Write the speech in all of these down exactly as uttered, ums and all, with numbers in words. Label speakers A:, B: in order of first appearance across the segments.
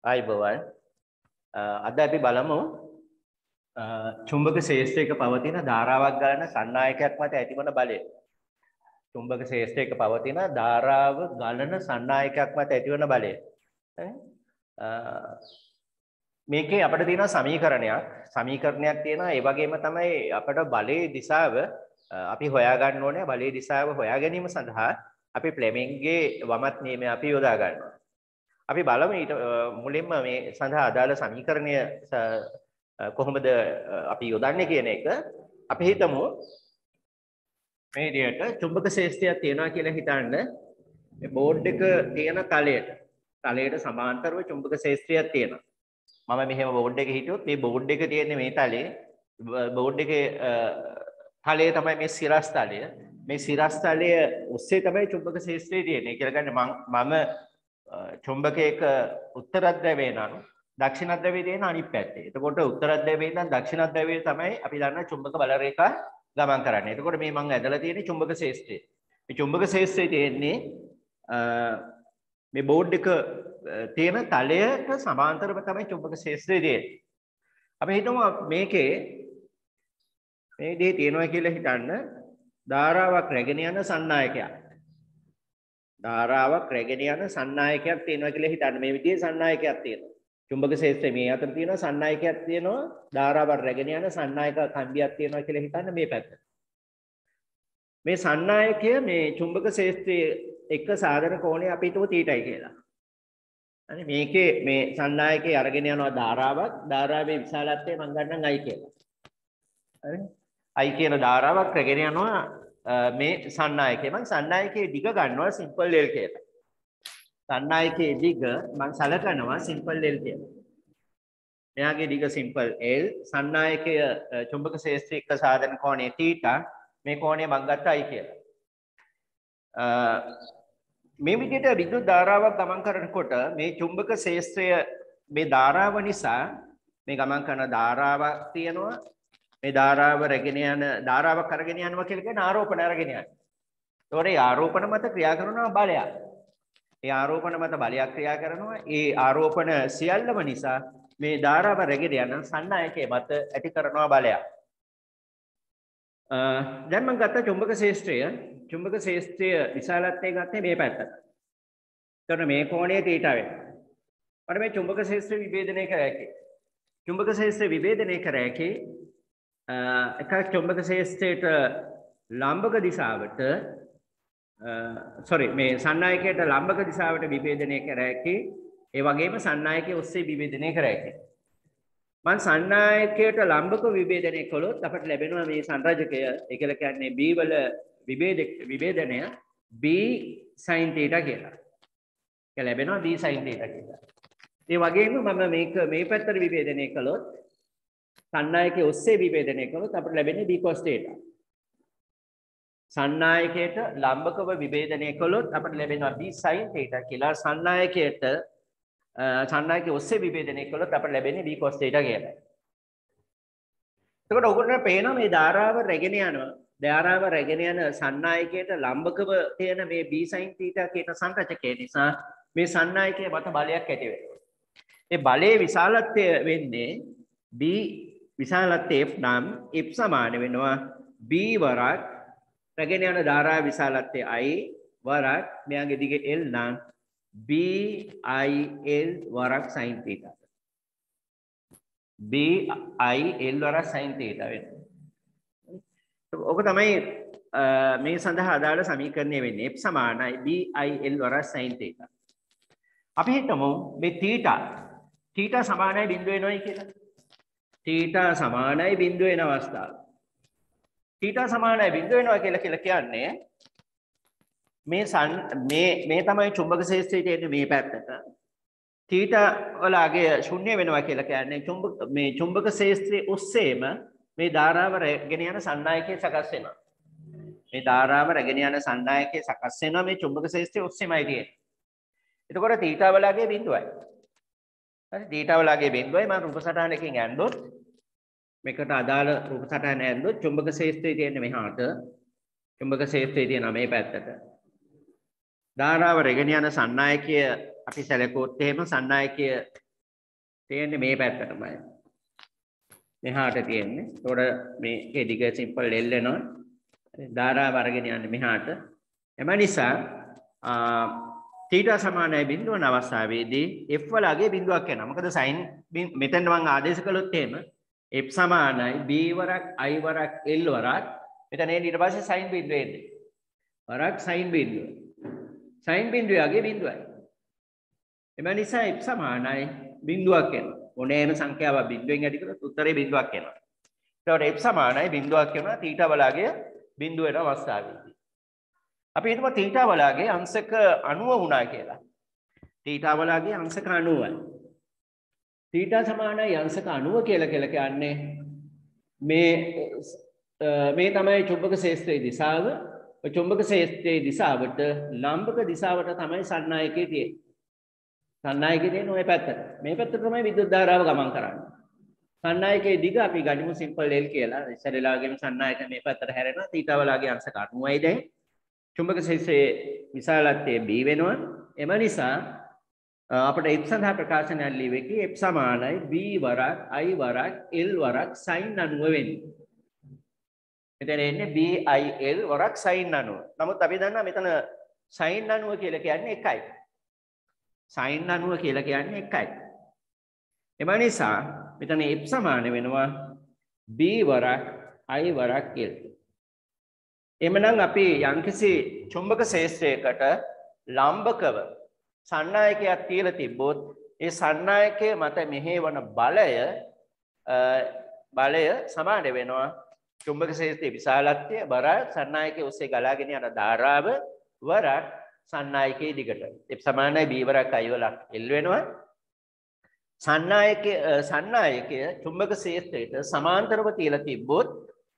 A: ආයිබෝවන් අද අපි බලමු චුම්බක ශේෂ්ත්‍රයක පවතින ධාරාවක් ගලන සන්නායකයක් මත ඇතිවන බලය. චුම්බක ශේෂ්ත්‍රයක පවතින ධාරාව ගලන සන්නායකයක් මත ඇතිවන බලය. මේකේ අපිට තියෙන සමීකරණයක් සමීකරණයක් තියෙනවා. ඒ වගේම තමයි අපිට බලයේ දිශාව අපි හොයා ගන්න ඕනේ. බලයේ දිශාව හොයා ගැනීම සඳහා අපි ෆ්ලෙමින්ගේ වමත් නියමය අපි යොදා ගන්නවා. අපි බලමු ඊට මුලින්ම මේ සඳහා අදාළ සමීකරණය කොහොමද අපි යොදන්නේ කියන එක. අපි හිතමු මේ විදිහට චුම්බක ශේෂ්ත්‍රයක් තියෙනවා කියලා හිතන්න. මේ බෝඩ් එක තියෙන තලයට තලයට සමාන්තරව චුම්බක ශේෂ්ත්‍රයක් තියෙනවා. මම මෙහෙම බෝඩ් එක හිටියොත් මේ බෝඩ් එක තියෙන්නේ මේ තලයේ බෝඩ් එකේ තලයේ තමයි මේ සිරස් තලය. මේ සිරස් තලය ඔස්සේ තමයි චුම්බක ශේෂ්ත්‍රය තියෙන්නේ. කියලා ගන්න මම චුම්බකයක උත්තර ද්‍රවය නම් දක්ෂිණ ද්‍රවය තියෙන අනිත් පැත්තේ. එතකොට උත්තර ද්‍රවයේ ඉඳන් දක්ෂිණ ද්‍රවයට තමයි අපි දන්න චුම්බක බල රේඛා ගමන් කරන්නේ. එතකොට මේ මම ඇදලා තියෙන්නේ චුම්බක ශේෂ්ත්‍රය. මේ චුම්බක ශේෂ්ත්‍රය තියෙන්නේ මේ බෝඩ් එක තියෙන තලයට සමාන්තරව තමයි චුම්බක ශේෂ්ත්‍රය තියෙන්නේ. අපි හිතමු මේකේ මේ දේ තියෙනවා කියලා හිතන්න ධාරාවක් රැගෙන යන සන්නායකයක්. ධාරාවක් රැගෙන යන සන්නායකයක් තියෙනවා කියලා හිතන්න. මේ විදිහේ සන්නායකයක් තියෙනවා. චුම්බක ශේෂ්ත්‍රය මේ අතර තියෙනවා සන්නායකයක් තියෙනවා. ධාරාවක් රැගෙන යන සන්නායක කම්බියක් තියෙනවා කියලා හිතන්න මේ පැත්ත. මේ සන්නායකය මේ චුම්බක ශේෂ්ත්‍රයේ එක සාධන කෝණය අපි හිතුව තීටයි කියලා. අනේ මේකේ මේ සන්නායකයේ අරගෙන යනවා ධාරාවක්. ධාරාවේ විශාලත්වය මම ගන්නම් I කියලා. හරි? I කියන ධාරාවක් රැගෙන යනවා මේ සන්නායකය. මම සන්නායකයේ දිග ගන්නවා සිම්පල් L කියලා. සන්නායකයේ දිග මම සලකනවා සිම්පල් L කියලා. මෙයාගේ දිග සිම්පල් L. සන්නායකය චුම්බක ශේෂ්ත්‍රයේ එක සාධන කෝණය θ. මේ කෝණය මම ගත්තා I කියලා. මේ විදිහට විද්‍යුත් ධාරාවක් ගමන් කරනකොට මේ චුම්බක ශේෂ්ත්‍රය මේ ධාරාව නිසා මේ ගමන් කරන ධාරාවක් තියෙනවා. මේ ධාරාව රැගෙන යන ධාරාවක් අරගෙන යනවා කියලා කියන ආරෝපණ අරගෙන යනවා. ඒතකොට මේ ආරෝපණ මත ක්‍රියා කරනවා බලයක්. ඒ ආරෝපණ මත බලයක් ක්‍රියා කරනවා. ඒ ආරෝපණ සියල්ලම නිසා මේ ධාරාව රැගෙන යන සන්නායකයේ මත ඇති කරනවා බලයක්. දැන් මම ගත්ත චුම්බක ශේෂ්ත්‍රය චුම්බක ශේෂ්ත්‍රය විශාලත්වය ගත්තේ මේ පැත්තට. එතකොට මේ කෝණය θ වෙනවා. මට මේ චුම්බක ශේෂ්ත්‍රය විභේදනය කර හැකියි. චුම්බක ශේෂ්ත්‍රය විභේදනය කර හැකියි එකක් චුම්බක ශේෂ්ත්‍රයට ලම්බක දිශාවට sorry මේ සන්නායකයට ලම්බක දිශාවට විභේදනය කර හැකියි. ඒ වගේම සන්නායකයේ ඔස්සේ විභේදනය කර හැකියි. මම සන්නායකයට ලම්බක විභේදනය කළොත් අපට ලැබෙනවා මේ සංරජකය ඒ කියලා කියන්නේ B වල විභේද විභේදනය B sin θ කියලා. ඒක ලැබෙනවා B sin θ කියලා. ඒ වගේම මම මේක මේ පැත්තට විභේදනය කළොත් සන්නායකයේ ඔස්සේ විභේදනය කළොත් අපට ලැබෙන්නේ B cos θ. සන්නායකයට ලම්බකව විභේදනය කළොත් අපට ලැබෙනවා B sin θ කියලා. සන්නායකයට සන්නායකයේ ඔස්සේ විභේදනය කළොත් අපට ලැබෙන්නේ B cos θ කියලා. එතකොට ඔයගොල්ලන්ට පේනවා මේ ධාරාව රැගෙන යනවා. ධාරාව රැගෙන යන සන්නායකයට ලම්බකව තියෙන මේ B sin θ කියන සංරචකය නිසා මේ සන්නායකයේ මත බලයක් ඇති වෙනවා. ඒ බලයේ විශාලත්වය වෙන්නේ B විශාලත්වය F නම් F සමාන වෙනවා B වරක් රැගෙන යන ධාරාවේ විශාලත්වය I වරක් මෙයාගේ දිග L නම් B I L වරක් sin θ. B I L වරක් sin θ වෙනවා. ඔක තමයි මේ සඳහා අදාළ සමීකරණය වෙන්නේ. F සමානයි B I L වරක් sin θ. අපි හිතමු මේ θ θ සමානයි බිඳුව වෙනවයි කියලා. θ සමානයි බිඳුව වෙන අවස්ථාව. θ සමානයි බිඳුව වෙනවා කියලා කියලා කියන්නේ මේ මේ මේ තමයි චුම්බක ශේෂ්ත්‍රයේ තියෙන මේ පැත්තට. θ වලගේ ශුන්‍ය වෙනවා කියලා කියන්නේ චුම්බක මේ චුම්බක ශේෂ්ත්‍රයේ ඔස්සේම මේ ධාරාව රැගෙන යන සන්නායකයේ සකස් වෙනවා. මේ ධාරාව රැගෙන යන සන්නායකයේ සකස් වෙනවා මේ චුම්බක ශේෂ්ත්‍රයේ ඔස්සේමයි තියෙන්නේ. එතකොට θ වලගේ බිඳුවයි. හරි θ වලගේ බිඳුවයි මම රූප සටහනකින් ඇන්දොත් මේකට අදාළ රූප සටහන ඇන්දොත් චුම්බක ශේෂ්ත්‍රයේ තියෙන මෙහාට චුම්බක ශේෂ්ත්‍රයේ තියෙන මේ පැත්තට ධාරාව රැගෙන යන සන්නායකය අපි සැලකුවොත් එහෙම සන්නායකය තියෙන්නේ මේ පැත්තටමයි. මෙහාට තියෙන්නේ. ඒතකොට මේකේ දිග සිම්පල් L වෙනවා. ධාරාව අරගෙන යන්නේ මෙහාට. එම නිසා θ සමානයි බිඳුවන අවස්ථාවේදී f වලගේ බිඳුවක් එනවා. මොකද sin මෙතෙන් මම ආදේශ කළොත් එහෙම f සමානයි b වරක් i වරක් l වරක් මෙතන එන්නේ ඊට පස්සේ sin බිඳුව එන්නේ. වරක් sin බිඳුව. sin බිඳුවගේ බිඳුවයි. එම නිසා f සමානයි බිඳුවක් එනවා. ඕනෑම සංඛ්‍යාවක් බිඳුවෙන් ඇති කරොත් උත්තරේ බිඳුවක් එනවා. ඒකට f සමානයි බිඳුවක් එනවා θ වලගේ බිඳුව වෙන අවස්ථාවේදී. අපි හිතමු θ වලගේ අංශක අනූව වුණා කියලා. θ වලගේ අංශක අනූවයි. θ සමානයි අංශක අනූව කියලා කියලා කියන්නේ මේ මේ තමයි චුම්බක ක්ෂේත්‍රයේ දිශාව. ඔය චුම්බක ක්ෂේත්‍රයේ දිශාවට ලම්බක දිශාවට තමයි සන්නායකයේ තියෙන්නේ. සන්නායකයේ තියෙන ওই පැත්තට. මේ පැත්තට තමයි විද්‍යුත් ධාරාව ගමන් කරන්නේ. සන්නායකයේ දිග අපි ගනිමු සිම්පල් L කියලා. ඉස්සරලාගෙම සන්නායක මේ පැත්තට හැරෙනවා. θ වලගේ අංශක අනූවයි දැන්. චුම්බක ක්ෂේත්‍රයේ විශාලත්වය b වෙනවා. එම නිසා අපිට f සඳහා ප්‍රකාශනයක් ලියවෙකි f සමානයි b වරක් i වරක් l වරක් sin අනූව වෙන්නේ. මෙතන එන්නේ b i l වරක් sin අනූව. නමුත් අපි දන්නවා මෙතන sin අනූව කියලා කියන්නේ එකයි. sin අනූව කියලා කියන්නේ එකයි. එම නිසා මෙතන f සමාන වෙනවා b වරක් i වරක් l. එමනම් අපි යම්කිසි චුම්බක ක්ෂේත්‍රයකට ලම්බකව සන්නායකයක් තියලා තිබ්බොත් ඒ සන්නායකයේ මත මෙහෙවන බලය බලය සමාන වෙනවා චුම්බක ක්ෂේත්‍රයේ විශාලත්වය බර සන්නායකයේ ඔස්සේ ගලාගෙන යන ධාරාව වරක් සන්නායකයේ දිගට. ඒ සමානයි b වරක් i වරක් l වෙනවා. සන්නායකයේ සන්නායකයේ චුම්බක ක්ෂේත්‍රයට සමාන්තරව තියලා තිබ්බොත්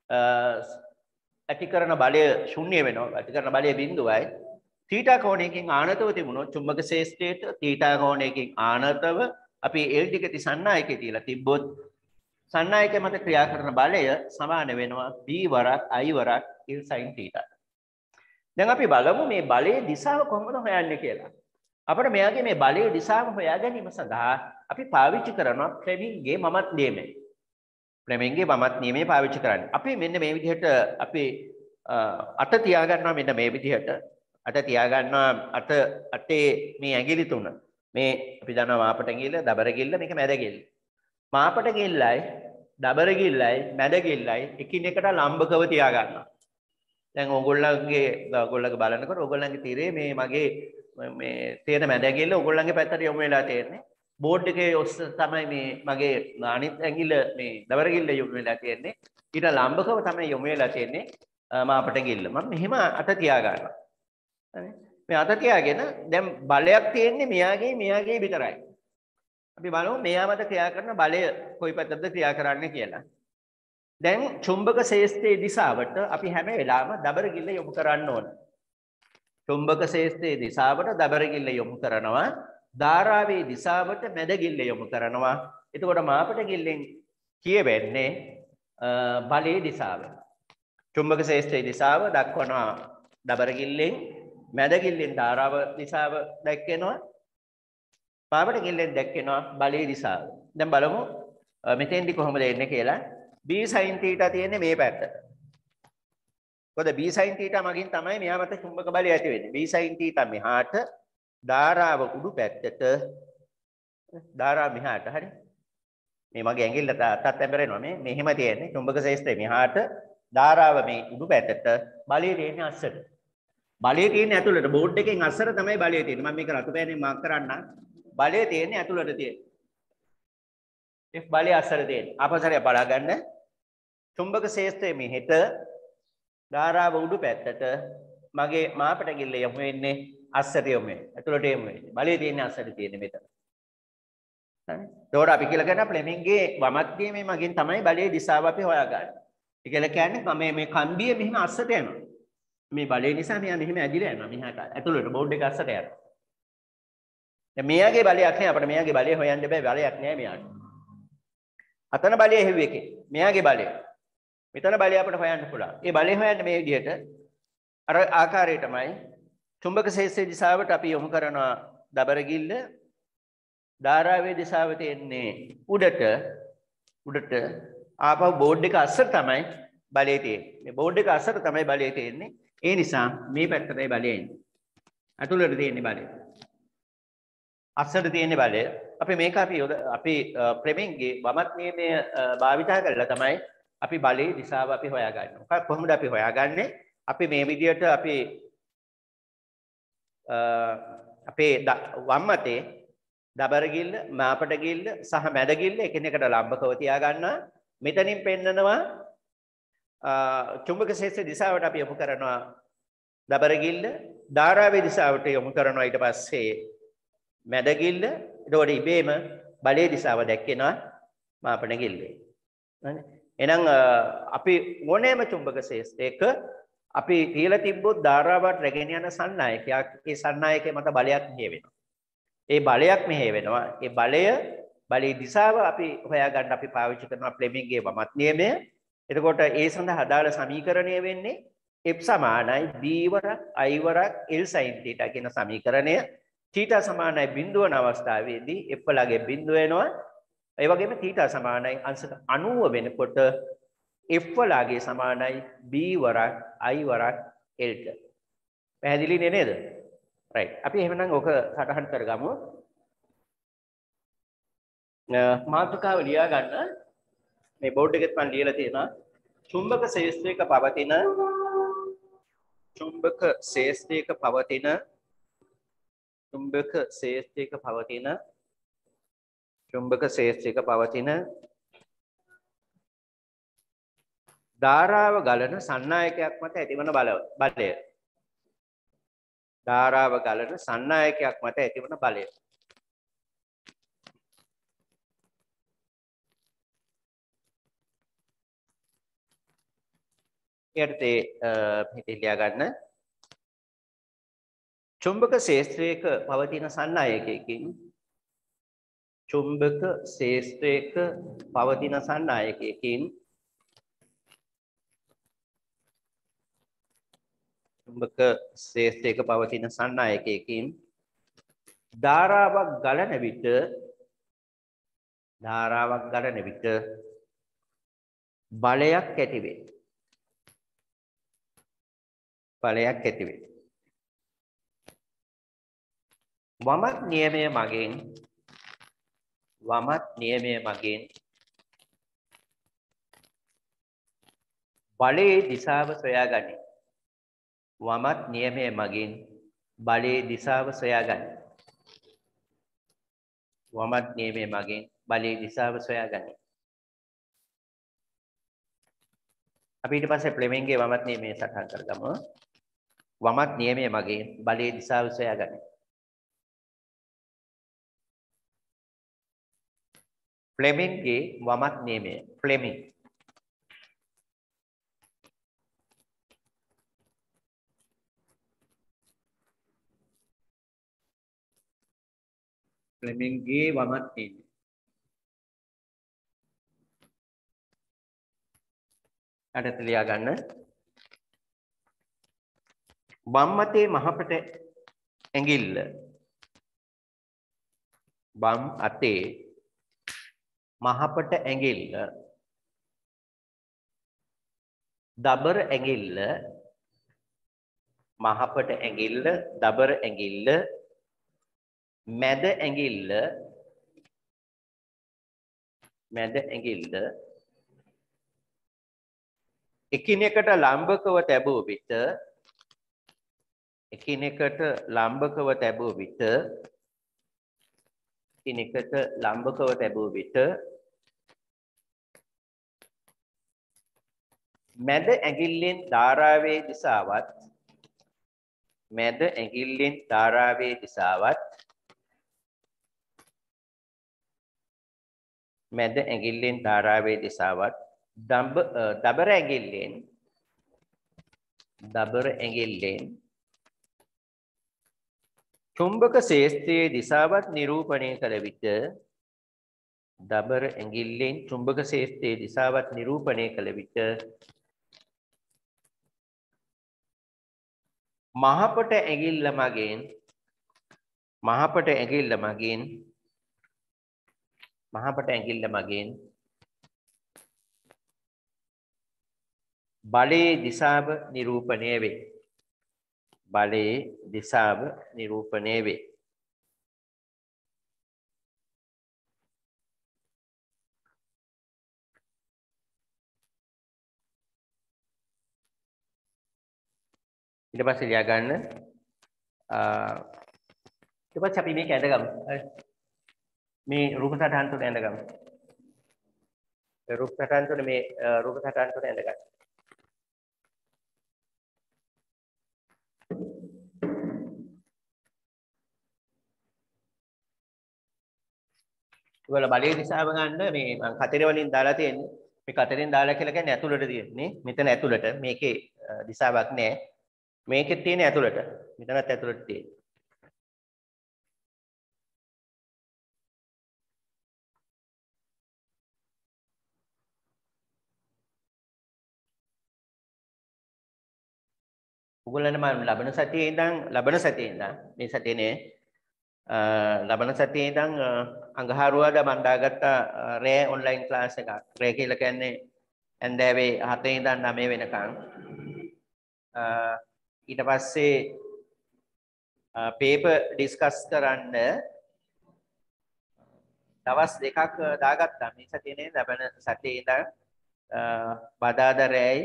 A: ඇතිකරන බලය ශුන්‍ය වෙනවා. ඇතිකරන බලය බිඳුවයි. θ කෝණයකින් ආනතව තිබුණොත් චුම්බක ක්ෂේත්‍රයට θ කෝණයකින් ආනතව අපි L දිගටි සන්නායකයේ තියලා තිබ්බොත් සන්නායකයේ මත ක්‍රියා කරන බලය සමාන වෙනවා b වරක් i වරක් L sin θ. දැන් අපි බලමු මේ බලයේ දිශාව කොහොමද හොයන්නේ කියලා. අපිට මෙයාගේ මේ බලයේ දිශාව හොයා ගැනීම සඳහා අපි පාවිච්චි කරනවා ෆ්ලෙමින්ගේ මමත් නියමය. ෆ්ලෙමින්ගේ මමත් නියමය පාවිච්චි කරන්නේ. අපි මෙන්න මේ විදිහට අපි අත තියා ගන්නවා මෙන්න මේ විදිහට. අත තියා ගන්නවා අත අතේ මේ ඇඟිලි තුන. මේ අපි දන්නවා මාපට ඇඟිල්ල, දබර ගිල්ල, මේක මැද ගිල්ල. මාපට ගිල්ලයි, දබර ගිල්ලයි, මැද ගිල්ලයි එකිනෙකට ලම්බකව තියා ගන්නවා. දැන් ඕගොල්ලන්ගේ ඕගොල්ලන්ගේ බලනකොට ඕගොල්ලන්ගේ තිරේ මේ මගේ මේ තේන මැද ගිල්ල ඕගොල්ලන්ගේ පැත්තට යොමු වෙලා තියෙන්නේ. බෝඩ් එකේ ඔස්ස තමයි මේ මගේ අනිත් ඇඟිල්ල මේ දබර ගිල්ල යොමු වෙලා තියෙන්නේ. ඊට ලම්බකව තමයි යොමු වෙලා තියෙන්නේ මාපට ගිල්ල. මම මෙහෙම අත තියා ගන්නවා. හරි. මේ අත තියාගෙන දැන් බලයක් තියෙන්නේ මෙයාගේ මෙයාගේ විතරයි. අපි බලමු මෙයා මත ක්‍රියා කරන බලය කොයි පැත්තටද ක්‍රියා කරන්නේ කියලා. දැන් චුම්බක ක්ෂේත්‍රයේ දිශාවට අපි හැම වෙලාවෙම දබර ගිල්ල යොමු කරන්න ඕන. චුම්බක ක්ෂේත්‍රයේ දිශාවට දබර ගිල්ල යොමු කරනවා. ධාරාවේ දිශාවට මැද ගිල්ල යොමු කරනවා. එතකොට මාපට ගිල්ලෙන් කියවෙන්නේ බලයේ දිශාව. චුම්බක ක්ෂේත්‍රයේ දිශාව දක්වනවා දබර ගිල්ලෙන්, මැද ගිල්ලෙන් ධාරාව දිශාව දැක්වෙනවා. මාපට ගිල්ලෙන් දැක්වෙනවා බලයේ දිශාව. දැන් බලමු මෙතෙන්දි කොහොමද එන්නේ කියලා. b sin θ තියෙන්නේ මේ පැත්තට. මොකද b sin θ මගින් තමයි මෙයා මත චුම්බක බලය ඇති වෙන්නේ. b sin θ මෙහාට, ධාරාව උඩු පැත්තට, ධාරාව මෙහාට. හරි. මේ මගේ ඇඟිල්ලට අතත් ඇඹරෙනවා මේ. මෙහෙම තියෙන්නේ චුම්බක ක්ෂේත්‍රය මෙහාට, ධාරාව මේ උඩු පැත්තට, බලය තියෙන්නේ අස්සට. බලය තියෙන්නේ ඇතුළට. බෝඩ් එකෙන් අස්සට තමයි බලය තියෙන්නේ. මම මේක රතු පෑනෙන් මාක් කරන්නම්. බලය තියෙන්නේ ඇතුළට තියෙන්නේ. F බලය අස්සට තියෙන්නේ. ආපස්සට බලා ගන්න. චුම්බක ක්ෂේත්‍රයේ මෙහෙට, ධාරාව උඩු පැත්තට, මගේ මාපට ගිල්ල යොමු වෙන්නේ අස්සට යොමු වෙන්නේ. ඇතුළට යොමු වෙන්නේ. බලය තියෙන්නේ අස්සට තියෙන්නේ මෙතන. හරි. ඒකට අපි කියලා කරනවා ෆ්ලෙමින්ගේ වමත් නියමයේ මගින් තමයි බලයේ දිශාව අපි හොයාගන්නේ. ඒ කියලා කියන්නේ මේ මේ කම්බිය මෙහෙම අස්සට යනවා. මේ බලය නිසා මෙයා මෙහෙම ඇදිලා යනවා. මෙහාට ඇතුළට බෝඩ් එක අස්සට යනවා. දැන් මෙයාගේ බලයක් නෑ අපිට මෙයාගේ බලය හොයන්න බෑ බලයක් නෑ මෙයාට. අතන බලය හෙව්ව එකේ. මෙයාගේ බලය. මෙතන බලය අපිට හොයන්න පුළුවන්. ඒ බලය හොයන්න මේ විදිහට අර ආකාරයටමයි චුම්බක ක්ෂේත්‍රයේ දිශාවට අපි යොමු කරනවා දබර ගිල්ල, ධාරාවේ දිශාව තියෙන්නේ උඩට උඩට ආපහු බෝඩ් එක අස්සට තමයි බලය තියෙන්නේ. මේ බෝඩ් එක අස්සට තමයි බලය තියෙන්නේ. ඒ නිසා මේ පැත්තටයි බලය එන්නේ. අතුලට තියෙන්නේ බලය. අස්සට තියෙන්නේ බලය. අපි මේක අපි අපි ප්‍රෙමින්ගේ වමත් නියමය භාවිතා කරලා තමයි අපි බලයේ දිශාව අපි හොයාගන්නේ. කොහොමද අපි හොයාගන්නේ? අපි මේ විදියට අපි අපේ වම් අතේ දබර ගිල්ල, මාපට ගිල්ල සහ මැද ගිල්ල එකිනෙකට ලම්බකව තියා ගන්නවා. මෙතනින් පෙන්නනවා චුම්බක ශේෂ්ත්‍ර දිශාවට අපි යොමු කරනවා දබර ගිල්ල, ධාරාවේ දිශාවට යොමු කරනවා ඊට පස්සේ මැද ගිල්ල. එතකොට ඉබේම බලයේ දිශාව දැක්කෙනවා මාපට ගිල්ලේ. හරි. එහෙනම් අපි ඕනෑම චුම්බක ශේෂ්ත්‍රයක අපි තියලා තිබ්බොත් ධාරාවට රැගෙන යන සන්නායකයක් ඒ සන්නායකයේ මත බලයක් මෙහෙ වෙනවා. ඒ බලයක් මෙහෙ වෙනවා. ඒ බලය බලයේ දිශාව අපි හොයාගන්න අපි පාවිච්චි කරනවා ෆ්ලෙමින්ගේ වමත් නියමය. එතකොට ඒ සඳහා අදාළ සමීකරණය වෙන්නේ F සමානයි B වරක් I වරක් L sin θ කියන සමීකරණය. θ සමානයි බිඳුව වන අවස්ථාවේදී F ලාගේ බිඳුව වෙනවා. ඒ වගේම θ සමානයි අංශක අනූව වෙනකොට F ලාගේ සමානයි B වරක් I වරක් L ට. පැහැදිලි නේද? right. අපි එහෙනම් ඔක සටහන් කරගමු. මාතෘකාව ලියා ගන්න. මේ බෝඩ් එකෙත් මම ලියලා තියෙනවා. චුම්බක ශේෂ්ත්‍රයක පවතින චුම්බක ශේෂ්ත්‍රයක පවතින චුම්බක ශේෂ්ත්‍රයක පවතින චුම්බක ශේෂ්ත්‍රයක පවතින ධාරාව ගලන සන්නායකයක් මත ඇතිවන බල බලය. ධාරාව ගලන සන්නායකයක් මත ඇතිවන බලය. ඊටතේ පිටි ලියා ගන්න. චුම්බක ශේෂ්ත්‍රයක පවතින සන්නායකයකින් චුම්බක ශේෂ්ත්‍රයක පවතින සන්නායකයකින් චුම්බක ශේෂ්ත්‍රයක පවතින සන්නායකයකින් ධාරාවක් ගලන විට ධාරාවක් ගලන විට බලයක් ඇති වේ. බලයක් ඇති වේ. වමත් නියමය මගින් වමත් නියමය මගින් බලයේ දිශාව සොයාගනි. වමත් නියමය මගින් බලයේ දිශාව සොයාගනි. වමත් නියමය මගින් බලයේ දිශාව සොයාගනි. අපි ඊට පස්සේ ෆ්ලෙමින්ගේ වමත් නියමය සටහන් කරගමු. වමත් නියමය මගින් බලයේ දිශාව සොයාගනි. ෆ්ලෙමින්ගේ වමත් නියමය. ෆ්ලෙමින් ෆ්ලෙමින්ගේ වමත් නියමය. අඩට ලියා ගන්න. වම් අතේ මහපට ඇඟිල්ල වම් අතේ මහපට ඇඟිල්ල දබර ඇඟිල්ල මහපට ඇඟිල්ල දබර ඇඟිල්ල මැද ඇඟිල්ල මැද ඇඟිල්ල එකිනෙකට ලම්බකව තැබූ විට එකිනෙකට ලම්බකව තැබූ විට එකිනෙකට ලම්බකව තැබූ විට මැද ඇඟිල්ලෙන් ධාරාවේ දිශාවත් මැද ඇඟිල්ලෙන් ධාරාවේ දිශාවත් මැද ඇඟිල්ලෙන් ධාරාවේ දිශාවත් දබර ඇඟිල්ලෙන් දබර ඇඟිල්ලෙන් චුම්බක ශේෂ්ත්‍රයේ දිශාවත් නිරූපණය කළ විට දබර ඇඟිල්ලෙන් චුම්බක ශේෂ්ත්‍රයේ දිශාවත් නිරූපණය කළ විට මහපට ඇඟිල්ල මගින් මහපට ඇඟිල්ල මගින් මහපට ඇඟිල්ල මගින් බලයේ දිශාව නිරූපණය වේ. බලයේ දිශාව නිරූපණය වේ. ඊට පස්සේ ලියා ගන්න ඊට පස්සේ අපි මේක ඇඳගමු. මේ රූප සටහන් තුන ඇඳගමු. ඒ රූප සටහන් තුන මේ රූප සටහන් තුන ඇඳගන්න. ඔයාලා බලයේ දිශාව ගන්න මේ මම කතරේ වලින් දාලා තියෙන්නේ. මේ කතරෙන් දාලා කියලා කියන්නේ ඇතුළට තියෙන්නේ. මෙතන ඇතුළට මේකේ දිශාවක් නැහැ. මේකෙත් තියෙන ඇතුළට. මෙතනත් ඇතුළට තියෙන්නේ. ඔයගොල්ලන්ට මම ලබන සතියේ ඉඳන් ලබන සතියේ ඉඳන් මේ සතියේ නේ ලබන සතියේ ඉඳන් අඟහරුවාදා මම දාගත්ත රෑ ඔන්ලයින් ක්ලාස් එකක්. රෑ කියලා කියන්නේ ඇන්දෑවේ හතේ ඉඳන් නවය වෙනකන්. ඊට පස්සේ පේපර් ඩිස්කස් කරන්න දවස් දෙකක් දාගත්තා. මේ සතියේ නේ ලබන සතියේ ඉඳන් බදාදා රෑයි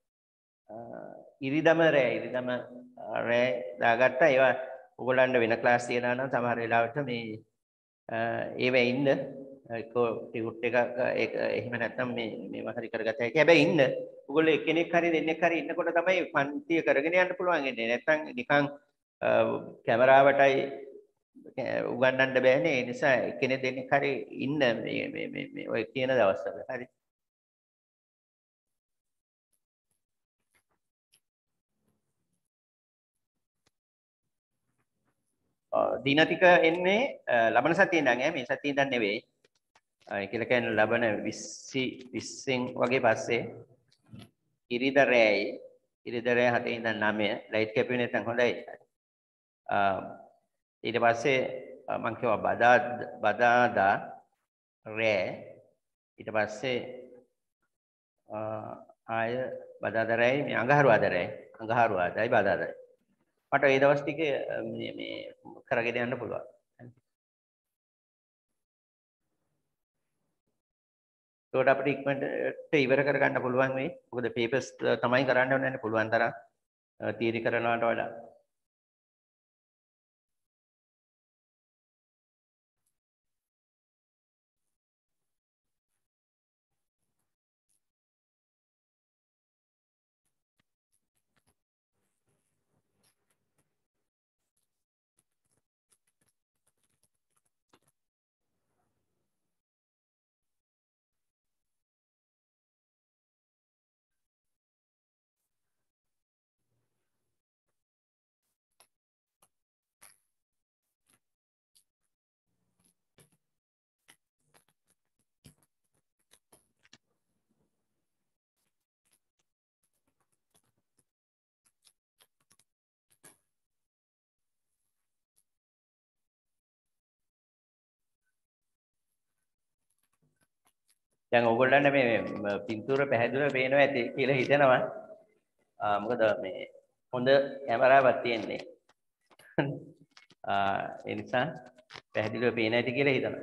A: ඉරිදම රෑ ඉරිදම රෑ දාගත්තා. ඒවා ඔයගොල්ලන්ට වෙන ක්ලාස් තියනවා නම් සමහර වෙලාවට මේ ඒවෙ ඉන්න එක්කෝ ටියුට් එකක් ඒක එහෙම නැත්නම් මේ මේවා හරි කරගත්තා. ඒක හැබැයි ඉන්න ඔයගොල්ලෝ එක්කෙනෙක් හරි දෙන්නෙක් හරි ඉන්නකොට තමයි පන්තිය කරගෙන යන්න පුළුවන් ඉන්නේ. නැත්නම් නිකන් කැමරාවටයි උගන්වන්න බෑනේ. ඒ නිසා එක්කෙනෙක් දෙන්නෙක් හරි ඉන්න මේ මේ මේ ඔය කියන දවස්වල. හරි. දින ටික එන්නේ ලබන සතියේ ඉඳන් ඈ මේ සතියේ ඉඳන් නෙවෙයි. ඒ කියලා කියන්නේ ලබන විස්සෙන් වගේ පස්සේ ඉරිදා රෑයි ඉරිදා රෑ හතේ ඉඳන් නවය ලයිට් කැපුවේ නැත්නම් හොඳයි. ඊට පස්සේ මම කියවා බදා බදාදා රෑ ඊට පස්සේ ආය බදාදා රෑයි මේ අඟහරුවාදා රෑයි අඟහරුවාදායි බදාදායි මට ඒ දවස් ටිකේ මේ මේ කරගෙන යන්න පුළුවන්. ඒකට අපිට ඉක්මනට ඉවර කරගන්න පුළුවන් වෙයි. මොකද පේපර්ස් තමයි කරන්න ඕනේ පුළුවන් තරම් තියරි කරනවට වඩා. දැන් ඕගොල්ලන්ට මේ පින්තූර පැහැදිලිව පේනවා ඇති කියලා හිතනවා. මොකද මේ හොඳ කැමරාවක් තියෙන්නේ. ඒ නිසා පැහැදිලිව පේන ඇති කියලා හිතනවා.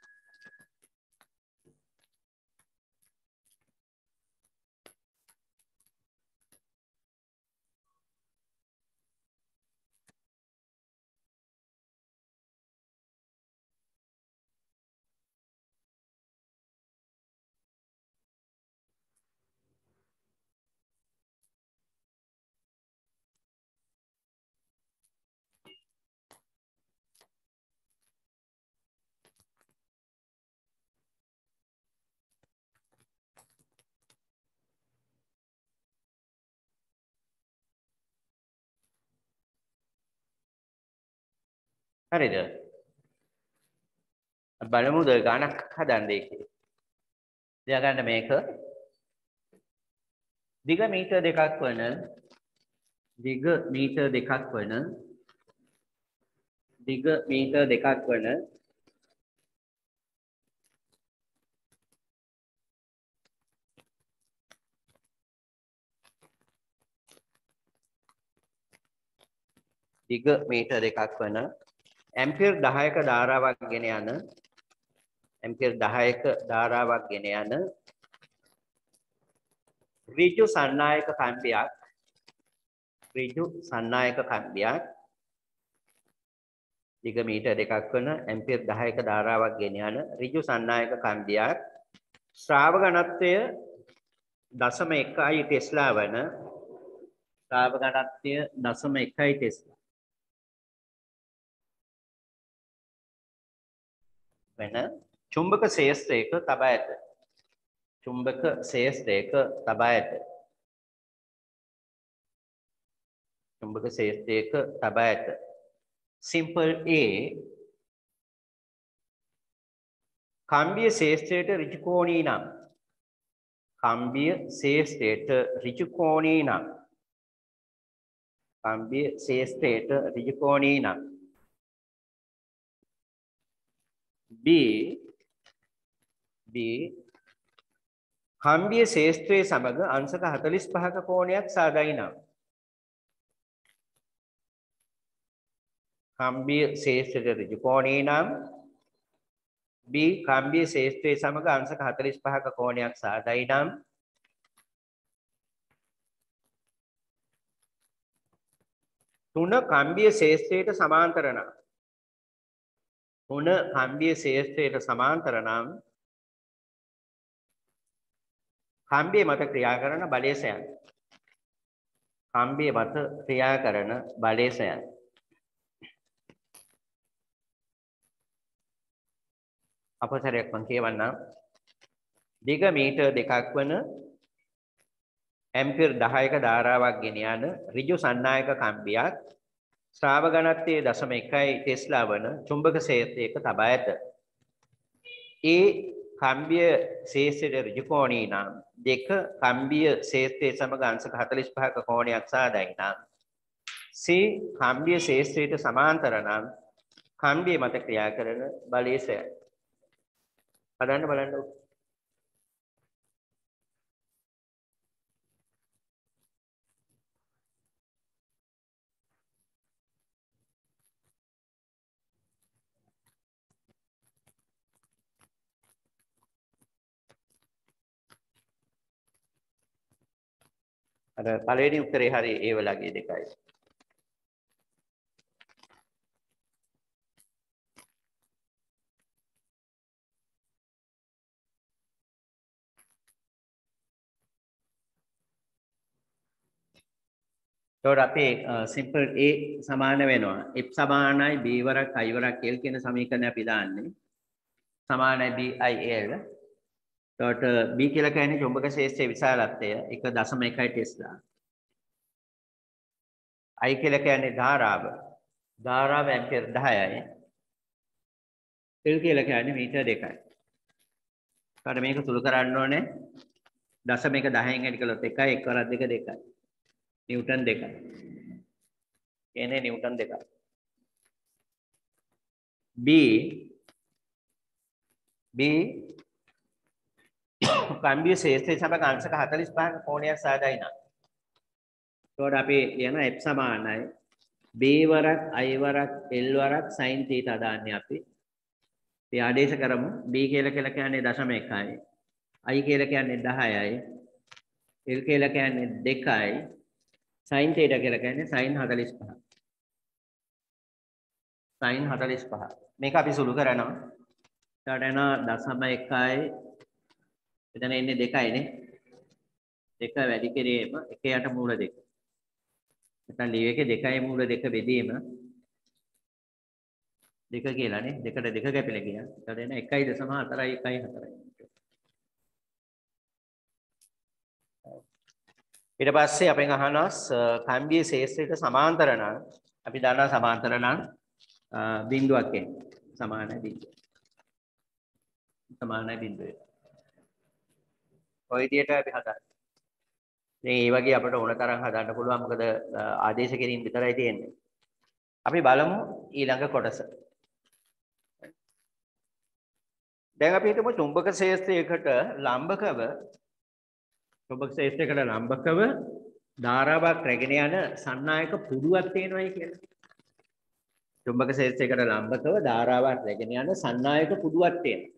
A: හරිද? බලමුද ගණක් හදන්න ඒකේ. දෙයා ගන්න මේක දිග මීටර දෙකක් වන දිග මීටර දෙකක් වන දිග මීටර දෙකක් වන දිග මීටර දෙකක් වන ඇම්පියර් දහයක ධාරාවක් ගෙන යන ඇම්පියර් දහයක ධාරාවක් ගෙන යන ඍජු සන්නායක කම්බියක් ඍජු සන්නායක කම්බියක් දිග මීටර දෙකක් වන ඇම්පියර් දහයක ධාරාවක් ගෙන යන ඍජු සන්නායක කම්බියක් ශ්‍රාව ඝනත්වය දශම එකයි ටෙස්ලා වන ශ්‍රාව ඝනත්වය දශම එකයි ටෙස්ලා වෙන චුම්බක ශේෂ්ත්‍රයක තබා ඇත. චුම්බක ශේෂ්ත්‍රයක තබා ඇත. චුම්බක ශේෂ්ත්‍රයක තබා ඇත. Simple A කම්බිය ශේෂ්ත්‍රයට ඍජු කෝණී නම් කම්බිය ශේෂ්ත්‍රයට ඍජු කෝණී නම් කම්බිය ශේෂ්ත්‍රයට ඍජු කෝණී නම් B B කම්බිය ශේෂ්ත්‍රයේ සමග අංශක හතළිස් පහක කෝණයක් සාදයි නම් කම්බිය ශේෂ්ත්‍රයට ඍජු කෝණී නම් B කම්බිය ශේෂ්ත්‍රයේ සමග අංශක හතළිස් පහක කෝණයක් සාදයි නම් තුන කම්බිය ශේෂ්ත්‍රයට සමාන්තර නම් තුන කම්බිය ශේෂ්ත්‍රයට සමාන්තර නම් කම්බිය මත ක්‍රියා කරන බලය සයන් කම්බිය මත ක්‍රියා කරන බලය සයන් අපසරයක් මම කියවන්නම් දිග මීටර දෙකක් වන ඇම්පියර් දහයක ධාරාවක් ගෙන යන ඍජු සන්නායක කම්බියක් ශ්‍රාව ඝනත්වයේ දශම එකයි ටෙස්ලා වන චුම්බක ශේෂ්ත්‍රයක තබා ඇත. A කම්බිය ශේෂ්ත්‍රයට ඍජු කෝණී නම් දෙක කම්බිය ශේෂ්ත්‍රයේ සමග අංශක හතළිස් පහක කෝණයක් සාදයි නම් C කම්බිය ශේෂ්ත්‍රයට සමාන්තර නම් කම්බිය මත ක්‍රියා කරන බලය සයන් හදන්න බලන්න. අර පළවෙනි උත්තරේ හරි ඒ වලගේ දෙකයි. එතකොට අපේ simple A සමාන වෙනවා F සමානයි B වරක් I වරක් L කියන සමීකරණය අපි දාන්නේ සමානයි B I L. එතකොට B කියලා කියන්නේ චුම්බක ශේෂ්ත්‍රයේ විශාලත්වය එක දශම එකයි ටෙස්ලා. I කියලා කියන්නේ ධාරාව. ධාරාව ඇම්පියර් දහයයි. L කියලා කියන්නේ මීටර දෙකයි. ඊට මේක සුළු කරන්න ඕනේ දශම එක දහයෙන් වැඩි කළොත් එකයි එක වරක් දෙක දෙකයි. නිව්ටන් දෙකයි. එනේ නිව්ටන් දෙකයි. B B කම්බිය ශේෂ්ත්‍රයේ සමග අංශක හතළිස් පහක කෝණයක් සාදයි නම් එතකොට අපි කියන F සමානයි B වරක් I වරක් L වරක් sin θ දාන්නේ අපි. අපි ආදේශ කරමු B කියලා කියලා කියන්නේ දශම එකයි. I කියලා කියන්නේ දහයයි. L කියලා කියන්නේ දෙකයි. sin θ කියලා කියන්නේ sin හතළිස් පහ. sin හතළිස් පහ. මේක අපි සුළු කරනවා. ඊට එන දශම එකයි එතන එන්නේ දෙකයිනේ. දෙක වැඩි කිරීම එක යට මූල දෙක. නැත්නම් ලිව් එකේ දෙකයි මූල දෙක බෙදීම දෙක කියලානේ. දෙකට දෙක කැපිලා කියන. ඊට එන එකයි දශම හතරයි එකයි හතරයි. ඊට පස්සේ අපෙන් අහනවා කම්බිය ශේෂ්ත්‍රයට සමාන්තර නම් අපි දන්නවා සමාන්තර නම් බිඳුවක් එන්නේ. සමානයි බිඳුව. සමානයි බිඳුව. ඔය විදියට අපි හදන්නේ. දැන් මේ වගේ අපිට ඕන තරම් හදන්න පුළුවන්. මොකද ආදේශ කිරීම විතරයි තියෙන්නේ. අපි බලමු ඊළඟ කොටස. දැන් අපි හිතමු චුම්බක ශේෂ්ත්‍රයකට ලම්බකව චුම්බක ශේෂ්ත්‍රයකට ලම්බකව ධාරාවක් රැගෙන යන සන්නායක පුඩුවක් තියෙනවායි කියලා. චුම්බක ශේෂ්ත්‍රයකට ලම්බකව ධාරාවක් රැගෙන යන සන්නායක පුඩුවක් තියෙනවා.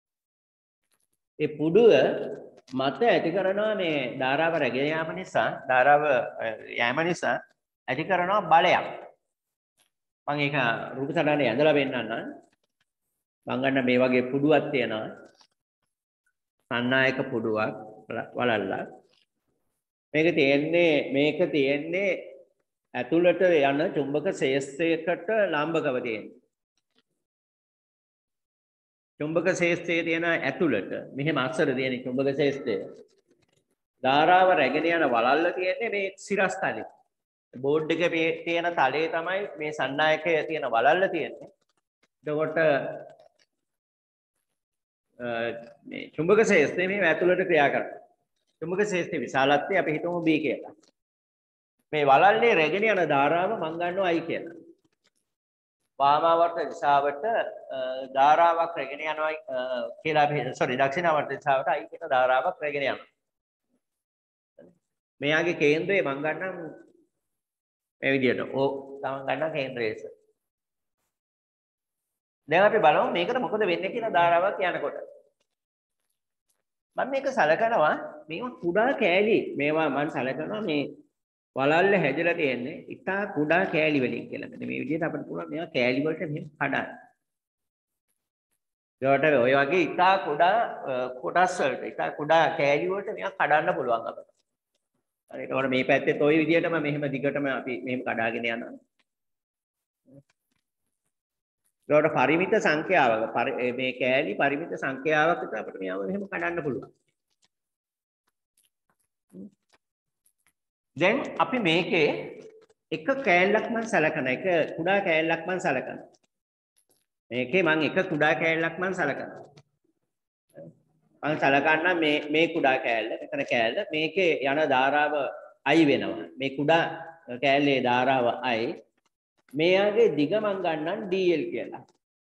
A: ඒ පුඩුව මත ඇති කරනවා මේ ධාරාව රැගෙන යාම නිසා ධාරාව යෑම නිසා ඇති කරනවා බලයක්. මම ඒක රූප සටහනේ ඇඳලා පෙන්නන්නම්. මම ගන්න මේ වගේ පුඩුවක් තියෙනවා. සන්නායක පුඩුවක් වලල්ලා. මේක තියෙන්නේ මේක තියෙන්නේ ඇතුළට යන චුම්බක ශේෂ්ත්‍රයකට ලම්බකව තියෙන්නේ. චුම්බක ශේෂ්ත්‍රයේ තියෙන ඇතුළට මෙහෙම අක්ෂර තියෙන චුම්බක ශේෂ්ත්‍රය. ධාරාව රැගෙන යන වලල්ල තියෙන්නේ මේ සිරස් තලයේ. බෝඩ් එකේ තියෙන තලයේ තමයි මේ සන්නායකයේ තියෙන වලල්ල තියෙන්නේ. එතකොට මේ චුම්බක ශේෂ්ත්‍රය මේ ඇතුළට ක්‍රියා කරනවා. චුම්බක ශේෂ්ත්‍රයේ විශාලත්වය අපි හිතමු B කියලා. මේ වලල්ලේ රැගෙන යන ධාරාව මම ගන්නවා I කියලා. වාමාවර්ත දිශාවට ධාරාවක් රැගෙන යනවා කියලා අපි sorry දක්ෂිනාවර්ත දිශාවට I කියන ධාරාවක් රැගෙන යනවා. මෙයාගේ කේන්ද්‍රය මම ගන්නම් මේ විදිහට. ඕ තමන් ගන්නවා කේන්ද්‍රයේස. දැන් අපි බලමු මේකට මොකද වෙන්නේ කියලා ධාරාවක් යනකොට. මම මේක සලකනවා මේවා කුඩා කෑලි මේවා මම සලකනවා මේ වලල්ල හැදලා තියෙන්නේ ඉතා කුඩා කෑලි වලින් කියලා. මෙන්න මේ විදිහට අපිට පුළුවන් මේවා කෑලි වලට මෙහෙම කඩන්න. ඒකට ඔය වගේ ඉතා කුඩා කොටස් වලට ඉතා කුඩා කෑලි වලට මේවා කඩන්න පුළුවන් අපිට. හරි ඒකට මේ පැත්තෙත් ওই විදිහටම මෙහෙම දිගටම අපි මෙහෙම කඩාගෙන යනවා. ඒකට පරිමිත සංඛ්‍යාවක මේ කෑලි පරිමිත සංඛ්‍යාවක් විතර අපිට මේව මෙහෙම කඩන්න පුළුවන්. දැන් අපි මේකේ එක කෑල්ලක් මම සලකන එක කුඩා කෑල්ලක් මම සලකන. මේකේ මම එක කුඩා කෑල්ලක් මම සලකන. මම සලකන්න මේ මේ කුඩා කෑල්ල මෙතන කෑල්ල මේකේ යන ධාරාව I වෙනවා. මේ කුඩා කෑල්ලේ ධාරාව I මෙයාගේ දිග මම ගන්නම් D L කියලා.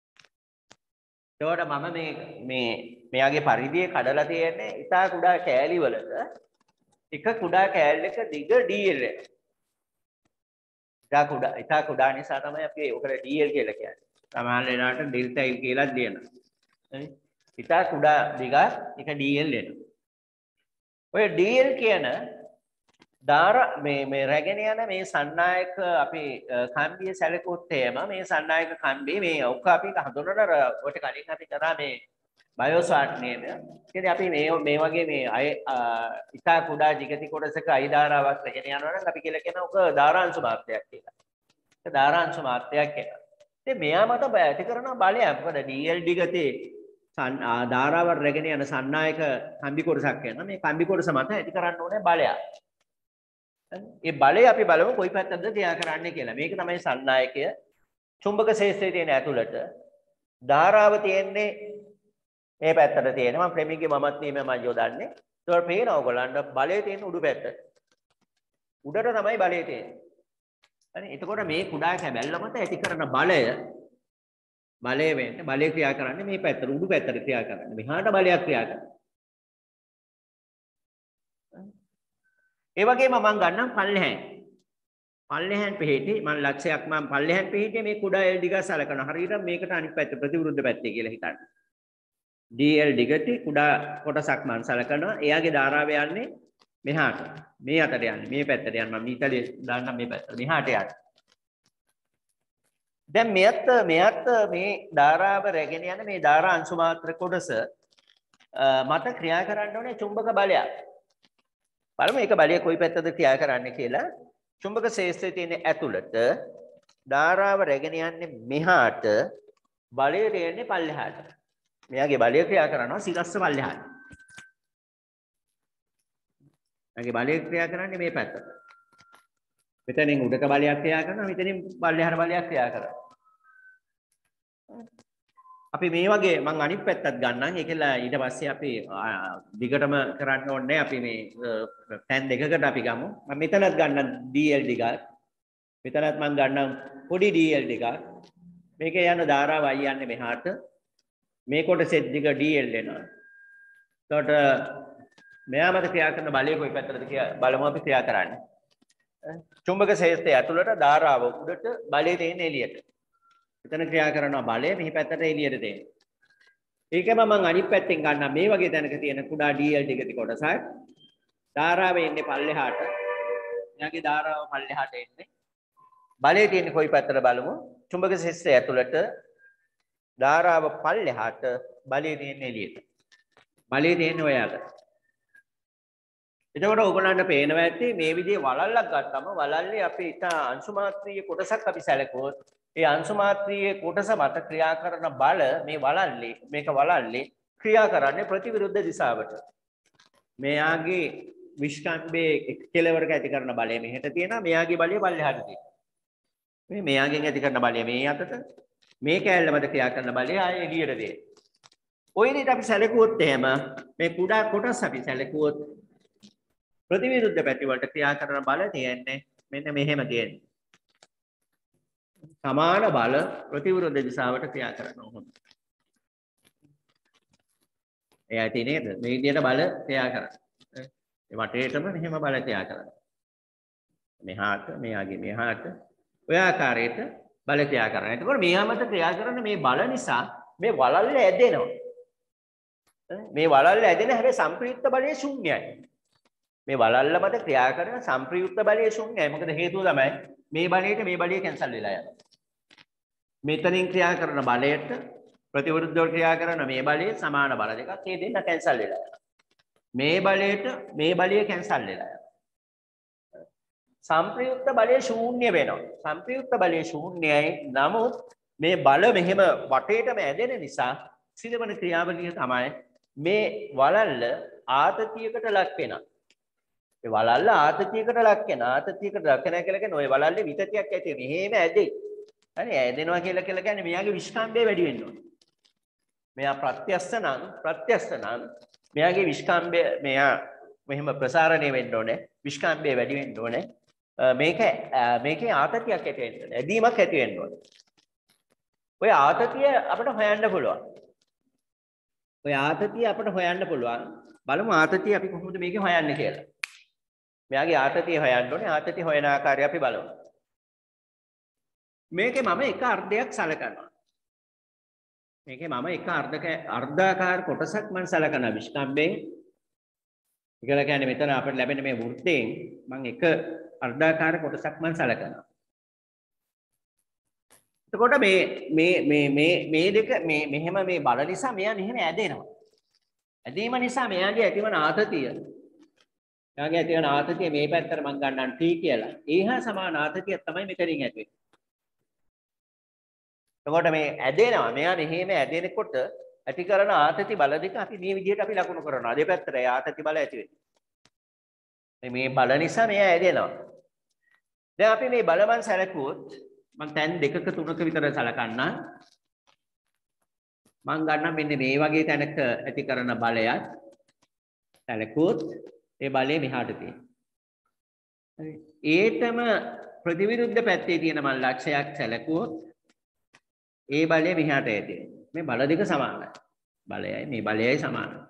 A: එතකොට මම මේ මේ මෙයාගේ පරිධිය කඩලා තියෙන්නේ ඉතා කුඩා කෑලි වලට එක කුඩා කෑල්ලක දිග D L එක. ඉතා කුඩා ඉතා කුඩා නිසා තමයි අපි ඔකට D L කියලා කියන්නේ. සමහර වෙලාවට ඩෙල්ටා L කියලා දෙනවා. හරි. ඉතා කුඩා දිග එක D L එනවා. ඔය D L කියන ධාර මේ මේ රැගෙන යන මේ සන්නායක අපි කම්බිය සැලකුවොත් එහෙම මේ සන්නායක කම්බිය මේ ඔක්ක අපි හඳුනන ඔකට කලින් අපි කරා මේ බයෝස්වාට් නේද? ඉතින් අපි මේ මේ වගේ මේ අය ඉතා කුඩා ජිගති කොටසක අය ධාරාවක් රැගෙන යනවා නම් අපි කියලා කියන ඔක ධාරාංශ මාත්‍රයක් කියලා. ඒක ධාරාංශ මාත්‍රයක් කියලා. ඉතින් මෙයා මත ඇති කරන බලය මොකද D L දිගතේ ධාරාවක් රැගෙන යන සන්නායක කම්බි කොටසක් වෙනවා. මේ කම්බි කොටස මත ඇති කරන්න ඕනේ බලයක්. ඒ බලය අපි බලමු කොයි පැත්තටද ක්‍රියා කරන්නේ කියලා. මේක තමයි සන්නායකය. චුම්බක ශේෂ්ත්‍රයේ තියෙන ඇතුළට ධාරාව තියෙන්නේ මේ පැත්තට තියෙනවා. මම ෆ්ලෙමින්ගේ මමත් නීමේ මම යොදන්නේ. ඒතකොට පේනවා ඔයගොල්ලන්ට බලය තියෙන උඩු පැත්තට. උඩට තමයි බලය තියෙන්නේ. හරි. එතකොට මේ කුඩා කැබැල්ල මත ඇති කරන බලය බලය වෙන්නේ බලය ක්‍රියා කරන්නේ මේ පැත්තට උඩු පැත්තට ක්‍රියා කරන්නේ. මෙහාට බලයක් ක්‍රියා කරන්නේ. ඒ වගේම මම ගන්නම් පල්ලෙහාන්. පල්ලෙහාන් පිහිටි මම ලක්ෂයක් මම පල්ලෙහාන් පිහිටි මේ කුඩා L දිග සලකන. හරියට මේකට අනිත් පැත්ත ප්‍රතිවිරුද්ධ පැත්තේ කියලා හිතන්න. D L දිගටි කුඩා කොටසක් මම සලකනවා. එයාගේ ධාරාව යන්නේ මෙහාට. මේ අතට යන්නේ. මේ පැත්තට යන්නේ. මම ඊතලේ දාන්නම් මේ පැත්තට. මෙහාට යන්නේ. දැන් මෙයත් මෙයත් මේ ධාරාව රැගෙන යන මේ ධාරා අංශු මාත්‍ර කොටස මත ක්‍රියා කරන්න ඕනේ චුම්බක බලයක්. බලමු මේක බලය කොයි පැත්තද ක්‍රියා කරන්නේ කියලා. චුම්බක ශේෂ්ත්‍රයේ තියෙන ඇතුළත ධාරාව රැගෙන යන්නේ මෙහාට බලය තියෙන්නේ පල්ලෙහාට. මෙයාගේ බලය ක්‍රියා කරනවා සිරස්ස පල්ලෙහාට. මෙයාගේ බලය ක්‍රියා කරන්නේ මේ පැත්තට. මෙතනින් උඩට බලයක් ක්‍රියා කරනවා මෙතනින් පල්ලෙහාට බලයක් ක්‍රියා කරනවා. අපි මේ වගේ මම අනිත් පැත්තත් ගන්නම්. ඒකලා ඊට පස්සේ අපි දිගටම කරන්න ඕනේ. අපි මේ පැන් දෙකකට අපි ගමු. මම මෙතනත් ගන්නම් D L දිගක්. මෙතනත් මම ගන්නම් පොඩි D L දිගක්. මේකේ යන ධාරාව I යන්නේ මෙහාට. මේ කොටසෙත් දිග D L එනවා. එතකොට මෙයා මත ක්‍රියා කරන බලය කොයි පැත්තටද කියලා බලමු අපි ක්‍රියා කරන්නේ. චුම්බක ශේෂ්ත්‍රය ඇතුළට ධාරාව උඩට බලය තියෙන එළියට. මෙතන ක්‍රියා කරන බලය මෙහි පැත්තට එළියට දෙන්න. ඒකම මම අනිත් පැත්තෙන් ගන්නම් මේ වගේ තැනක තියෙන කුඩා ඩී එල් ටික කොටසක්. ධාරාව එන්නේ පල්ලෙහාට. මෙයාගේ ධාරාව පල්ලෙහාට එන්නේ. බලය තියෙන්නේ කොයි පැත්තට බලමු? චුම්බක ශිෂ්ටය ඇතුළට ධාරාව පල්ලෙහාට බලය තියෙන්නේ එළියට. බලය තියෙන්නේ ඔයාට. එතකොට ඔයගොල්ලන්ට පේනවා ඇති මේ විදිහේ වලල්ලක් ගත්තම වලල්ලේ අපි ඊට අංශු මාත්‍රීය කොටසක් අපි සැලකුවොත් ඒ අංශු මාත්‍රීය කොටස මත ක්‍රියා කරන බල මේ වලල්ලේ මේක වලල්ලේ ක්‍රියා කරන්නේ ප්‍රතිවිරුද්ධ දිශාවට. මෙයාගේ විස්කම්බේ කෙලවරක ඇති කරන බලය මෙහෙට තියෙනවා මෙයාගේ බලය පල්ලෙහාට තියෙනවා. මේ මෙයාගෙන් ඇති කරන බලය මේ අතට මේ කැලල මත ක්‍රියා කරන බලය ආයේ එළියට දෙනවා. ඔය විදිහට අපි සැලකුවොත් එහෙම මේ කුඩා කොටස් අපි සැලකුවොත් ප්‍රතිවිරුද්ධ පැති වලට ක්‍රියා කරන බල තියෙන්නේ මෙන්න මෙහෙම තියෙන්නේ. සමාන බල ප්‍රතිවිරුද්ධ දිශාවට ක්‍රියා කරනවා හොඳ. එයා තියෙන්නේ නේද? මේ විදිහට බල ක්‍රියා කරනවා. ඒ වටේටම මෙහෙම බල ක්‍රියා කරනවා. මෙහාට මෙයාගේ මෙහාට ඔය ආකාරයට බල ක්‍රියා කරනවා. එතකොට මෙහා මත ක්‍රියා කරන මේ බල නිසා මේ වලල්ල ඇදෙනවා. මේ වලල්ල ඇදෙන හැබැයි සම්ප්‍රයුක්ත බලය ශුන්‍යයි. මේ වලල්ල මත ක්‍රියා කරන සම්ප්‍රයුක්ත බලය ශුන්‍යයි. මොකද හේතුව තමයි මේ බලයට මේ බලය කැන්සල් වෙලා යනවා. මෙතනින් ක්‍රියා කරන බලයට ප්‍රතිවිරුද්ධව ක්‍රියා කරන මේ බලයේ සමාන බල දෙකක් මේ දෙන්න කැන්සල් වෙලා යනවා. මේ බලයට මේ බලය කැන්සල් වෙලා යනවා. සම්ප්‍රයුක්ත බලය ශූන්‍ය වෙනවා. සම්ප්‍රයුක්ත බලය ශූන්‍යයි. නමුත් මේ බල මෙහෙම වටේටම ඇදෙන නිසා සිදුවන ක්‍රියාවලිය තමයි මේ වලල්ල ආතතියකට ලක් වෙනවා. ඒ වලල්ල ආතතියකට ලක් වෙන ආතතියකට ලක් වෙනවා කියලා කියන්නේ ওই වලල්ලේ විතතියක් ඇති වෙන. මෙහෙම ඇදෙයි. හරි ඇදෙනවා කියලා කියලා කියන්නේ මෙයාගේ විස්කම්භය වැඩි වෙන්න ඕනේ. මෙයා ප්‍රත්‍යස්ත නම් ප්‍රත්‍යස්ත නම් මෙයාගේ විස්කම්භය මෙයා මෙහෙම ප්‍රසාරණය වෙන්න ඕනේ. විස්කම්භය වැඩි වෙන්න ඕනේ. මේක මේකේ ආතතියක් ඇති වෙන්න ඕනේ. ඇදීමක් ඇති වෙන්න ඕනේ. ඔය ආතතිය අපිට හොයන්න පුළුවන්. ඔය ආතතිය අපිට හොයන්න පුළුවන්. බලමු ආතතිය අපි කොහොමද මේකේ හොයන්නේ කියලා. මෙයාගේ ආතතිය හොයන්න ඕනේ. ආතතිය හොයන ආකාරය අපි බලමු. මේකේ මම එක අර්ධයක් සලකනවා. මේකේ මම එක අර්ධක අර්ධාකාර කොටසක් මම සලකනවා විස්කම්භයෙන්. ඒකල කියන්නේ මෙතන අපිට ලැබෙන මේ වෘත්තයෙන් මම එක අර්ධාකාර කොටසක් මම සලකනවා. එතකොට මේ මේ මේ මේ මේ දෙක මේ මෙහෙම මේ බල නිසා මෙයා මෙහෙම ඇදෙනවා. ඇදීම නිසා මෙයාගේ ඇතිවන ආතතිය. එයාගේ ඇතිවන ආතතිය මේ පැත්තට මම ගන්නම් T කියලා. ඒහා සමාන ආතතියක් තමයි මෙතනින් ඇති වෙන්නේ. එතකොට මේ ඇදෙනවා. මෙයා මෙහෙම ඇදෙනකොට ඇති කරන ආතති බල දෙක අපි මේ විදිහට අපි ලකුණු කරනවා. දෙපැත්තට ඒ ආතති බල ඇති වෙන්නේ. මේ බල නිසා මෙයා ඇදෙනවා. දැන් අපි මේ බලමන් සැලකුවොත් මම දැන් දෙකක තුනක විතර සලකන්න. මම ගන්නම් මෙන්න මේ වගේ තැනක ඇති කරන බලයක් සැලකුවොත් ඒ බලය මෙහාට තියෙනවා. හරි. ඒටම ප්‍රතිවිරුද්ධ පැත්තේ තියෙන මම ලක්ෂයක් සැලකුවොත් ඒ බලය මෙහාට ඇති. මේ බල දෙක සමානයි. බලයයි මේ බලයයි සමානයි.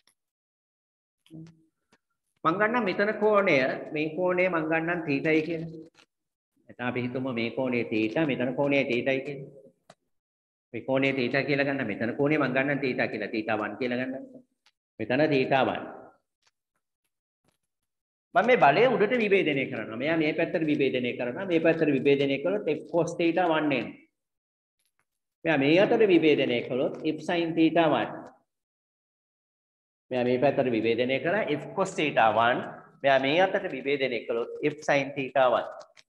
A: මම ගන්නම් මෙතන කෝණය මේ කෝණය මම ගන්නම් θීටයි කියලා. එතන අපි හිතමු මේ කෝණය θීටා මෙතන කෝණය θීටයි කියලා. මේ කෝණය θීටා කියලා ගන්න මෙතන කෝණය මම ගන්නම් θීටා කියලා. θීටා වන් කියලා ගන්නම්. මෙතන θීටා වන්. මම මේ බලය උඩට විභේදනය කරනවා. මෙයා මේ පැත්තට විභේදනය කරනවා. මේ පැත්තට විභේදනය කළොත් f cos θීටා වන් එනවා. මෙයා මේ අතට විභේදනය කළොත් f sin θීටා වන්. මෙයා මේ පැත්තට විභේදනය කළා f cos θීටා වන්. මෙයා මේ අතට විභේදනය කළොත් f sin θීටා වන්.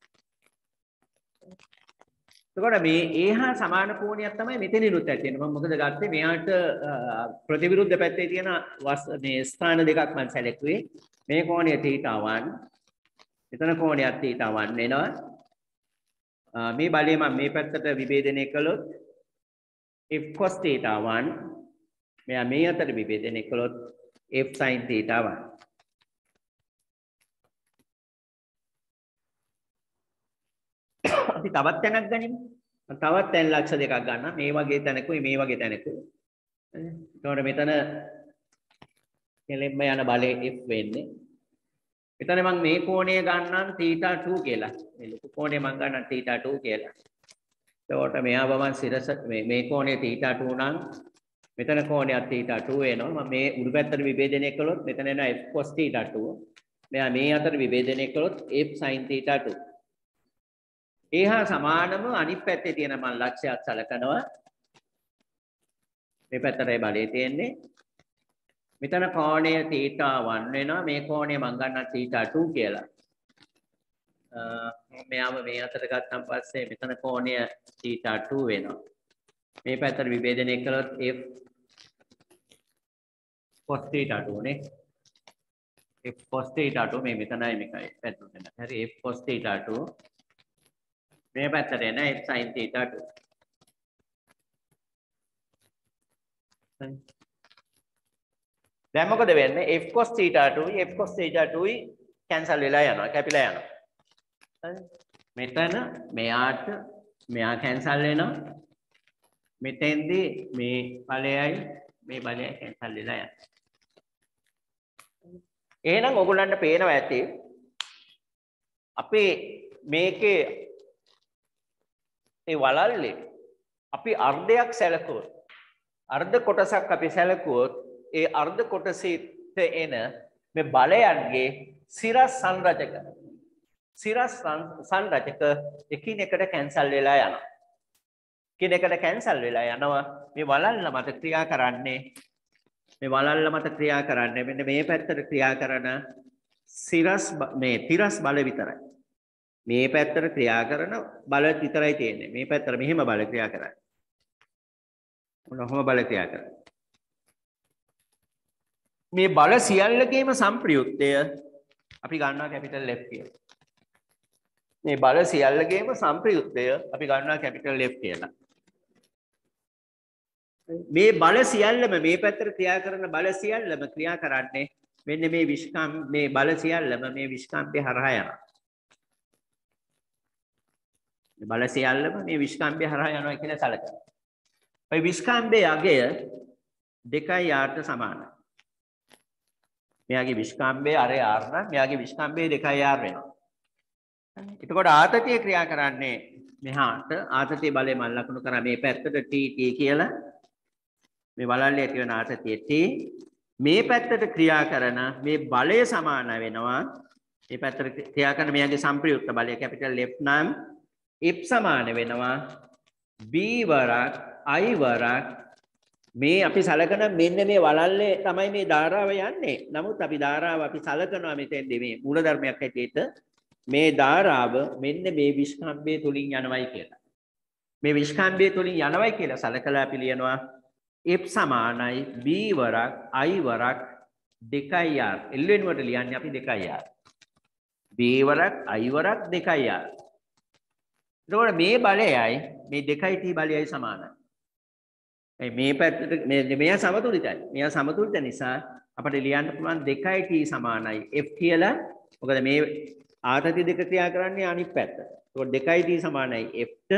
A: එතකොට මේ ඒහා සමාන කෝණයක් තමයි මෙතනිනුත් ඇති වෙන්නේ. මම මොකද ගත්තේ මෙයාට ප්‍රතිවිරුද්ධ පැත්තේ තියෙන මේ ස්ථාන දෙකක් මම සැලකුවේ. මේ කෝණය θීටා වන්. මෙතන කෝණයක් θීටා වන් වෙනවා. මේ බලය මම මේ පැත්තට විභේදනය කළොත් f cos θීටා වන්. මෙයා මේ අතට විභේදනය කළොත් f sin θීටා වන්. අපි තවත් තැනක් ගනිමු. තවත් තැන් ලක්ෂ දෙකක් ගන්නවා. මේ වගේ තැනකුයි මේ වගේ තැනකුයි. එතකොට මෙතන කෙලෙම්ම යන බලය f වෙන්නේ. මෙතන මම මේ කෝණය ගන්නම් θීටා ටූ කියලා. මේ ලොකු කෝණය මම ගන්නම් θීටා ටූ කියලා. එතකොට මෙහා වමන් සිරස මේ මේ කෝණය theta two නම් මෙතන කෝණයක් theta two වෙනවා. මම මේ උඩු පැත්තට විභේදනය කළොත් මෙතන එනවා f cos theta two. මෙයා මේ අතර විභේදනය කළොත් f sin theta two. ඒ හා සමානම අනිත් පැත්තේ තියෙන මම ලක්ෂයක් සලකනවා. මේ පැත්තටයි බලය තියෙන්නේ. මෙතන කෝණය theta one වෙනවා. මේ කෝණය මම ගන්නවා theta two කියලා. මෙයාම මේ අතට ගත්තන් පස්සේ මෙතන කෝණය theta two වෙනවා. මේ පැත්තට විභේදනය කළොත් f cos theta two නේ. f cos theta two මේ මෙතනයි මේකයි පැත්තට එන. හරි f cos theta two මේ පැත්තට එන f sin theta two. දැන් මොකද වෙන්නේ? f cos theta two f cos theta two cancel වෙලා යනවා, කැපිලා යනවා. හරි. මෙතන මෙයාට මෙයා කැන්සල් වෙනවා. මෙතෙන්දී මේ බලයයි මේ බලයයි කැන්සල් වෙලා යනවා. එහෙනම් ඔයගොල්ලන්ට පේනවා ඇති අපේ මේකේ ඒ වලල්ලේ අපි අර්ධයක් සැලකුවොත් අර්ධ කොටසක් අපි සැලකුවොත් ඒ අර්ධ කොටසෙත් එන මේ බලයන්ගේ සිරස් සංරචක සිරස් සංරචක එකිනෙකට කැන්සල් වෙලා යනවා. එකිනෙකට කැන්සල් වෙලා යනවා. මේ වලල්ල මත ක්‍රියා කරන්නේ මේ වලල්ල මත ක්‍රියා කරන්නේ මෙන්න මේ පැත්තට ක්‍රියා කරන සිරස් මේ තිරස් බල විතරයි. මේ පැත්තට ක්‍රියා කරන බල විතරයි තියෙන්නේ. මේ පැත්තට මෙහෙම බල ක්‍රියා කරන්නේ. මොනවම බල ක්‍රියා කරන්නේ. මේ බල සියල්ලකේම සංප්‍රයුක්තය අපි ගන්නවා කැපිටල් F කියලා. මේ බල සියල්ලකේම සංප්‍රයුක්තය අපි ගන්නවා කැපිටල් F කියලා. මේ බල සියල්ලම මේ පැත්තට ක්‍රියා කරන බල සියල්ලම ක්‍රියා කරන්නේ මෙන්න මේ විස්කම් මේ බල සියල්ලම මේ විස්කම්පේ හරහා යනවා. මේ බල සියල්ලම මේ විස්කම්පේ හරහා යනවා කියලා සැලකනවා. ඔය විස්කම්පේ අගය දෙකයි r ට සමානයි. මෙයාගේ විස්කම්පේ අරේ r නම් මෙයාගේ විස්කම්පේ දෙකයි r වෙනවා. එතකොට ආතතිය ක්‍රියා කරන්නේ මෙහාට ආතතිය බලය මල් ලකුණු කරා මේ පැත්තට t t කියලා මේ වලල්ලේ ඇති වෙන ආතතිය t මේ පැත්තට ක්‍රියා කරන මේ බලය සමාන වෙනවා මේ පැත්තට ක්‍රියා කරන මෙයාගේ සංප්‍රයුක්ත බලය කැපිටල් F නම් F සමාන වෙනවා b වරක් i වරක් මේ අපි සලකන මෙන්න මේ වලල්ලේ තමයි මේ ධාරාව යන්නේ. නමුත් අපි ධාරාව අපි සලකනවා මෙතෙන්දී මේ මූලධර්මයක් හැටියට මේ ධාරාව මෙන්න මේ විස්කම්භය තුලින් යනවයි කියලා. මේ විස්කම්භය තුලින් යනවයි කියලා සලකලා අපි ලියනවා F සමානයි b වරක් i වරක් දෙකයි r. L වෙනුවට ලියන්නේ අපි දෙකයි r. b වරක් i වරක් දෙකයි r. එතකොට මේ බලයයි මේ දෙකයි t බලයයි සමානයි. මේ පැත්තට මේ මෙයා සමතුලිතයි. මෙයා සමතුලිත නිසා අපිට ලියන්න පුළුවන් දෙකයි t සමානයි f කියලා. මොකද මේ ආතති දෙක ක්‍රියා කරන්නේ අනිත් පැත්ත. ඒකට දෙකයි t සමානයි f ට.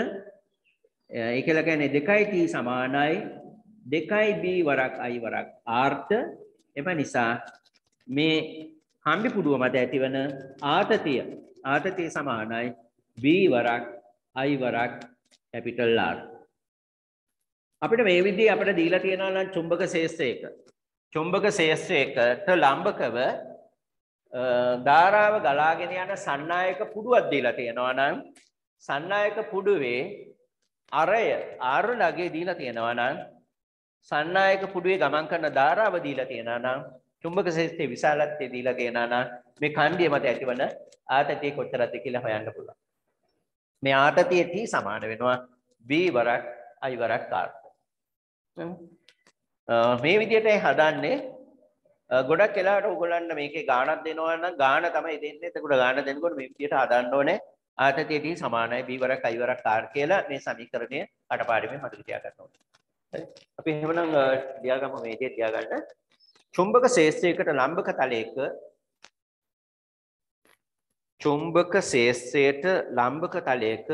A: ඒ කියලා කියන්නේ දෙකයි t සමානයි දෙකයි b වරක් i වරක් r ට. එම නිසා මේ හම්බි පුඩුව මත ඇතිවන ආතතිය ආතතිය සමානයි b වරක් i වරක් කැපිටල් R. අපිට මේ විදිහේ අපිට දීලා තියෙනවා නම් චුම්බක ශේෂ්ත්‍රයක චුම්බක ශේෂ්ත්‍රයකට ලම්බකව ධාරාව ගලාගෙන යන සන්නායක පුඩුවක් දීලා තියෙනවා නම් සන්නායක පුඩුවේ අරය R ලගේ දීලා තියෙනවා නම් සන්නායක පුඩුවේ ගමන් කරන ධාරාව දීලා තියෙනවා නම් චුම්බක ශේෂ්ත්‍රයේ විශාලත්වය දීලා තියෙනවා නම් මේ ඛණ්ඩය මත ඇතිවන ආතතිය කොච්චරද කියලා හොයන්න පුළුවන්. මේ ආතතිය T සමාන වෙනවා B වරක් I වරක් R. මේ විදිහට හදන්නේ ගොඩක් වෙලාවට ඕගොල්ලන්ට මේකේ ගාණක් දෙනවා නම් ගාණ තමයි දෙන්නේ. එතකොට ගාණ දෙනකොට මේ විදිහට හදන්න ඕනේ. ආතතිය T සමානයි B වරක් I වරක් R කියලා මේ සමීකරණය කටපාඩමෙන් මතක තියාගන්න ඕනේ. හරි. අපි එහෙමනම් ලියාගමු මේ විදිහට ලියාගන්න. චුම්බක ශේෂ්ත්‍රයකට ලම්බක තලයක චුම්බක ශේෂ්ත්‍රයට ලම්බක තලයක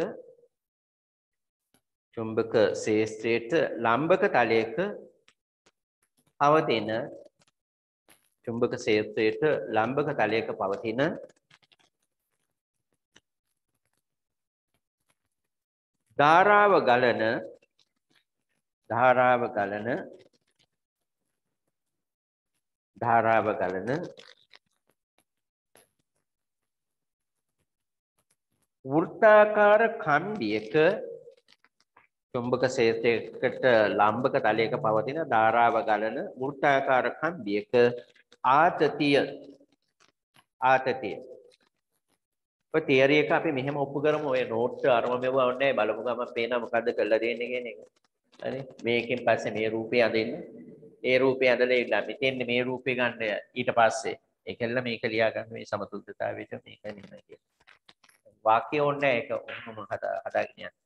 A: චුම්බක ශේෂ්ත්‍රයට ලම්බක තලයක පවතින චුම්බක ශේෂ්ත්‍රයට ලම්බක තලයක පවතින ධාරාව ගලන ධාරාව ගලන ධාරාව ගලන වෘත්තාකාර කම්බියක චුම්බක ශේෂයකට ලම්බක තලයක පවතින ධාරාව ගලන වෘත්තාකාර කම්බියක ආතතිය ආතතිය ඔය තියරි එක අපි මෙහෙම ඔප්පු කරමු ඔය නෝට් අරම මෙවුවා ඕනේ බලමු ගම පේනවා මොකද්ද කරලා දෙන්නේ කියන එක හරි මේකෙන් පස්සේ මේ රූපේ අදින්න ඒ රූපේ ඇඳලා ඉන්න මෙතෙන් මේ රූපේ ගන්න ඊට පස්සේ ඒකෙල්ල මේක ලියා ගන්න මේ සමතුලිතතාවයට මේක නෙමෙයි කියන වාක්‍ය ඕනේ ඒක ඔහොම හදා හදාගෙන යන්න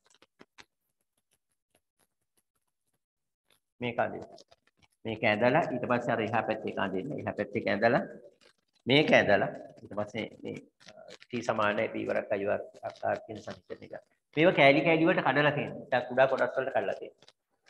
A: මේක අදින්න මේක ඇඳලා ඊට පස්සේ අර එහා පැත්තේ අදින්න එහා පැත්තේ ඇඳලා මේක ඇඳලා ඊට පස්සේ මේ T සමාන බීවරක් අයුවක් ආකාර කියන සම්පූර්ණ එක මේව කෑලි කෑලි වලට කඩලා තියෙනවා ටිකක් කුඩා කොටස් වලට කඩලා තියෙනවා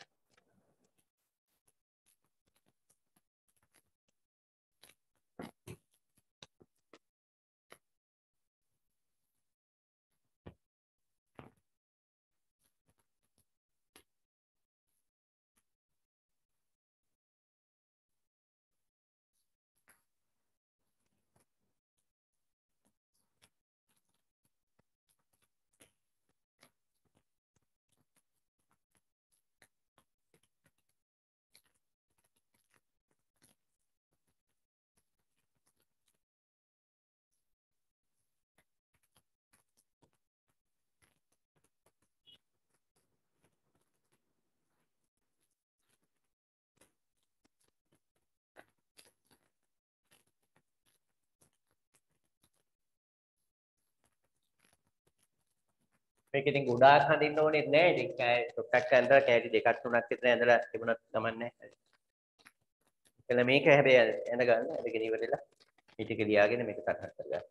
A: මේක ඉතින් ගොඩාක් හඳින්න ඕනේ නැහැ. ඉතින් කෑ ටොක්ටක් ඇඳලා කෑලි දෙකක් තුනක් විතර ඇඳලා තිබුණත් කමන්නේ නැහැ. එතන මේක හැබැයි ඇඳ ගන්න. ඇඳගෙන ඉවරලා මේ ටික ලියාගෙන මේක සටහන් කරගන්න.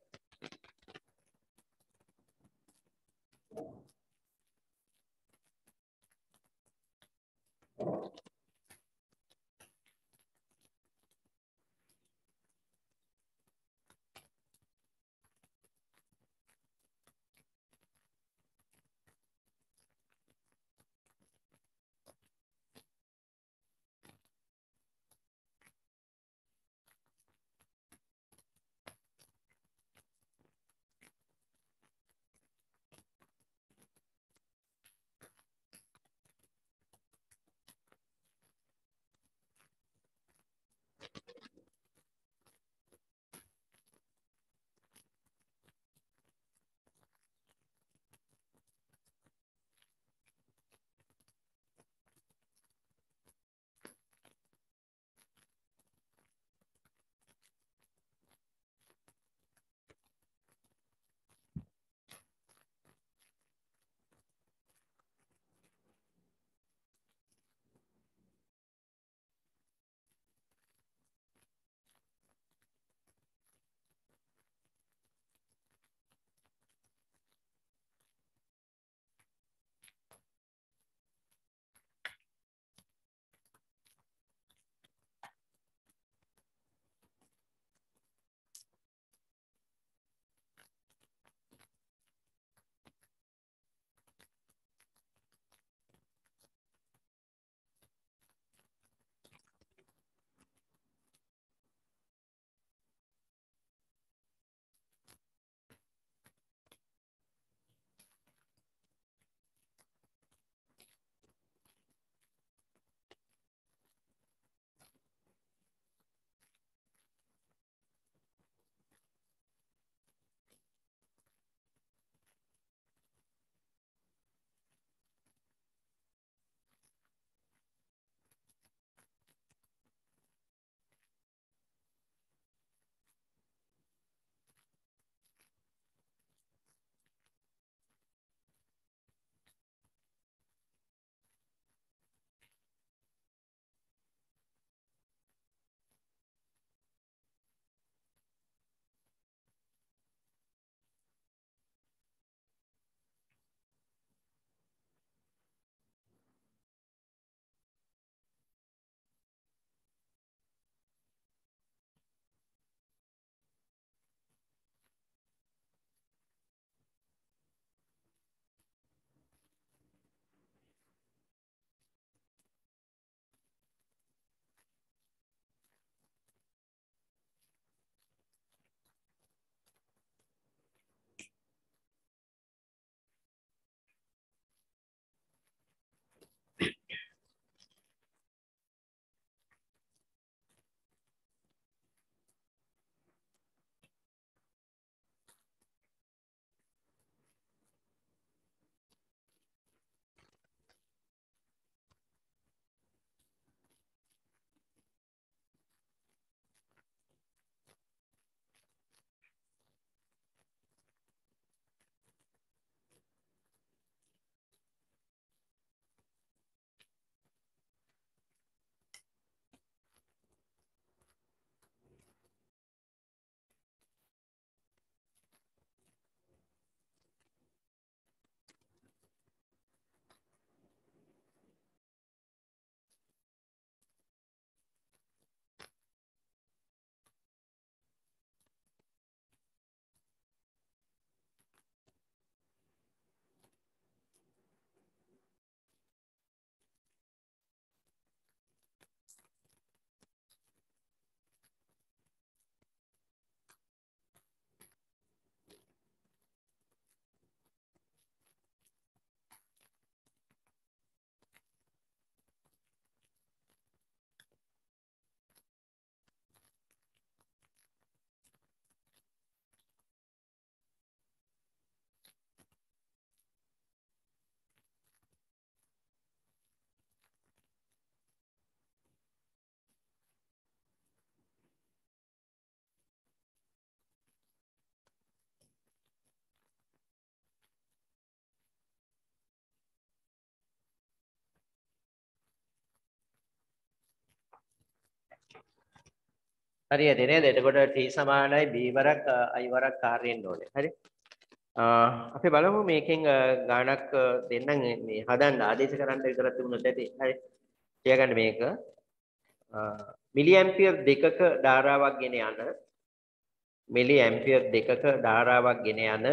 A: හරියට නේද? එතකොට T සමානයි B වරක් I වරක් R වෙන්න ඕනේ. හරි. අපි බලමු මේකෙන් ගාණක් දෙන්නම් මේ හදන්න ආදේශ කරන්න විතරක් තිබුණොත් ඇති. හරි. තියාගන්න මේක. මිලි ඇම්පියර් දෙකක ධාරාවක් ගෙන යන මිලි ඇම්පියර් දෙකක ධාරාවක් ගෙන යන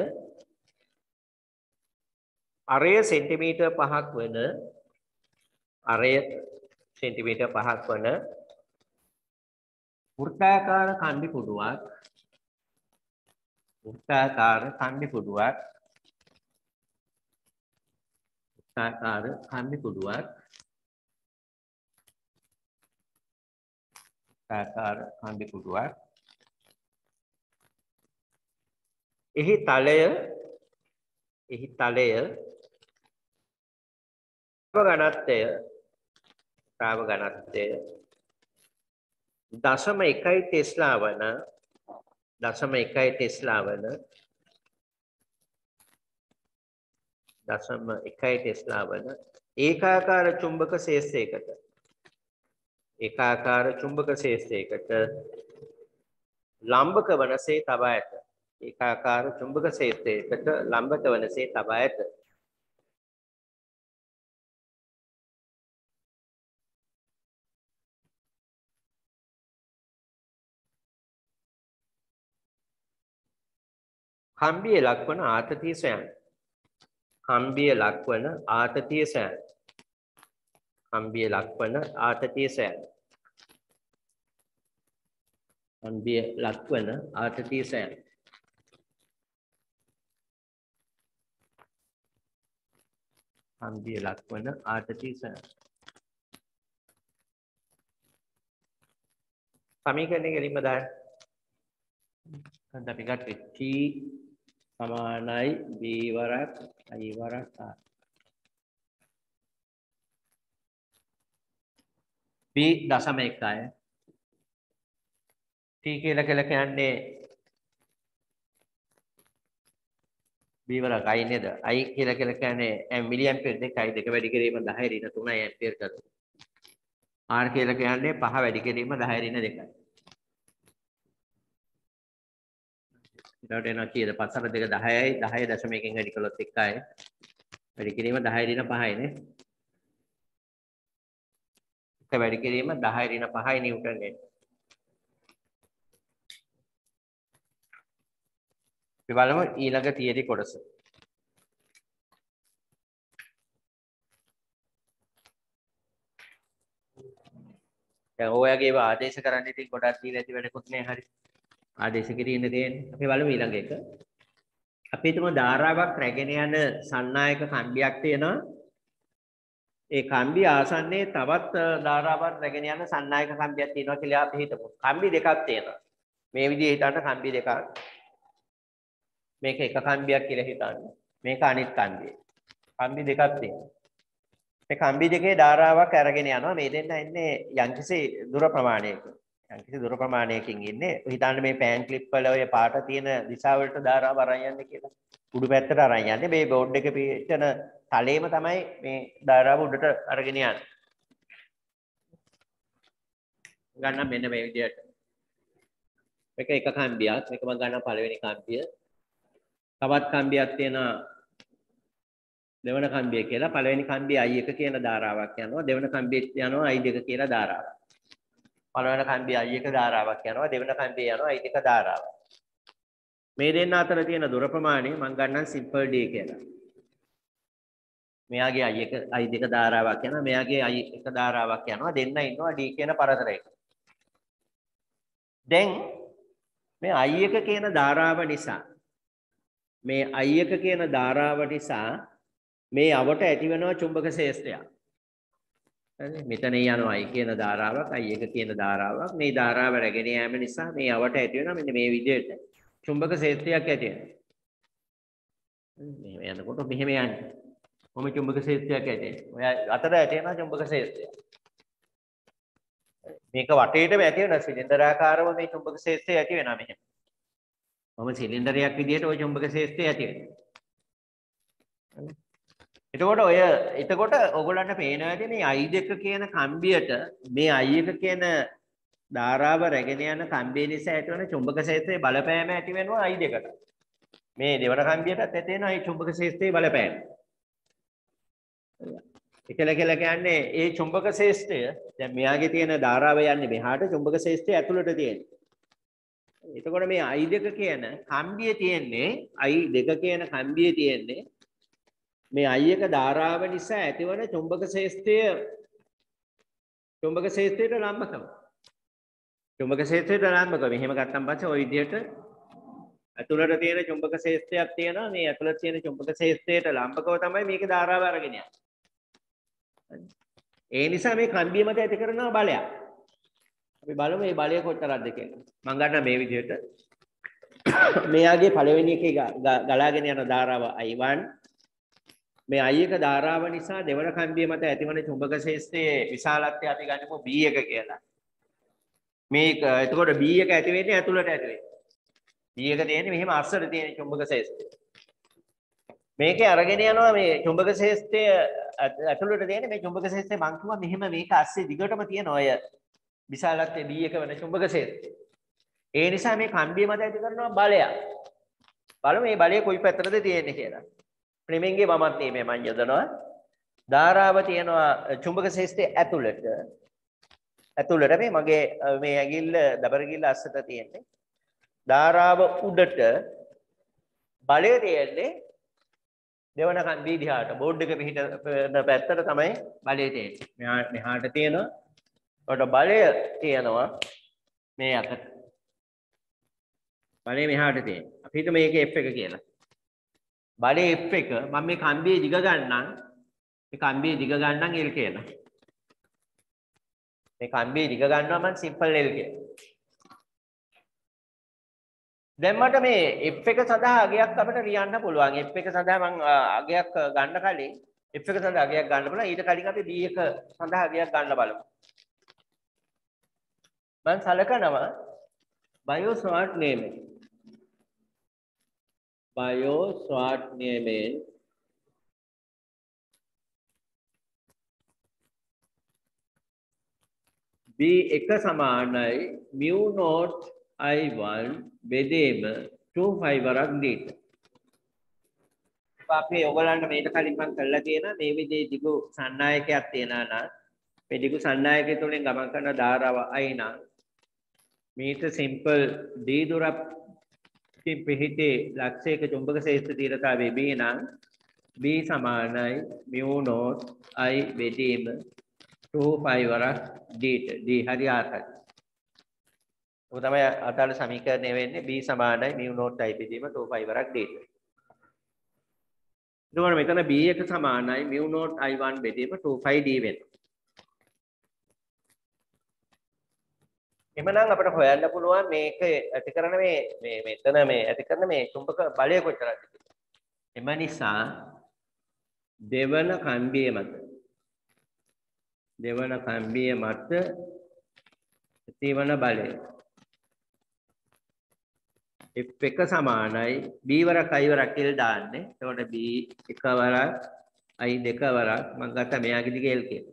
A: අරය සෙන්ටිමීටර් පහක් වන අරය සෙන්ටිමීටර් පහක් වන වෘත්තාකාර කම්බි කුඩුවක් වෘත්තාකාර කම්බි කුඩුවක් වෘත්තාකාර කම්බි කුඩුවක් වෘත්තාකාර කම්බි කුඩුවක් එහි තලය එහි තලය ඝනත්වය තාව ඝනත්වය දශම එකයි ටෙස්ලා වන දශම එකයි ටෙස්ලා වන දශම එකයි ටෙස්ලා වන ඒකාකාර චුම්බක ශේෂ්ත්‍රයකට ඒකාකාර චුම්බක ශේෂ්ත්‍රයකට ලම්බක වනසේ තබා ඇත ඒකාකාර චුම්බක ශේෂ්ත්‍රයකට ලම්බක වනසේ තබා ඇත කම්බිය ලක්වන ආතතිය සොයන්න කම්බිය ලක්වන ආතතිය සොයන්න කම්බිය ලක්වන ආතතිය සොයන්න කම්බිය ලක්වන ආතතිය සොයන්න කම්බිය ලක්වන ආතතිය සොයන්න සමීකරණය කෙලින්ම දාන්න අපි ගත්තේ T සමානයි B වරක් I වරක් R B දශම එකයි T කියලා කියලා කියන්නේ B වරක් I නේද I කියලා කියලා කියන්නේ මිලි ඇම්පියර් දෙකයි දෙක වැඩි කිරීම දහය ඍණ තුනයි ඇම්පියර් කරනවා R කියලා කියන්නේ පහ වැඩි කිරීම දහය ඍණ දෙකයි ඊට එනවා කීයද පහ හතර දෙක දහයයි දහය දශම එකෙන් වැඩි කළොත් එකයි වැඩි කිරීම දහය ඍණ පහයි නේ එක වැඩි කිරීම දහය ඍණ පහයි නිව්ටන් නේ අපි බලමු ඊළඟ තියරි කොටස දැන් ඔයගේ ආදේශ කරන්න ඉතින් ගොඩක් තියලා ඇති වැඩකුත් නෑ හරි ආදේශ කිරීම තියෙන්නේ අපි බලමු ඊළඟ එක අපි හිතමු ධාරාවක් රැගෙන යන සන්නායක කම්බියක් තියෙනවා ඒ කම්බිය ආසන්නයේ තවත් ධාරාවක් රැගෙන යන සන්නායක කම්බියක් තියෙනවා කියලා අපි හිතමු කම්බි දෙකක් තියෙනවා මේ විදිහේ හිතන්න කම්බි දෙකක් මේක එක කම්බියක් කියලා හිතන්න මේක අනිත් කම්බිය කම්බි දෙකක් තියෙනවා මේ කම්බි දෙකේ ධාරාවක් අරගෙන යනවා මේ දෙන්න ඉන්නේ යම්කිසි දුර ප්‍රමාණයක යම්කිසි දුර ප්‍රමාණයකින් ඉන්නේ හිතන්න මේ පෑන් ක්ලිප් වල ඔය පාට තියෙන දිශාවලට ධාරාව අරන් යන්නේ කියලා උඩු පැත්තට අරන් යන්නේ මේ බෝඩ් එකේ පිටන තලයේම තමයි මේ ධාරාව උඩට අරගෙන යන්නේ ගන්න මෙන්න මේ විදිහට මේක එක කම්බියක් මේක මම ගන්න පළවෙනි කම්බිය තවත් කම්බියක් තියෙනවා දෙවන කම්බිය කියලා පළවෙනි කම්බිය I එක කියන ධාරාවක් යනවා දෙවන කම්බියට යනවා I දෙක කියලා ධාරාවක් පළවෙනි කම්බිය I එක ධාරාවක් යනවා දෙවන කම්බිය යනවා I දෙක ධාරාවක් මේ දෙන්න අතර තියෙන දුර ප්‍රමාණය මම ගන්නම් සිම්පල් D කියලා මෙයාගේ I එක I දෙක ධාරාවක් යනවා මෙයාගේ I එක ධාරාවක් යනවා දෙන්න ඉන්නවා D කියන පරතරයක දැන් මේ I එක කියන ධාරාව නිසා මේ I එක කියන ධාරාව නිසා මේ අවට ඇති වෙනවා චුම්බක ශේෂ්ත්‍රයක්. හරි මෙතන යනවා I කියන ධාරාවක් I එක කියන ධාරාවක් මේ ධාරාව රැගෙන යාම නිසා මේ අවට ඇති වෙනවා මෙන්න මේ විදිහට චුම්බක ශේෂ්ත්‍රයක් ඇති වෙනවා. මෙහෙම යනකොට මෙහෙම යන්නේ. කොහොම චුම්බක ශේෂ්ත්‍රයක් ඇති වෙන්නේ. ඔය අතර ඇති වෙනවා චුම්බක ශේෂ්ත්‍රය. මේක වටේටම ඇති වෙන සිලින්ඩරාකාරව මේ චුම්බක ශේෂ්ත්‍රය ඇති වෙනවා මෙහෙම. කොහොම සිලින්ඩරයක් විදිහට ওই චුම්බක ශේෂ්ත්‍රය ඇති වෙනවා. එතකොට ඔය එතකොට ඔයගොල්ලන්ට පේනවා ඇති මේ I දෙක කියන කම්බියට මේ I එක කියන ධාරාව රැගෙන යන කම්බිය නිසා ඇතිවන චුම්බක ක්ෂේත්‍රයේ බලපෑම ඇති වෙනවා I දෙකට. මේ දෙවන කම්බියටත් ඇති වෙනවා මේ චුම්බක ක්ෂේත්‍රයේ බලපෑම. එකල කියලා කියන්නේ ඒ චුම්බක ක්ෂේත්‍රය දැන් මෙයාගේ තියෙන ධාරාව යන්නේ මෙහාට චුම්බක ක්ෂේත්‍රය ඇතුළට තියෙන්නේ. එතකොට මේ I දෙක කියන කම්බිය තියෙන්නේ I දෙක කියන කම්බිය තියෙන්නේ මේ I එක ධාරාව නිසා ඇතිවන චුම්බක ක්ෂේත්‍රය චුම්බක ක්ෂේත්‍රයට ලම්බකම. චුම්බක ක්ෂේත්‍රයට ලම්බකම. මෙහෙම ගත්තන් පස්සේ ওই විදිහට ඇතුළට තියෙන චුම්බක ක්ෂේත්‍රයක් තියෙනවා. මේ ඇතුළට තියෙන චුම්බක ක්ෂේත්‍රයට ලම්බකව තමයි මේකේ ධාරාව අරගෙන යන්නේ. ඒ නිසා මේ කම්බිය මත ඇති කරන බලයක්. අපි බලමු මේ බලය කොතරම්ද කියලා. මම ගන්න මේ විදිහට මෙයාගේ පළවෙනි එකේ ගලාගෙන යන ධාරාව I one මේ I එක ධාරාව නිසා දෙවන කම්බිය මත ඇතිවන චුම්බක ක්ෂේත්‍රයේ විශාලත්වය අපි ගන්නමු B එක කියලා. මේක එතකොට B එක ඇති වෙන්නේ ඇතුළට ඇති වෙන්නේ. B එක තියෙන්නේ මෙහෙම අස්සට තියෙන චුම්බක ක්ෂේත්‍රය. මේකේ අරගෙන යනවා මේ චුම්බක ක්ෂේත්‍රය ඇතුළට තියෙන මේ චුම්බක ක්ෂේත්‍රය මං කිව්වා මෙහෙම මේක ASCII දිගටම තියෙන ඔය විශාලත්වයේ B එක වෙන චුම්බක ක්ෂේත්‍රය. ඒ නිසා මේ කම්බිය මත ඇති කරනවා බලයක්. බලමු මේ බලය කොයි පැත්තටද තියෙන්නේ කියලා. ෆ්ලෙමින්ගේ වමත් නියමය මම යොදනවා. ධාරාව තියෙනවා චුම්බක ක්ෂේත්‍රයේ ඇතුළට. ඇතුළට මේ මගේ මේ ඇඟිල්ල දබර කිල්ල අස්සට තියෙන්නේ. ධාරාව උඩට බලය තියෙන්නේ දෙවන කන්දී දිහාට බෝඩ් එක පිටින පැත්තට තමයි බලය තියෙන්නේ. මෙහා මෙහාට තියෙනවා. ඔකට බලය තියෙනවා මේ අතට. බලය මෙහාට තියෙනවා. අපි හිතමු මේකේ F එක කියලා. බලය F එක මම මේ කම්බියේ දිග ගන්නම්. මේ කම්බියේ දිග ගන්නම් L කියලා. මේ කම්බියේ දිග ගන්නවා මම සිම්පල් L කියලා. දැන් මට මේ F එක සඳහා අගයක් අපිට ලියන්න පුළුවන්. F එක සඳහා මම අගයක් ගන්න කලින් F එක සඳහා අගයක් ගන්න පුළුවන්. ඊට කලින් අපි B එක සඳහා අගයක් ගන්න බලමු. මම සලකනවා බයෝ-ස්වාර්ට් නියමය. බයෝ-ස්වාර්ට් නියමයෙන් B එක සමානයි mu naught I one බෙදීම two five වරක් දීට. අපි ඔයගලන්ට මේක කලින් මම කරලා තියෙනවා මේ විදිහේ දිගු සන්නායකයක් තියෙනවා නම් මේ දිගු සන්නායකය තුලින් ගමන් කරන ධාරාව I නම් මීට සිම්පල් D දුරක් පිහිටි ලක්ෂයක චුම්බක ක්ෂේත්‍ර තීරතාවය B නම් B සමානයි mu naught I බෙදීම two five වරක් දීට. D හරි ආකාරයි. ඔබ තමයි අදාළ සමීකරණය වෙන්නේ B සමානයි mu naught I බෙදීම two five වරක් දීට. එතකොට මෙතන B එක සමානයි mu naught I one බෙදීම two five D වෙනවා. එමනම් අපිට හොයන්න පුළුවන් මේක ඇති කරන මේ මේ මෙතන මේ ඇති කරන මේ චුම්බක බලය කොච්චරද කියලා. එම නිසා දෙවන කම්බිය මත දෙවන කම්බිය මත ඇතිවන බලය F එක සමානයි B වරක් I වරක් L දාන්නේ. එතකොට B එක වරක් I දෙක වරක් මම ගත්ත මෙයාගේ දිගේ L කියලා.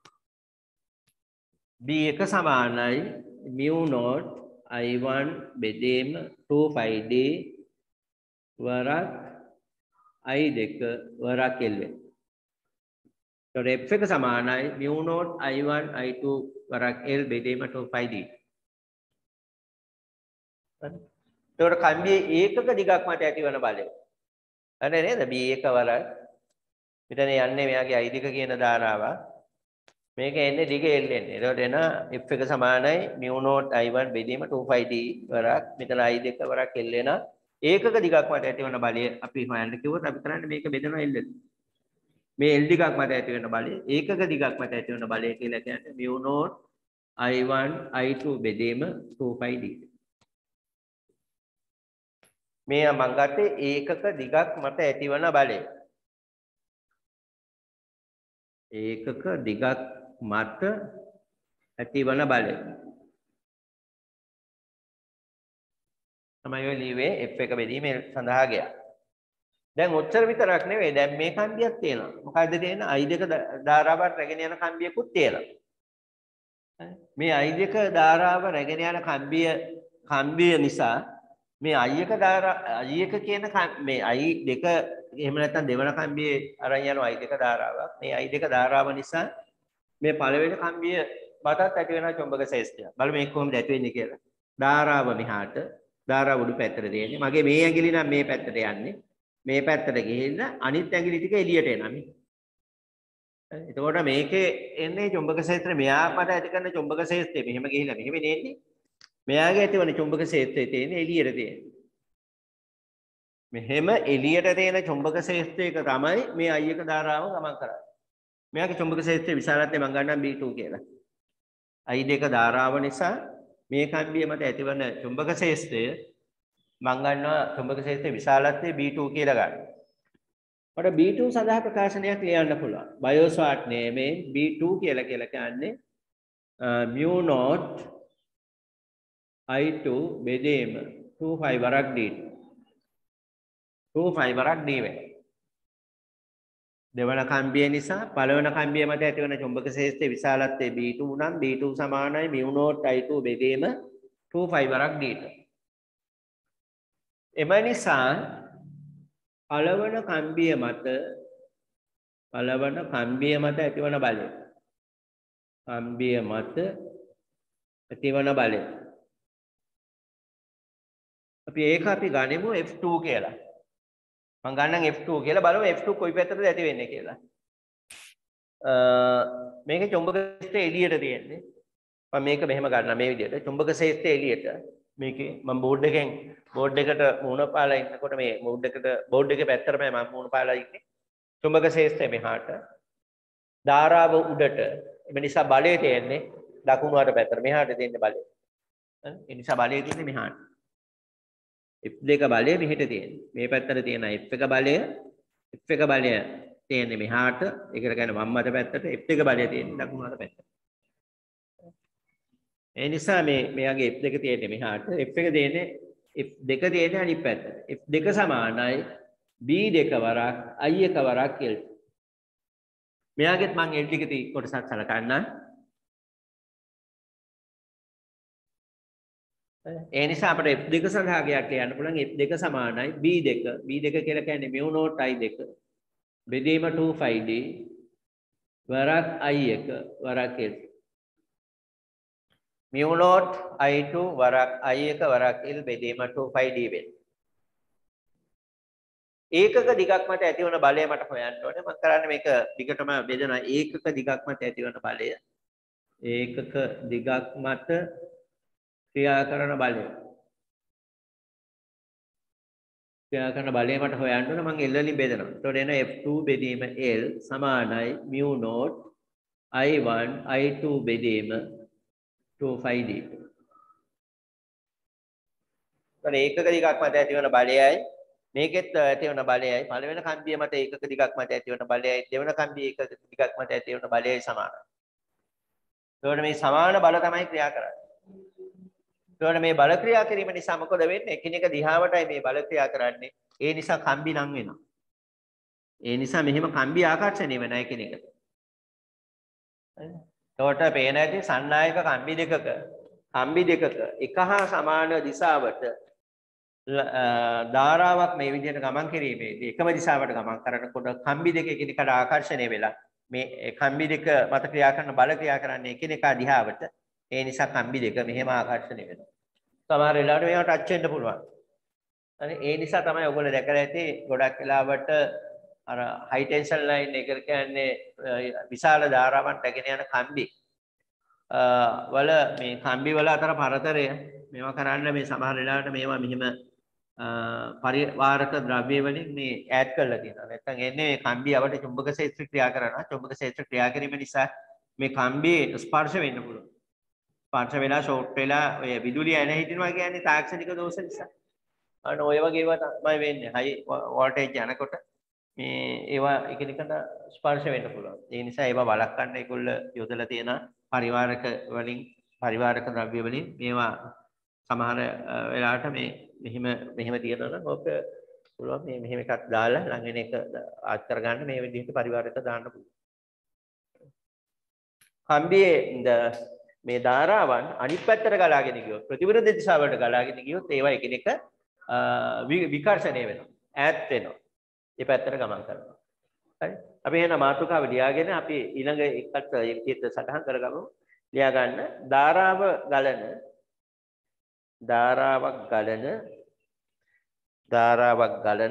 A: B එක සමානයි mu naught I one බෙදීම two five D වරක් I දෙක වරක් L වෙනවා. එතකොට F එක සමානයි mu naught I one I two වරක් L බෙදීම two five D. එතකොට කම්බියේ ඒකක දිගක් මත ඇතිවන බලය. හරි නේද? B එක වරක්. මෙතන යන්නේ මෙයාගේ I දෙක කියන ධාරාව. මේක එන්නේ දිග L එන්නේ. එතකොට එන F එක සමානයි mu naught I one බෙදීම two five D වරක්. මෙතන I දෙක වරක් L එන ඒකක දිගක් මත ඇතිවන බලය අපි හොයන්න කිව්වොත් අපි කරන්නේ මේක බෙදනවා L එකට. මේ L දිගක් මත ඇතිවන බලය ඒකක දිගක් මත ඇතිවන බලය කියලා කියන්නේ mu naught I one I two බෙදීම two five D. මේ මම ගත්තේ ඒකක දිගක් මත ඇතිවන බලය. ඒකක දිගක් මත ඇතිවන බලය. තමයි ඔය ලියුවේ F එක බෙදීම සඳහා ගියා. දැන් ඔච්චර විතරක් නෙවෙයි දැන් මේ කම්බියක් තියෙනවා. මොකද්ද තියෙන I දෙක ධාරාවක් රැගෙන යන කම්බියකුත් තියෙනවා. මේ I දෙක ධාරාව රැගෙන යන කම්බිය කම්බිය නිසා මේ I එක ධාරා I එක කියන මේ I දෙක එහෙම නැත්නම් දෙවන කම්බියේ අරන් යන I දෙක ධාරාවක්. මේ I දෙක ධාරාව නිසා මේ පළවෙනි කම්බිය මතත් ඇති වෙන චුම්බක ශේෂ්ත්‍රය. බලමු මේක කොහොමද ඇති වෙන්නේ කියලා. ධාරාව මෙහාට ධාරාව උඩු පැත්තට දෙන්නේ. මගේ මේ ඇඟිලි නම් මේ පැත්තට යන්නේ. මේ පැත්තට ගිහිල්ලා අනිත් ඇඟිලි ටික එළියට එනවා මේ. එතකොට මේකේ එන්නේ චුම්බක ශේත්‍රය මෙයා මට ඇති කරන චුම්බක ශේත්‍රය මෙහෙම ගිහිල්ලා මෙහෙම එන්නේ. මෙයාගේ ඇතිවන චුම්බක ශේත්‍රය තියෙන්නේ එළියට තියෙන්නේ. මෙහෙම එළියට තියෙන චුම්බක ශේත්‍රයක තමයි මේ I එක ධාරාව ගමන් කරන්නේ. මෙයාගේ චුම්බක ශේත්‍රයේ විශාලත්වය මම ගන්නම් B two කියලා. I දෙක ධාරාව නිසා මේ කම්බිය මත ඇතිවන චුම්බක ශේත්‍රය මම ගන්නවා චුම්බක ශේත්‍රයේ විශාලත්වය B two කියලා ගන්නවා. මට B two සඳහා ප්‍රකාශනයක් ලියන්න පුළුවන්. බයෝස්වාට් නේමෙන් B two කියලා කියලා කියන්නේ mu naught I two බෙදීම two five වරක් D two five වරක් D වෙනවා. දෙවන කම්බිය නිසා පළවෙනි කම්බිය මත ඇතිවන චුම්බක ශේෂ්ත්‍රයේ විශාලත්වය B two නම් B two සමානයි mu naught I two බෙදීම two five වරක් D. එම නිසා පළවන කම්බිය මත පළවන කම්බිය මත ඇතිවන බලය කම්බිය මත ඇතිවන බලය අපි ඒක අපි ගනිමු F two කියලා. මම ගන්නම් F two කියලා බලමු F two කොයි පැත්තටද ඇති වෙන්නේ කියලා. අ මේකේ චුම්බක ශේෂ්ත්‍රය එළියට තියෙන්නේ. මම මේක මෙහෙම ගන්නවා මේ විදිහට. චුම්බක ශේෂ්ත්‍රය එළියට. මේකේ මම බෝඩ් එකෙන් බෝඩ් එකට මූණ පාලා ඉන්නකොට මේ බෝඩ් එකට බෝඩ් එකේ පැත්තටම මම මූණ පාලා ඉන්නේ. චුම්බක ශේෂ්ත්‍රය මෙහාට. ධාරාව උඩට. ඒ නිසා බලය තියෙන්නේ දකුණු අත පැත්තට. මෙහාට තියෙන්නේ බලය. ඒ නිසා බලය තියෙන්නේ මෙහාට. F දෙක බලය මෙහෙට තියෙන්නේ. මේ පැත්තට තියෙන F එක බලය F එක බලය තියෙන්නේ මෙහාට. ඒකට කියන්නේ වම් අත පැත්තට. F දෙක බලය තියෙන්නේ දකුණු අත පැත්තට. ඒ නිසා මේ මෙයාගේ F දෙක තියෙන්නේ මෙහාට. F එක තියෙන්නේ F දෙක තියෙන්නේ අනිත් පැත්තට. F දෙක සමානයි B දෙක වරක් I එක වරක් L. මෙයාගෙත් මම L ටික තී කොටසක් සලකන්නම්. ඒ නිසා අපිට F දෙක සඳහා ගයක් කියන්න පුළුවන් F දෙක සමානයි B දෙක B දෙක කියලා කියන්නේ mu naught I දෙක බෙදීම two five D වරක් I එක වරක් L. mu naught I two වරක් I එක වරක් L බෙදීම two five D වෙනවා. ඒකක දිගක් මත ඇතිවන බලය මට හොයන්න ඕනේ. මම කරන්නේ මේක දිගටම බෙදනවා. ඒකක දිගක් මත ඇතිවන බලය ඒකක දිගක් මත ක්‍රියා කරන බලය ක්‍රියා කරන බලය මට හොයන්න ඕනේ. මම L වලින් බෙදනවා. එතකොට එන F two බෙදීම L සමානයි mu naught I one I two බෙදීම two five D. එතකොට ඒකක දිගක් මත ඇතිවන බලයයි මේකෙත් ඇතිවන බලයයි පළවෙනි කම්බිය මත ඒකක දිගක් මත ඇතිවන බලයයි දෙවන කම්බිය ඒකක දිගක් මත ඇතිවන බලයයි සමානයි. එතකොට මේ සමාන බල තමයි ක්‍රියා කරන්නේ. එතකොට මේ බල ක්‍රියා කිරීම නිසා මොකද වෙන්නේ? එකිනෙක දිහාවටයි මේ බල ක්‍රියා කරන්නේ. ඒ නිසා කම්බි නම් වෙනවා. ඒ නිසා මෙහෙම කම්බි ආකර්ෂණය වෙනවා එකිනෙකට. එතකොට පේන ඇති සන්නායක කම්බි දෙකක කම්බි දෙකක එක හා සමාන දිශාවට ධාරාවක් මේ විදිහට ගමන් කිරීමේදී එකම දිශාවට ගමන් කරනකොට කම්බි දෙක එකිනෙකට ආකර්ෂණය වෙලා මේ කම්බි දෙක මත ක්‍රියා කරන බල ක්‍රියා කරන්නේ එකිනෙකා දිහාවට. ඒ නිසා කම්බි දෙක මෙහෙම ආකර්ෂණය වෙනවා. සමහර වෙලාවට මේවා ටච් වෙන්න පුළුවන්. හරි ඒ නිසා තමයි ඔයගොල්ලෝ දැකලා ඇති ගොඩක් වෙලාවට අර හයි ටෙන්ෂන් ලයින් එක කියන්නේ විශාල ධාරාවක් රැගෙන යන කම්බි වල මේ කම්බි වල අතර පරතරය මේවා කරන්න මේ සමහර වෙලාවට මේවා මෙහෙම පරිවාරක ද්‍රව්‍ය වලින් මේ ඈඩ් කරලා තියෙනවා. නැත්නම් එන්නේ කම්බි අපිට චුම්බක ක්ෂේත්‍ර ක්‍රියා කරනවා. චුම්බක ක්ෂේත්‍ර ක්‍රියා කිරීම නිසා මේ කම්බි ස්පර්ශ වෙන්න පුළුවන්. ස්පර්ශ වෙලා ෂෝට් වෙලා ඔය විදුලිය එන හිටිනවා කියන්නේ තාක්ෂණික දෝෂ නිසා. අන්න ඔය වගේ ඒවා තමයි වෙන්නේ. හයි වෝල්ටේජ් යනකොට මේ ඒවා එකිනෙකට ස්පර්ශ වෙන්න පුළුවන්. ඒ නිසා ඒවා වළක්වන්න ඒගොල්ල යොදලා තියෙන පරිවාරක වලින් පරිවාරක ද්‍රව්‍ය වලින් මේවා සමහර වෙලාවට මේ මෙහිම මෙහෙම තියනවා නම් ඕක පුළුවන් මේ මෙහෙම එකක් දාලා ළඟ වෙන එක ආත් කරගන්න මේ විදිහට පරිවාරක දාන්න පුළුවන්. කම්බියේ මේ ධාරාවන් අනිත් පැත්තට ගලාගෙන ගියොත් ප්‍රතිවිරුද්ධ දිශාවට ගලාගෙන ගියොත් ඒවා එකිනෙක විකර්ෂණය වෙනවා. ඈත් වෙනවා. ඒ පැත්තට ගමන් කරනවා. හරි. අපි එහෙනම් මාතෘකාව ලියාගෙන අපි ඊළඟ එකට ඒ විදිහට සටහන් කරගමු. ලියා ගන්න ධාරාව ගලන ධාරාවක් ගලන ධාරාවක් ගලන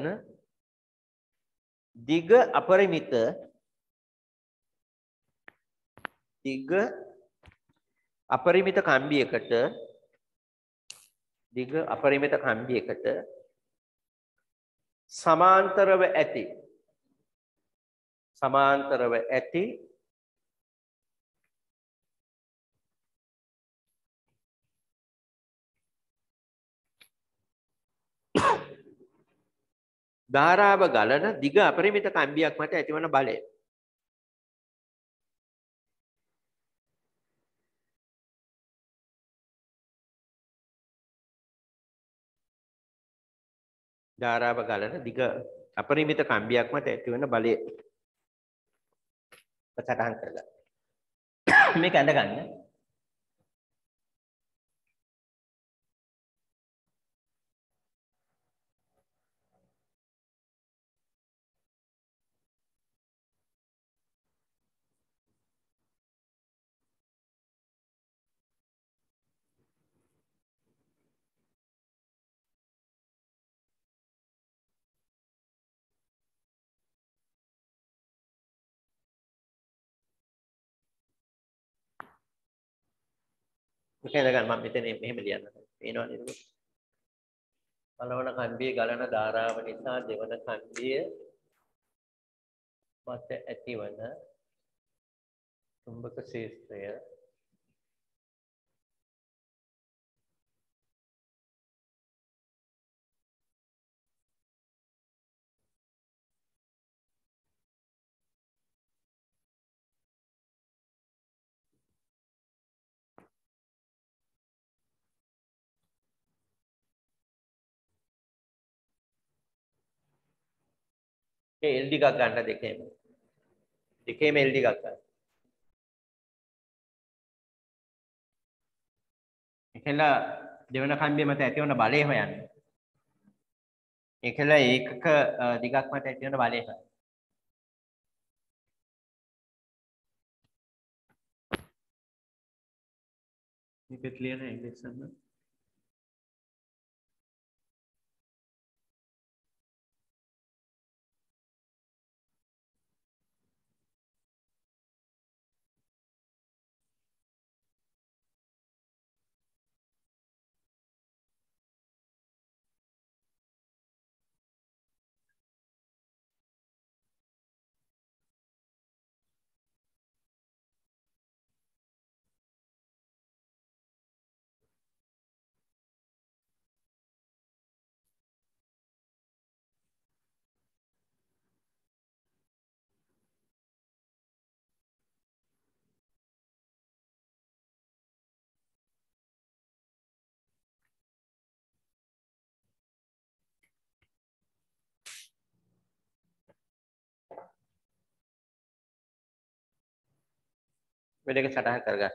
A: දිග අපරිමිත දිග අපරිමිත කම්බියකට දිග අපරිමිත කම්බියකට සමාන්තරව ඇති සමාන්තරව ඇති ධාරාව ගලන දිග අපරිමිත කම්බියක් මත ඇතිවන බලය. ධාරාව ගලන දිග අපරිමිත කම්බියක් මත ඇතිවන බලය. සටහන් කරගන්න. මේක ඇඳ ගන්න. මේක ඇඳ ගන්න මම මෙතන මෙහෙම ලියන්න. පේනව නේද? පළවන කම්බියේ ගලන ධාරාව නිසා දෙවන කම්බිය මත ඇතිවන චුම්බක ක්ෂේත්‍රය ඒ එල් ටිකක් ගන්න දෙකේම. දෙකේම එල් ටිකක් ගන්න. ඒකල දෙවන කම්බිය මත ඇතිවන බලය හොයන්න. ඒකල ඒකක දිගක් මත ඇතිවන බලය හොයන්න. මේක ක්ලියර් නේද ඉස්සෙල්ල? මේ දෙක සටහන් කරගන්න.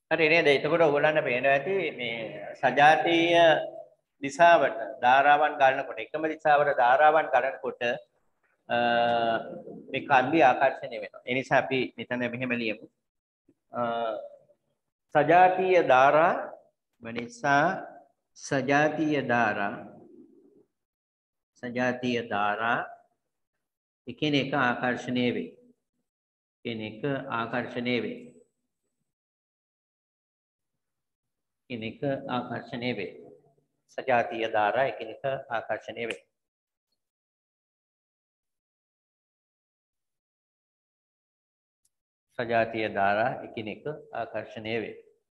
A: හරි නේද? එතකොට ඔයගොල්ලන්ට පේනවා ඇති මේ සජාතීය දිශාවට ධාරාවන් ගන්නකොට එකම දිශාවට ධාරාවන් ගන්නකොට මේ කන්දි ආකර්ෂණය වෙනවා. ඒ නිසා අපි මෙතන මෙහෙම ලියමු. සජාතීය ධාරා වෙනසා සජාතීය ධාරා සජාතීය ධාරා එකිනෙක ආකර්ෂණය වේ. එකිනෙක ආකර්ෂණය වේ. එකිනෙක ආකර්ෂණය වේ. සජාතීය ධාරා එකිනෙක ආකර්ෂණය වේ. සජාතීය ධාරා එකිනෙක ආකර්ෂණය වේ.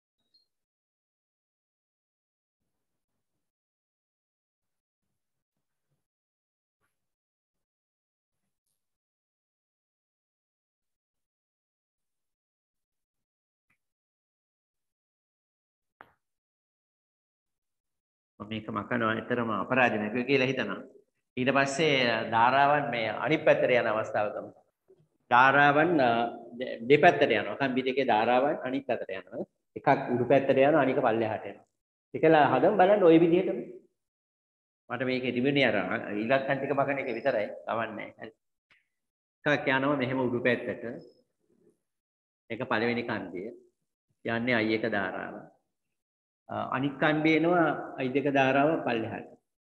A: මේක මකනවා ඇතරම අපරාධ නැතුව කියලා හිතනවා. ඊට පස්සේ ධාරාවන් මේ අනිත් පැත්තට යන අවස්ථාව තමයි. ධාරාවන් දෙපැත්තට යනවා. කම්බි දෙකේ ධාරාවන් අනිත් පැත්තට යනවා. එකක් උඩු පැත්තට යනවා අනික පල්ලෙහාට යනවා. ඒකලා හදමු බලන්න ওই විදිහටම. මට මේකේ තිබුණේ අර ඉලක්කම් ටික මකන එක විතරයි. කවන්නේ නැහැ. එකක් යනවා මෙහෙම උඩු පැත්තට. ඒක පළවෙනි කන්දිය. යන්නේ I එක ධාරාව. අනිත් කන්දේ එනවා I දෙක ධාරාව පල්ලෙහාට.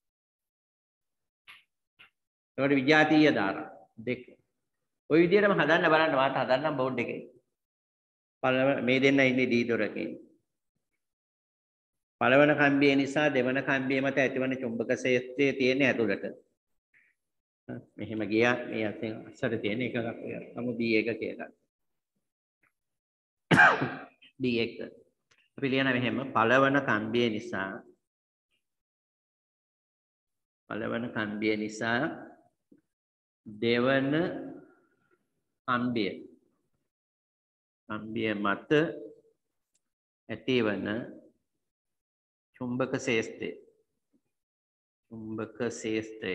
A: ඒකට විජාතීය ධාරා දෙක. ওই විදිහටම හදන්න බලන්න වාට හදන්නම් බෝඩ් එකේ. පළවෙනි මේ දෙන්න ඉන්නේ D දොරකින්. පළවෙනි කම්බිය නිසා දෙවන කම්බිය මත ඇතිවන චුම්බක ක්ෂේත්‍රයේ තියෙන ඇතුළට. මෙහෙම ගියා මේ අතෙන් අස්සට තියෙන එකක් තමයි D එක කියලා. D එක. අපි ලියන මෙහෙම පළවෙනි කම්බිය නිසා පළවෙනි කම්බිය නිසා දෙවන කම්බිය කම්බිය මත ඇතිවන චුම්බක ක්ෂේත්‍රය චුම්බක ක්ෂේත්‍රය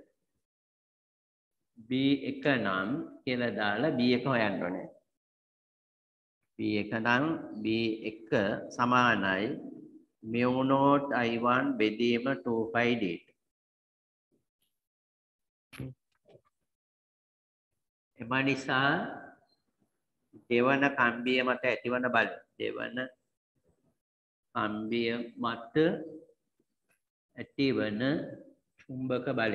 A: B එක නම් කියලා දාලා B එක හොයන්න ඕනේ. B එක නම් B එක සමානයි mu naught I one බෙදීම two pi d. එම නිසා දෙවන කම්බිය මත ඇතිවන බල දෙවන කම්බිය මත ඇතිවන චුම්බක බලය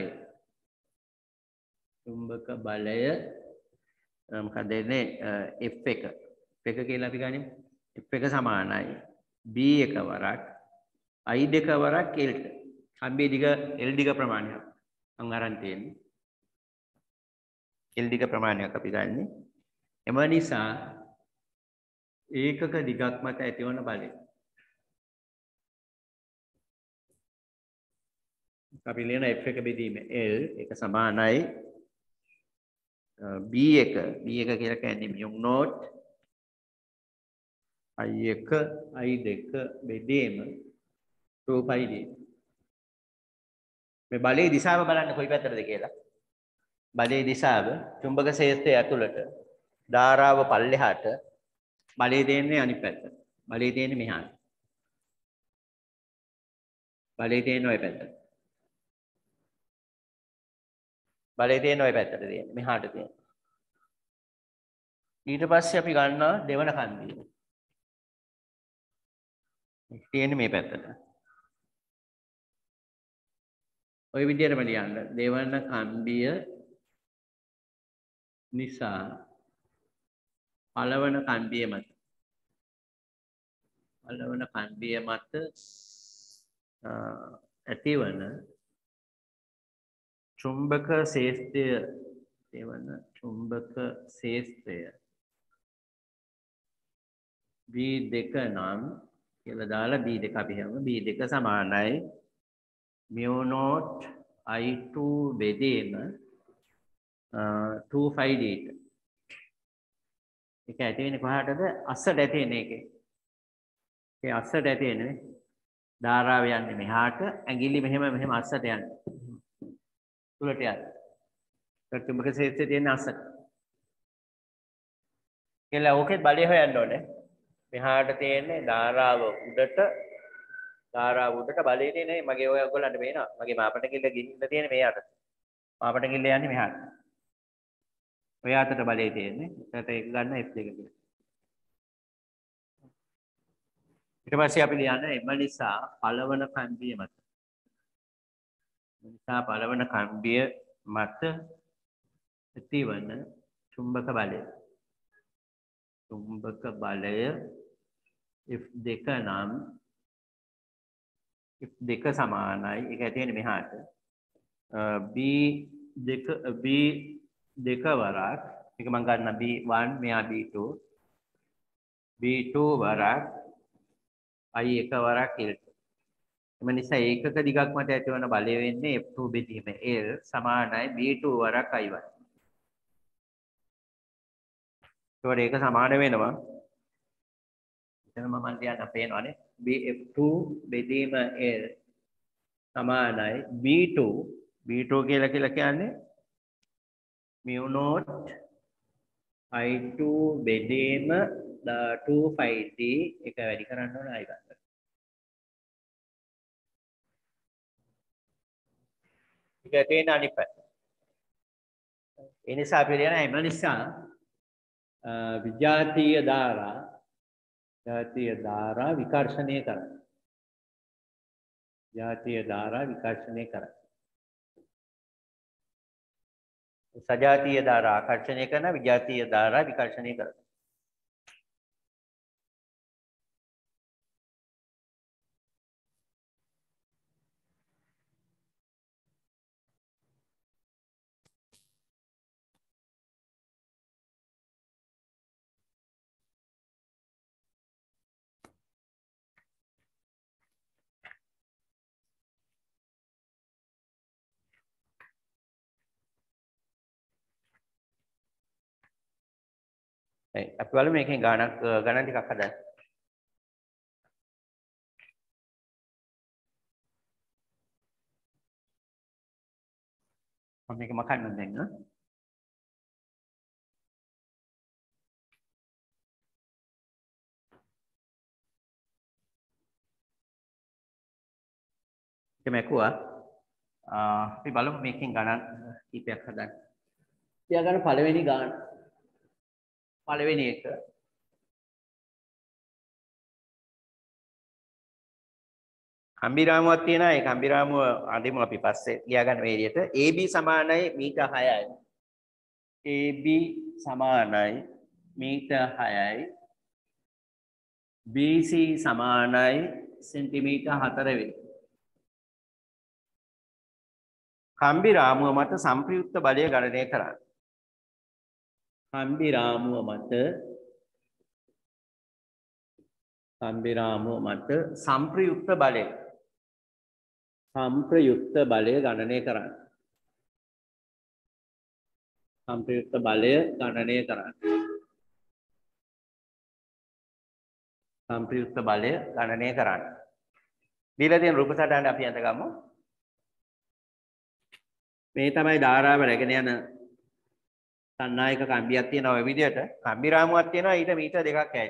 A: චුම්බක බලය මොකද එන්නේ F එක F එක කියලා අපි ගනිමු F එක සමානයි B එක වරක් I දෙක වරක් L ට කම්බිය දිග L දිග ප්‍රමාණයක් මම අරන් තියෙන්නේ L දිග ප්‍රමාණයක් අපි ගන්නෙ එම නිසා ඒකක දිගක් මත ඇතිවන බලය අපි ලියන F එක බෙදීම L එක සමානයි B එක B එක කියලා කියන්නේ mu naught I එක I දෙක බෙදීම two pi d. මේ බලයේ දිශාව බලන්න කොයි පැත්තටද කියලා. බලයේ දිශාව චුම්බක ක්ෂේත්‍රය ඇතුළට ධාරාව පල්ලෙහාට බලය දෙන්නේ අනිත් පැත්තට. බලය දෙන්නේ මෙහාට. බලය දෙන්නේ ওই පැත්තට. බලය දෙන්නේ ওই පැත්තට දෙන්නේ මෙහාට දෙන්නේ. ඊට පස්සේ අපි ගන්නවා දෙවන කන්දිය. තියෙන්නේ මේ පැත්තට. ওই විදිහටම ලියන්න. දෙවන කන්දිය නිසා පළවන කන්දිය මත පළවන කන්දිය මත ඇතිවන චුම්බක ක්ෂේත්‍රය දෙවන චුම්බක ක්ෂේත්‍රය B දෙක නම් කියලා දාලා B දෙක අපි හමු B දෙක සමානයි mu naught I two බෙදීම two pi d. ඒක ඇති වෙන්නේ කොහාටද? අස්සට ඇති වෙන එකේ. ඒ අස්සට ඇති වෙන්නේ ධාරාව යන්නේ මෙහාට ඇඟිලි මෙහෙම මෙහෙම අස්සට යන්නේ. තුලට යන්නේ. ඒක චුම්බක ක්ෂේත්‍රයේ තියෙන අස්සට. කියලා ඕකෙත් බලය හොයන්න ඕනේ. මෙහාට තියෙන්නේ ධාරාව උඩට ධාරාව උඩට බලය තියෙන්නේ මගේ ඔය ඔයගොල්ලන්ට පේනවා. මගේ මාපට කිල්ල ගිහින් තියෙන්නේ මෙයාට. මාපට කිල්ල යන්නේ මෙහාට. ඔය අතට බලය තියෙන්නේ. ඒකට එක ගන්න F දෙක කියලා. ඊට පස්සේ අපි ලියන්නේ එම නිසා පළවන කන්දිය මත. නිසා පළවන කන්දිය මත ඇතිවන චුම්බක බලය. චුම්බක බලය F දෙක නම් F දෙක සමානයි. ඒක ඇතිවෙන්නේ මෙහාට. B දෙක B දෙක වරක්. මේක මම ගන්න B one මෙහා B two. B two වරක් I එක වරක් L two. එම නිසා ඒකක දිගක් මත ඇතිවන බලය වෙන්නේ F two බෙදීම L සමානයි B two වරක් I one. ඒකට ඒක සමාන වෙනවා. එතන මම ලියන්න පේනවානේ. B F two බෙදීම L සමානයි B two B two කියලා කියලා කියන්නේ mu naught I two බෙදීම two phi d එක වැඩි කරන්න ඕන I one. ඒක තියෙන අනිත් පැත්ත. ඒ නිසා අපි ලියන එම නිසා විජාතීය ධාරා විජාතීය ධාරා විකර්ෂණය කරයි. විජාතීය ධාරා විකර්ෂණය කරයි. සජාතීය ධාරා ආකර්ෂණය කරන විජාතීය ධාරා විකර්ෂණය කරයි. අපි බලමු මේකෙන් ගණන් ගණන් ටිකක් හදන්න. මම මේක මකන්න දැන් ඈ. ඒක මැකුවා. අපි බලමු මේකෙන් ගණන් කීපයක් හදන්න. තියාගන්න පළවෙනි ගාන. පළවෙනි එක කම්බිරාමුවක් තියෙනවා. ඒ කම්බිරාමුව අඳිමු අපි පස්සේ ලියාගන්න මේ විදිහට A B සමානයි මීටර් හයයි. A B සමානයි මීටර් හයයි. B C සමානයි සෙන්ටිමීටර් හතර වේ. කම්බිරාමුව මත සංප්‍රයුක්ත බලය ගණනය කරන්න. කම්බිරාමුව මත කම්බිරාමුව මත සංප්‍රයුක්ත බලය සංප්‍රයුක්ත බලය ගණනය කරන්න. සංප්‍රයුක්ත බලය ගණනය කරන්න. සංප්‍රයුක්ත බලය ගණනය කරන්න. දීලා තියෙන රූප සටහන අපි අඳ ගමු. මේ තමයි ධාරාව රැගෙන යන සන්නායක කම්බියක් තියෙනවා ඔය විදිහට. කම්බිරාමුවක් තියෙනවා ඊට මීටර දෙකක් ඈත.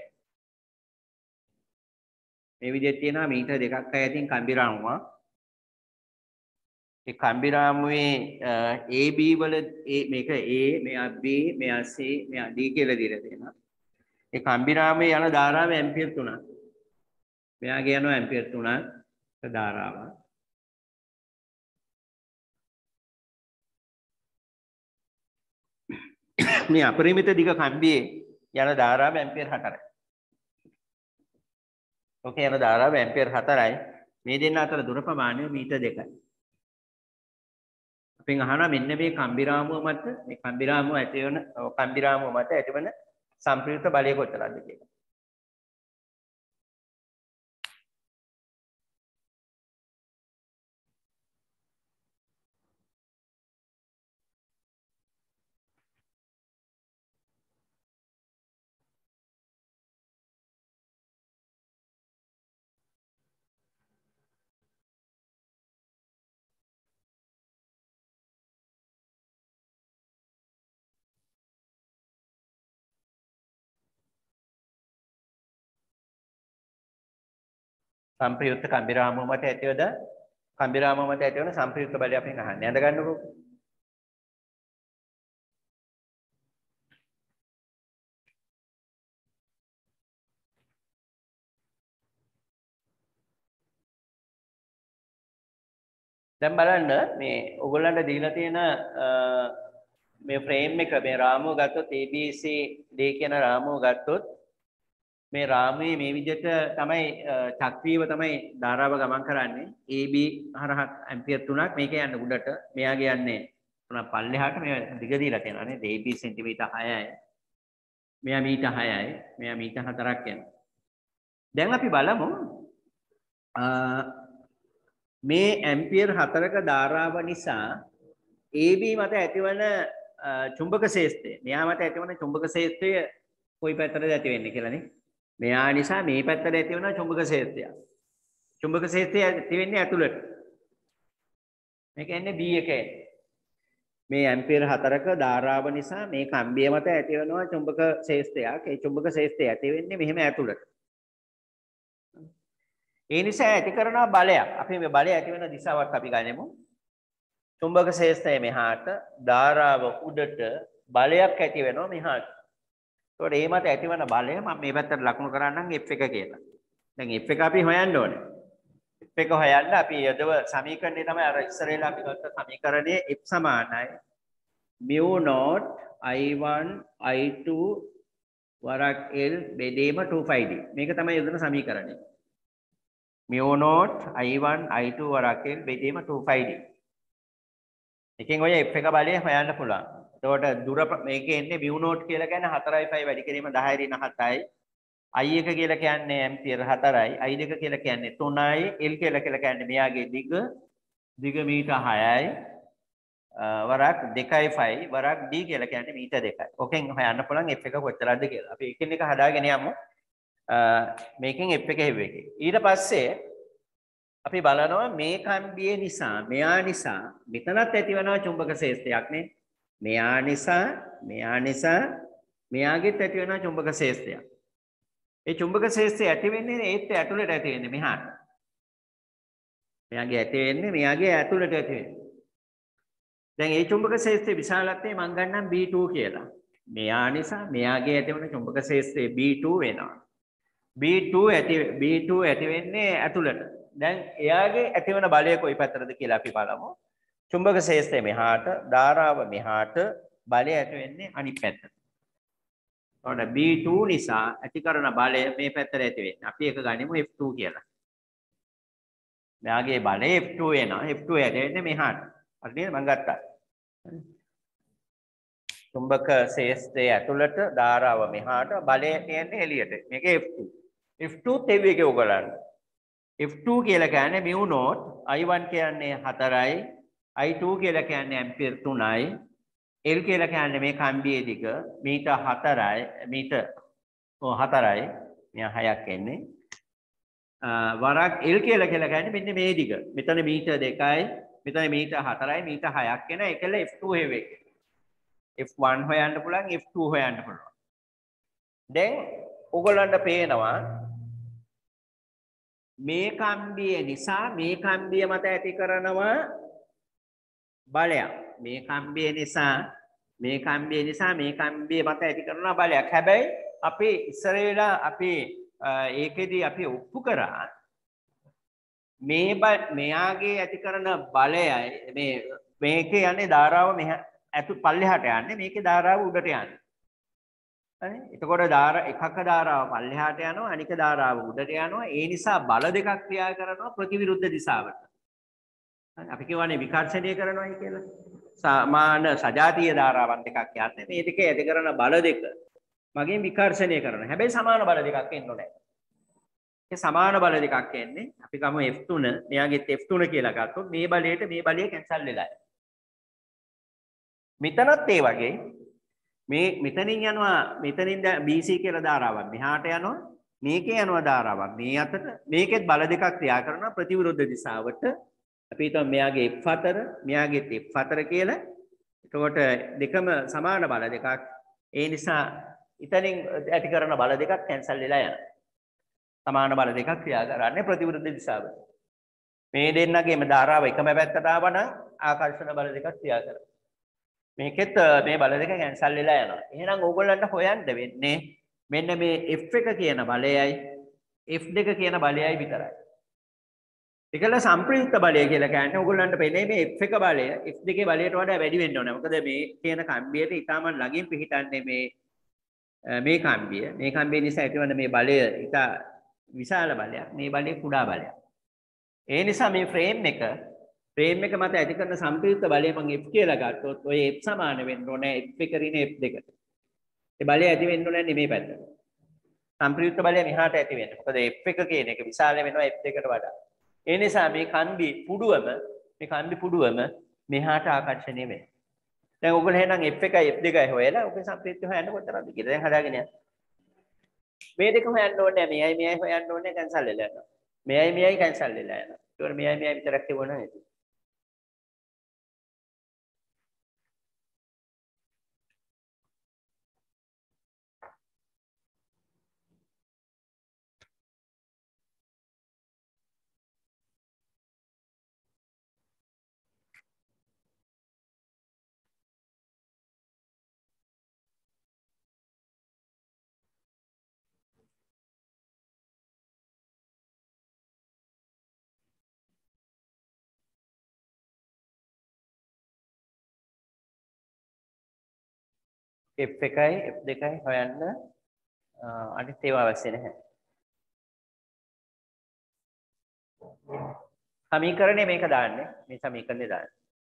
A: මේ විදිහට තියෙනවා මීටර දෙකක් ඈතින් කම්බිරාමුවක්. ඒ කම්බිරාමුවේ A B වල මේක A මෙයා B මෙයා C මෙයා D කියලා දීලා තියෙනවා. ඒ කම්බිරාමුවේ යන ධාරාව ඇම්පියර් තුනක්. මෙයාගේ යනවා ඇම්පියර් තුනක් ධාරාව. මේ අපරිමිත දිග කම්බියේ යන ධාරාව ඇම්පියර් හතරයි. ඔකේ යන ධාරාව ඇම්පියර් හතරයි. මේ දෙන්න අතර දුර ප්‍රමාණය මීටර් දෙකයි. අපෙන් අහනවා මෙන්න මේ කම්බිරාමුව මත මේ කම්බිරාමුව ඇති වෙන කම්බිරාමුව මත ඇතිවන සංප්‍රයුක්ත බලය කොච්චරද කියලා. සම්ප්‍රයුක්ත කම්බිරාමුව මත ඇතිවද කම්බිරාමුව මත ඇතිවන සම්ප්‍රයුක්ත බලය අපෙන් අහන්නේ. අඳ ගන්නකො. දැන් බලන්න මේ ඔයගොල්ලන්ට දීලා තියෙන මේ ෆ්‍රේම් එක මේ රාමුව ගත්තොත් A B C D කියන රාමුව ගත්තොත් මේ රාමුවේ මේ විදිහට තමයි චක්‍රීයව තමයි ධාරාව ගමන් කරන්නේ. A B හරහා ඇම්පියර් තුනක් මේක යන්නේ උඩට. මෙයාගේ යන්නේ තුනක් පල්ලෙහාට. මේ දිග දීලා තියෙනවා නේද? A B සෙන්ටිමීටර් හයයි. මෙයා මීටර් හයයි. මෙයා මීටර් හතරක් යනවා. දැන් අපි බලමු මේ ඇම්පියර් හතරක ධාරාව නිසා A B මත ඇතිවන චුම්බක ක්ෂේත්‍රය මෙයා මත ඇතිවන චුම්බක ක්ෂේත්‍රය කොයි පැත්තටද ඇති වෙන්නේ කියලානේ. මෙයා නිසා මේ පැත්තට ඇතිවන චුම්බක ක්ෂේත්‍රය. චුම්බක ක්ෂේත්‍රය ඇති වෙන්නේ ඇතුළට. මේක එන්නේ B එකේ. මේ ඇම්පියර් හතරක ධාරාව නිසා මේ කම්බිය මත ඇතිවෙනවා චුම්බක ක්ෂේත්‍රයක්. ඒ චුම්බක ක්ෂේත්‍රය ඇති වෙන්නේ මෙහෙම ඇතුළට. ඒ නිසා ඇති කරන බලයක්. අපි මේ බලය ඇති වෙන දිශාවක් අපි ගනිමු. චුම්බක ක්ෂේත්‍රය මෙහාට, ධාරාව උඩට, බලයක් ඇති වෙනවා මෙහාට. ඒකට මේ මත ඇතිවන බලය මම මේ පැත්තට ලකුණු කරන්නම් F එක කියලා. දැන් F එක අපි හොයන්න ඕනේ. F එක හොයන්න අපි යදව සමීකරණය තමයි අර ඉස්සරේලා අපි ගත්ත සමීකරණයේ F සමානයි mu naught I one I two වරක් L බෙදීම two pi d. මේක තමයි යොදන සමීකරණය. mu naught I one I two වරක් L බෙදීම two pi d. එකෙන් ඔය F එක බලය හොයන්න පුළුවන්. එතකොට දුර මේකේ එන්නේ mu naught කියලා කියන්නේ four pi වැඩි කිරීම ten ඍණ seven යි. I එක කියලා කියන්නේ ඇම්පියර් fourයි. I two කියලා කියන්නේ three යි. L කියලා කියලා කියන්නේ මෙයාගේ දිග දිග මීටර් sixයි. වරක් two five වරක් D කියලා කියන්නේ මීටර් two. ඔකෙන් හොයන්න පුළුවන් F එක කොච්චරද කියලා. අපි එකින් එක හදාගෙන යමු. මේකෙන් F එක හෙව් එකේ. ඊට පස්සේ අපි බලනවා මේ කම්බිය නිසා මෙයා නිසා මෙතනත් ඇති වෙනවා චුම්බක ක්ෂේත්‍රයක් නේ. මෙයා නිසා මෙයා නිසා මෙයාගෙත් ඇති වෙනවා චුම්බක ක්ෂේත්‍රයක්. ඒ චුම්බක ක්ෂේත්‍රය ඇති වෙන්නේ ඒත් ඇතුළට ඇති වෙන්නේ මෙහාට. මෙයාගේ ඇති වෙන්නේ මෙයාගේ ඇතුළට ඇති වෙන්නේ. දැන් මේ චුම්බක ක්ෂේත්‍රයේ විශාලත්වය මම ගන්නම් B two කියලා. මෙයා නිසා මෙයාගේ ඇති වෙන චුම්බක ක්ෂේත්‍රය B two වෙනවා. B two ඇති B two ඇති වෙන්නේ ඇතුළට. දැන් එයාගේ ඇතිවන බලය කොයි පැත්තටද කියලා අපි බලමු. චුම්බක ක්ෂේත්‍රය මෙහාට, ධාරාව මෙහාට, බලය ඇති වෙන්නේ අනිත් පැත්තට. ඔන්න B two නිසා ඇති කරන බලය මේ පැත්තට ඇති වෙන්නේ. අපි ඒක ගනිමු F two කියලා. මෙයාගේ බලය F two වෙනවා. F two ඇති වෙන්නේ මෙහාට. හරි නේද? මම ගත්තා. චුම්බක ක්ෂේත්‍රය ඇතුළට, ධාරාව මෙහාට, බලය එන්නේ එළියට. මේක F two. F two තෙව් එකේ උගලන්න. F two කියලා කියන්නේ mu naught, I one කියන්නේ fourයි, I two කියලා කියන්නේ ඇම්පියර් three යි, L කියලා කියන්නේ මේ කම්බියේ දිග මීටර් fourයි, මීටර් ඔව් fourයි, මෙයා හයක් එන්නේ. වරක් L කියලා කියලා කියන්නේ මෙන්න මේ දිග. මෙතන මීටර් දෙකයි, මෙතන මීටර් fourයි, මීටර් හයක් එන එකල F two හෙව් එක. F one හොයන්න පුළුවන්, F two හොයන්න පුළුවන්. දැන් ඔයගොල්ලන්ට පේනවා මේ කම්බිය නිසා මේ කම්බිය මත ඇති කරනවා බලයක්. මේ කම්බිය නිසා මේ කම්බිය නිසා මේ කම්බිය මත ඇති කරනවා බලයක්. හැබැයි අපි ඉස්සරේලා අපි ඒකෙදී අපි ඔප්පු කරා මේ මෙයාගේ ඇති කරන බලයයි මේ මේකේ යන්නේ ධාරාව මෙහා ඇතු පල්ලෙහාට යන්නේ, මේකේ ධාරාව උඩට යන්නේ. හරි? එතකොට ධාර එකක ධාරාව පල්ලෙහාට යනවා, අනික ධාරාව උඩට යනවා. ඒ නිසා බල දෙකක් ක්‍රියා කරනවා ප්‍රතිවිරුද්ධ දිශාවට. හරි? අපි කියවනේ විකර්ෂණය කරනවායි කියලා. සමාන සජාතීය ධාරාවන් දෙකක් යන්නේ. මේ දෙකේ ඇති කරන බල දෙක මගෙන් විකර්ෂණය කරනවා. හැබැයි සමාන බල දෙකක් එන්න ඕනේ. ඒ සමාන බල දෙකක් එන්නේ. අපි ගමු F three, මෙයාගෙත් F three කියලා ගත්තොත් මේ බලයට මේ බලය කැන්සල් වෙලා යනවා. මෙතනත් ඒ වගේ මේ මෙතනින් යනවා මෙතනින් B C කියලා ධාරාවක් මෙහාට යනවා, මේකේ යනවා ධාරාවක් මේ අතට, මේකෙත් බල දෙකක් ක්‍රියා කරනවා ප්‍රතිවිරුද්ධ දිශාවට. අපි හිතමු මෙයාගේ F four මෙයාගේ F four කියලා. එතකොට දෙකම සමාන බල දෙකක්. ඒ නිසා ඉතින් ඇති කරන බල දෙකක් කැන්සල් වෙලා යනවා. සමාන බල දෙකක් ක්‍රියා කරන්නේ ප්‍රතිවිරුද්ධ දිශාවට. මේ දෙන්නගේම ධාරාව එකම පැත්තට ආවනම් ආකර්ෂණ බල දෙකක් ක්‍රියා කරනවා. මේකෙත් මේ බල දෙක කැන්සල් වෙලා යනවා. එහෙනම් ඕගොල්ලන්ට හොයන්න වෙන්නේ මෙන්න මේ F එක කියන බලයයි F දෙක කියන බලයයි විතරයි. ඒකල සම්ප්‍රයුක්ත බලය කියලා කියන්නේ ඕගොල්ලන්ට පෙනේ මේ F එක බලය F දෙකේ බලයට වඩා වැඩි වෙන්න ඕනේ. මොකද මේ කියන කම්බියට ඊටම ළඟින් පිහිටන්නේ මේ මේ කම්බිය. මේ කම්බිය නිසා ඇතිවන මේ බලය ඊට විශාල බලයක්. මේ බලය කුඩා බලයක්. ඒ නිසා මේ ෆ්‍රේම් එක ෆ්‍රේම් එක මත ඇති කරන සම්ප්‍රයුක්ත බලය මම F කියලා ගත්තොත් ඔය F සමාන වෙන්න ඕනේ F එක ඍණ F දෙකට. ඒ බලය ඇති වෙන්න ඕනේ මේ පැත්තට. සම්ප්‍රයුක්ත බලය මෙහාට ඇති වෙන්නේ. මොකද F එක කියන එක විශාල වෙනවා F දෙකට වඩා. ඒ නිසා මේ කන්දි පුඩුවම මේ කන්දි පුඩුවම මෙහාට ආකර්ෂණය වෙනවා. දැන් ඔයගොල්ලෝ එහෙනම් F එකයි F දෙකයි හොයලා ඔකේ සම්ප්‍රයුක්ත හොයන්න කොතරම්ද කියලා දැන් හදාගෙන යන්න. මේ දෙක හොයන්න ඕනේ මෙයයි මෙයයි හොයන්න ඕනේ කැන්සල් වෙලා යනවා. මෙයයි මෙයයි කැන්සල් වෙලා යනවා. ඒකවල මෙයයි මෙයයි විතරක් තිබුණා නේද? F එකයි F දෙකයි හොයන්න අනිත් ඒවා අවශ්‍ය නැහැ. සමීකරණය මේක දාන්නේ මේ සමීකරණය දාන්නේ.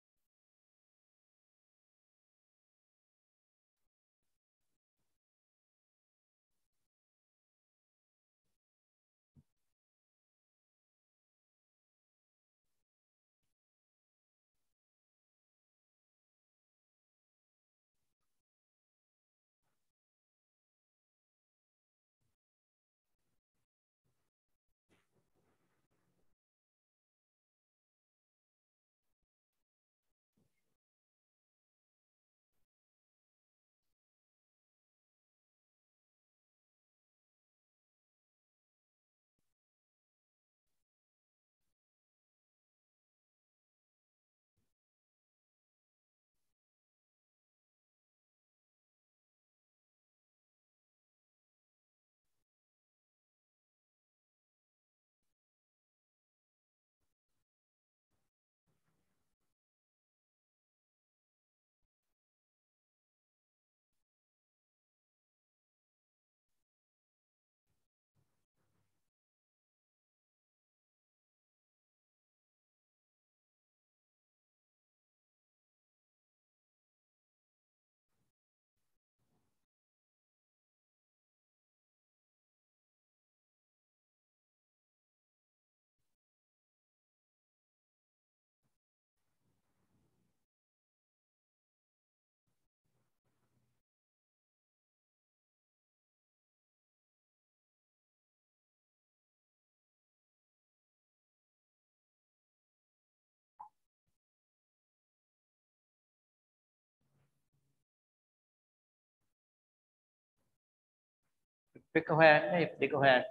A: F එක හොයන්න F දෙක හොයන්න.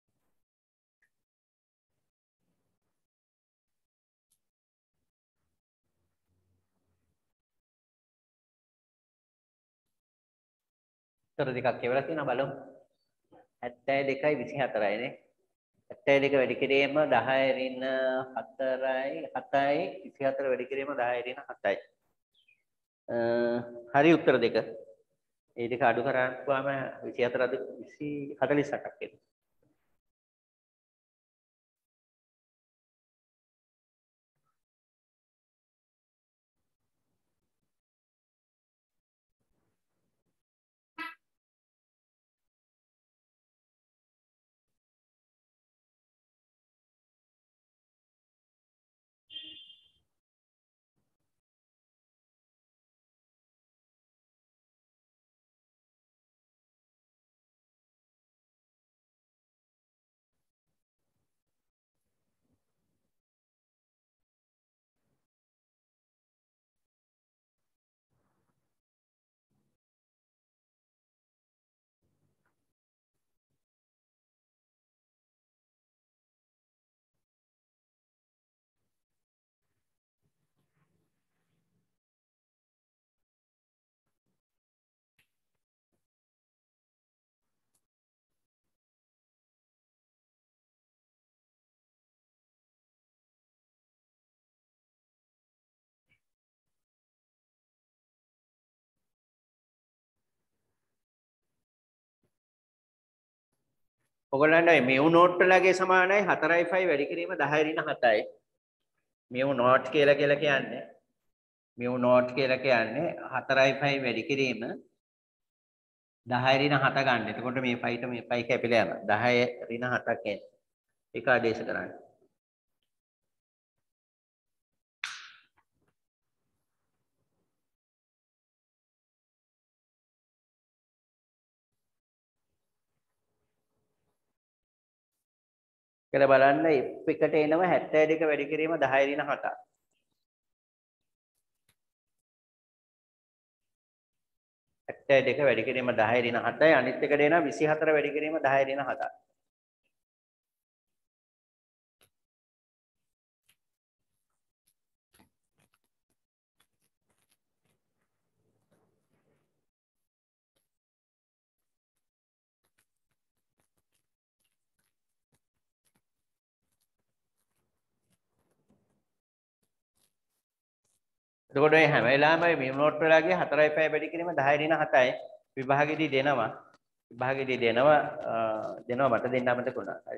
A: උත්තර දෙකක් කියලා තියෙනවා බලමු. හැත්තෑ දෙකයි විසිහතරයි නේ. හැත්තෑ දෙක වැඩි කිරීම දහය ඍණ හතරයි හතයි විසිහතර වැඩි කිරීම දහය ඍණ හතයි. හරි උත්තර දෙක. ඒ දෙක අඩු කරාම විසිහතර අඩු විසි හතළිස් අටක් එනවා. ඔයගොල්ලන්ට mu naught වලගේ සමානයි හතරයි පහයි වැඩි කිරීම දහය ඍණ හතයි. mu naught කියලා කියලා කියන්නේ mu naught කියලා කියන්නේ හතරයි පහයි වැඩි කිරීම දහය ඍණ හත ගන්න. එතකොට මේ පහට මේ පහ කැපිලා යනවා. දහය ඍණ හතක් එන්නේ. ඒක ආදේශ කරන්නේ. කියලා බලන්න F එකට එනවා හැත්තෑ දෙක වැඩි කිරීම දහය ඍණ හතක්. හැත්තෑ දෙක වැඩි කිරීම දහය ඍණ හතයි අනිත් එකට එනවා විසි හතර වැඩි කිරීම දහය ඍණ හතයි. එතකොට මේ හැම වෙලාවෙම mu naught වලගේ හතරයි පහයි වැඩි කිරීම දහය ඍණ හතයි විභාගෙදී දෙනවා. විභාගෙදී දෙනවා දෙනවා මට දෙන්න අමතක වුණා. හරි.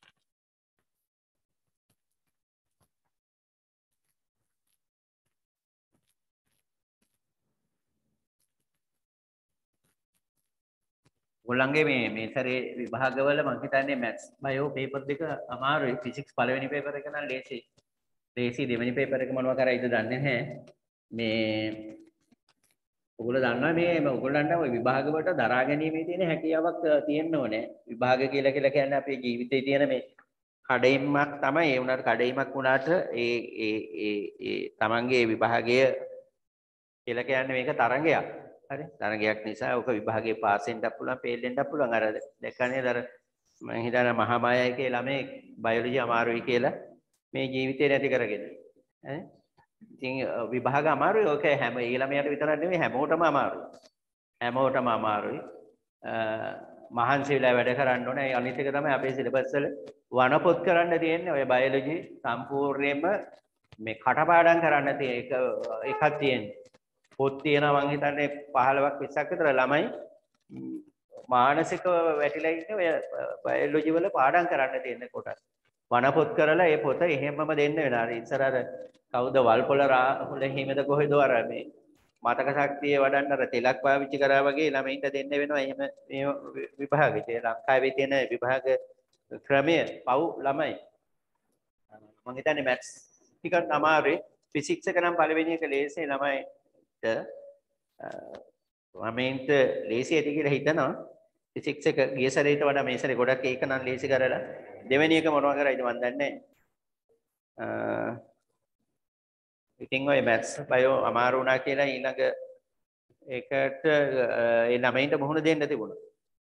A: ඔයගොල්ලන්ගේ මේ මේ සැරේ විභාගවල මම හිතන්නේ maths bio paper දෙක අමාරුයි. physics පළවෙනි paper එක නම් ලේසි. ලේසි දෙවෙනි paper එක මොනවා කරයිද දන්නේ නැහැ. මේ ඔයගොල්ලෝ දන්නවා මේ ඔයගොල්ලන්ට ওই විභාග වලට දරා ගැනීමේ තියෙන හැකියාවක් තියෙන්න ඕනේ. විභාග කියලා කියලා කියන්නේ අපේ ජීවිතේ තියෙන මේ කඩයිමක් තමයි. ඒ වුණාට කඩයිමක් වුණාට ඒ ඒ ඒ ඒ තමන්ගේ විභාගය කියලා කියන්නේ මේක තරංගයක්. හරි. තරංගයක් නිසා ඔක විභාගයේ පාස් වෙන්නත් පුළුවන්, ෆේල් වෙන්නත් පුළුවන්. අර දැක්කනේ අර මම හිතන මහා මායයිකේ ළමයි බයොලොජි අමාරුයි කියලා මේ ජීවිතේ නැති කරගෙන. ඈ ඉතින් විභාග අමාරුයි. ඔක හැම ඒ ළමයාට විතරක් නෙමෙයි හැමෝටම අමාරුයි. හැමෝටම අමාරුයි. මහන්සි වෙලා වැඩ කරන්න ඕනේ. අනිත් එක තමයි අපේ සිලබස් වල වනපොත් කරන්න තියෙන්නේ. ඔය බයොලොජි සම්පූර්ණයෙන්ම මේ කටපාඩම් කරන්න තියෙන එක එකක් තියෙන්නේ. පොත් තියෙනවා මං හිතන්නේ පහළොවක් විස්සක් විතර ළමයි මානසිකව වැටිලා ඉන්නේ ඔය බයොලොජි වල පාඩම් කරන්න තියෙන කොටස්. වනපොත් කරලා ඒ පොත එහෙමම දෙන්න වෙනවා. අර ඉස්සර අර කවුද වල්පොල රාහුල හිමිද කොහෙද අර මේ මතක ශක්තිය වඩන්න අර තෙලක් පාවිච්චි කරා වගේ ළමයින්ට දෙන්න වෙනවා. එහෙම මේ විභාගෙට ලංකාවේ තියෙන විභාග ක්‍රමය පව් ළමයි. මම හිතන්නේ මැත්ස් ටිකක් අමාරුයි. ෆිසික්ස් එක නම් පළවෙනි එක ලේසියි ළමයිට. ළමයින්ට ලේසි ඇති කියලා හිතනවා. ෆිසික්ස් එක ගිය සැරේට වඩා මේ සැරේ ගොඩක් ඒක නම් ලේසි කරලා දෙවෙනි එක මොනවා කරයිද මන් දන්නේ නැහැ. ඉතින් ඔය මැත්ස් බයෝ අමාරු වුණා කියලා ඊළඟ ඒකට ඒ ළමයින්ට මුහුණ දෙන්න තිබුණා.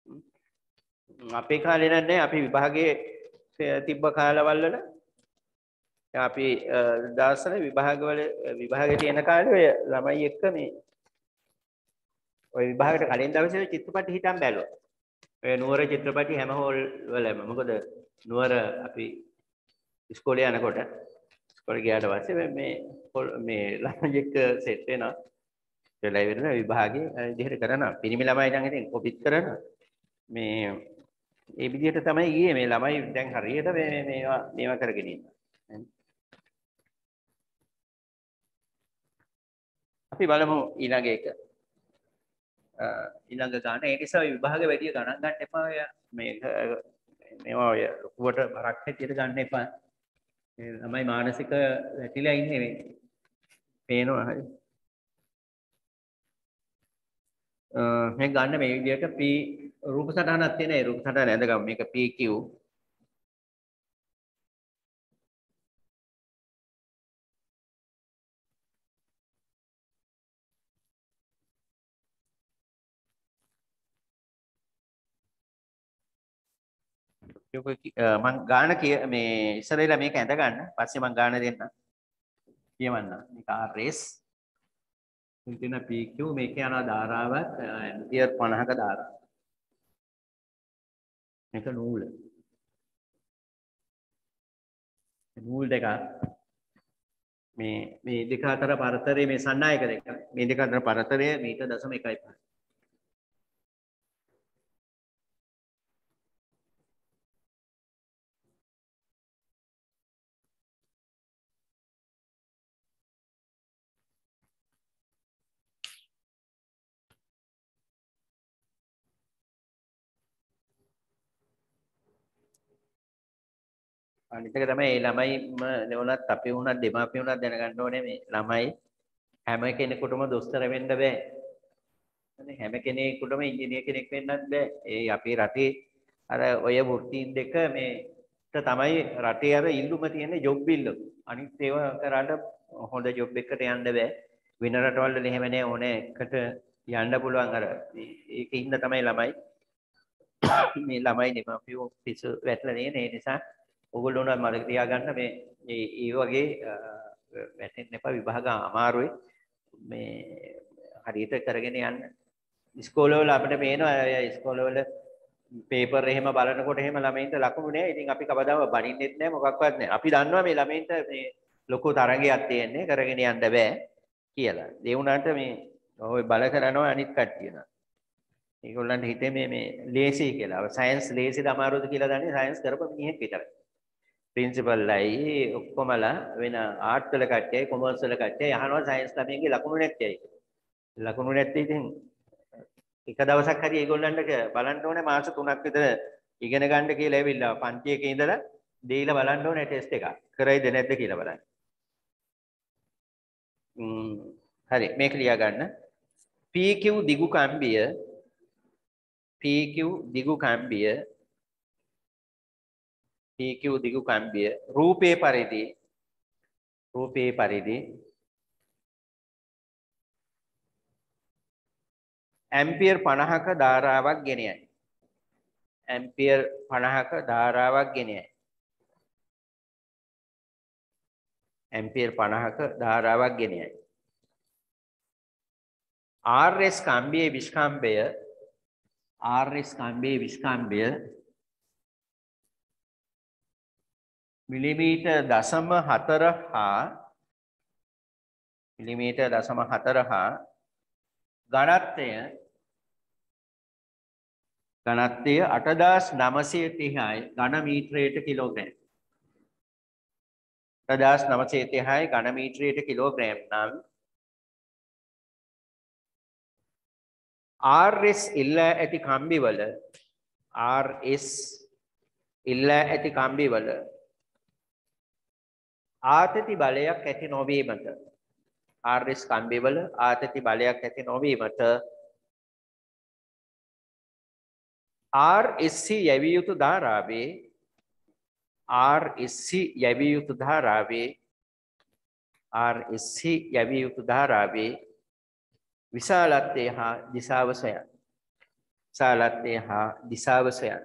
A: අපේ කාලේ නෑ අපි විභාගයේ තිබ්බ කාලවල වල අපි දවස්වල විභාගවල විභාගයේ තියෙන කාලේ ඔය ළමයි එක්ක මේ ඔය විභාගයට කලින් දවසේ චිත්‍රපටි හිටන් බැලුවා. ඔය නුවර චිත්‍රපටි හැම හෝල් වලම මොකද නුවර අපි ඉස්කෝලේ යනකොට ඉස්කෝලේ ගියාට පස්සේ මේ මේ ළමයි එක්ක සෙට් වෙනවා. ඒලා ඉවරන විභාගේ විදිහට කරනවා. පිරිමි ළමයි නම් ඉතින් කොපිත් කරනවා. මේ ඒ විදිහට තමයි ගියේ මේ ළමයි දැන් හරියට මේ මේවා මේවා කරගෙන ඉන්නවා. අපි බලමු ඊළඟ එක. ඊළඟ ගාන ඒ නිසා විභාග වැඩි ගණන් ගන්න එපා. ඔය මේ මේවා ඔය ලොකුවට බරක් හැටියට ගන්න එපා. මේ ළමයි මානසික වැටිලා ඉන්නේ මේ. පේනවා හරි. මේ ගන්න මේ විදිහට P රූප සටහනක් තියෙන ඒ රූප සටහන ඇඳගමු. මේක P Q මං ගාන කිය මේ ඉස්සරේලා මේක ඇඳ ගන්න. පස්සේ මං ගාන දෙන්න. කියවන්න. මේක R S ඉතින් P Q මේක යනවා ධාරාවක් ඇම්පියර් පනහක ධාරාවක්. මේක නූල. නූල් දෙක මේ මේ දෙක අතර පරතරය මේ සන්නායක දෙක. මේ දෙක අතර පරතරය මීටර් දශම එකයි පහ. අනිත් එක තමයි මේ ළමයිම නෙවුණත් අපි වුණත් දෙමාපිය වුණත් දැනගන්න ඕනේ මේ ළමයි හැම කෙනෙකුටම දොස්තර වෙන්න බෑ. හැම කෙනෙකුටම ඉංජිනේර කෙනෙක් වෙන්නත් බෑ. ඒ අපේ රටේ අර ඔය වෘත්තීන් දෙක මේ තමයි රටේ අර ඉල්ලුම තියෙන ජොබ් ඉල්ලුම. අනිත් ඒවා කරාට හොඳ ජොබ් එකකට යන්න බෑ. වෙන රටවල් වල එහෙම නෑ ඕනේ එකට යන්න පුළුවන් අර ඒකේ ඉන්න තමයි ළමයි. මේ ළමයි දෙමාපියෝ පිස්සු වැටලා නේ ඒ නිසා ඕගොල්ලෝ උනා මතක තියාගන්න මේ මේ වගේ වැටෙන්න එපා විභාග අමාරුයි. මේ හරියට කරගෙන යන්න. ඉස්කෝලවල අපිට පේනවා ඉස්කෝලවල පේපර් එහෙම බලනකොට එහෙම ළමයින්ට ලකුණු නෑ. ඉතින් අපි කවදාම බනින්නෙත් නෑ මොකක්වත් නෑ. අපි දන්නවා මේ ළමයින්ට මේ ලොකු තරගයක් තියෙන්නේ කරගෙන යන්න බෑ කියලා. ඒ වුණාට මේ ඔය බල කරනවා අනිත් කට්ටියන. ඒගොල්ලන්ට හිතේ මේ මේ ලේසි කියලා. සයන්ස් ලේසිද අමාරුද කියලා දන්නේ සයන්ස් කරපු මිනිහෙක් විතරයි. ප්‍රින්සිපල්ලයි ඔක්කොමලා වෙන ආර්ට් වල කට්ටියයි කොමර්ස් වල කට්ටියයි අහනවා සයන්ස් ළමයින්ගේ ලකුණු නැත්තේයි. ලකුණු නැත්තේ ඉතින් එක දවසක් හරි ඒගොල්ලන්ට බලන්න ඕනේ මාස තුනක් විතර ඉගෙන ගන්න කියලා ඇවිල්ලා පන්ති එකේ ඉඳලා දීලා බලන්න ඕනේ ටෙස්ට් එකක්. කරයිද නැද්ද කියලා බලන්න. ම්ම් හරි මේක ලියා ගන්න. P Q දිගු කම්බිය P Q දිගු කම්බිය P Q දිගු කම්බිය රූපේ පරිදි රූපේ පරිදි ඇම්පියර් පනහක ධාරාවක් ගෙනයයි. ඇම්පියර් පනහක ධාරාවක් ගෙනයයි. ඇම්පියර් පනහක ධාරාවක් ගෙනයයි. R S කම්බියේ විස්කම්භය R S කම්බියේ විස්කම්භය මිලිමීටර් දශම හතර හා මිලිමීටර් දශම හතර හා ඝනත්වය ඝනත්වය අටදාස් නවසිය තිහයි ඝන මීටරයට කිලෝග්‍රෑම්. අටදාස් නවසිය තිහයි ඝන මීටරයට කිලෝග්‍රෑම් නම් R S ඉල්ලා ඇති කම්බිවල R S ඉල්ලා ඇති කම්බිවල ආතති බලයක් ඇති නොවීමට R S කම්බිවල ආතති බලයක් ඇති නොවීමට R S C යැවිය යුතු ධාරාවේ R S C යැවිය යුතු ධාරාවේ R S C යැවිය යුතු ධාරාවේ විශාලත්වය හා දිශාව සොයන්න. විශාලත්වය හා දිශාව සොයන්න.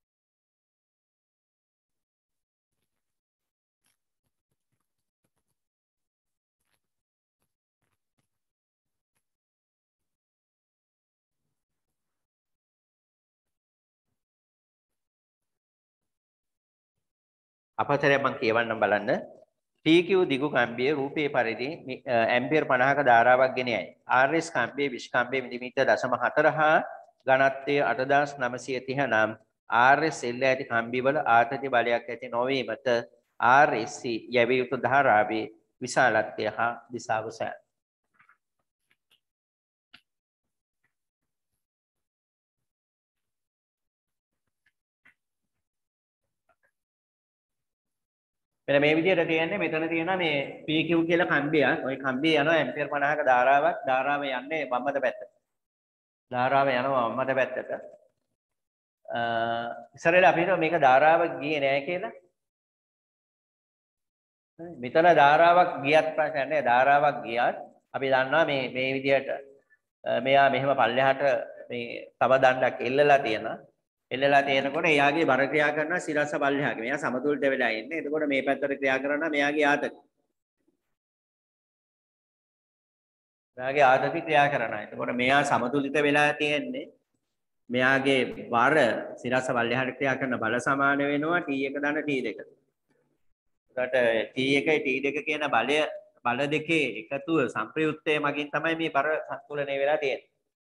A: අපතරේ මම කියවන්නම් බලන්න. P Q දිගු කම්බියේ රූපේ පරිදි ඇම්පියර් පනහක ධාරාවක් ගෙන යයි. R S කම්බියේ විස්කම්බියේ මිලිමීටර් දශම හතර හා ඝනත්වය අටදාස් නවසිය තිහ නම් R S එල්ල ඇති කම්බිවල ආතති බලයක් ඇති නොවීමට R S C යැවිය යුතු ධාරාවේ විශාලත්වය හා දිශාව සොයන්න. මෙන්න මේ විදිහට තියෙන්නේ මෙතන තියෙනවා මේ P Q කියලා කම්බියක්. ওই කම්බිය යනවා ඇම්පියර් පනහක ධාරාවක්. ධාරාව යන්නේ වම්මත පැත්තට. ධාරාව යනවා වම්මත පැත්තට. අ ඉස්සරහට අපි හිතුවා මේක ධාරාවක් ගියේ නෑ කියලා. මෙතන ධාරාවක් ගියත් ප්‍රශ්නයක් නෑ. ධාරාවක් ගියත් අපි දන්නවා මේ මේ විදිහට මෙයා මෙහෙම පල්ලෙහාට මේ තව දණ්ඩක් එල්ලලා තියෙනවා. එල්ලලා තියෙනකොට එයාගේ බර ක්‍රියා කරනවා සිරස්ස පල්ලෙහාගේ. මෙයා සමතුලිත වෙලා ඉන්නේ. එතකොට මේ පැත්තට ක්‍රියා කරනවා මෙයාගේ ආතති. මෙයාගේ ආතති ක්‍රියා කරනවා. එතකොට මෙයා සමතුලිත වෙලා තියෙන්නේ. මෙයාගේ බර සිරස්ස පල්ලෙහාට ක්‍රියා කරන බල සමාන වෙනවා T එක දන T දෙක. එතකොට T එකයි T දෙක කියන බලය බල දෙකේ එකතුව සංප්‍රයුක්තය මගින් තමයි මේ බර සම්තුලනය වෙලා තියෙන්නේ.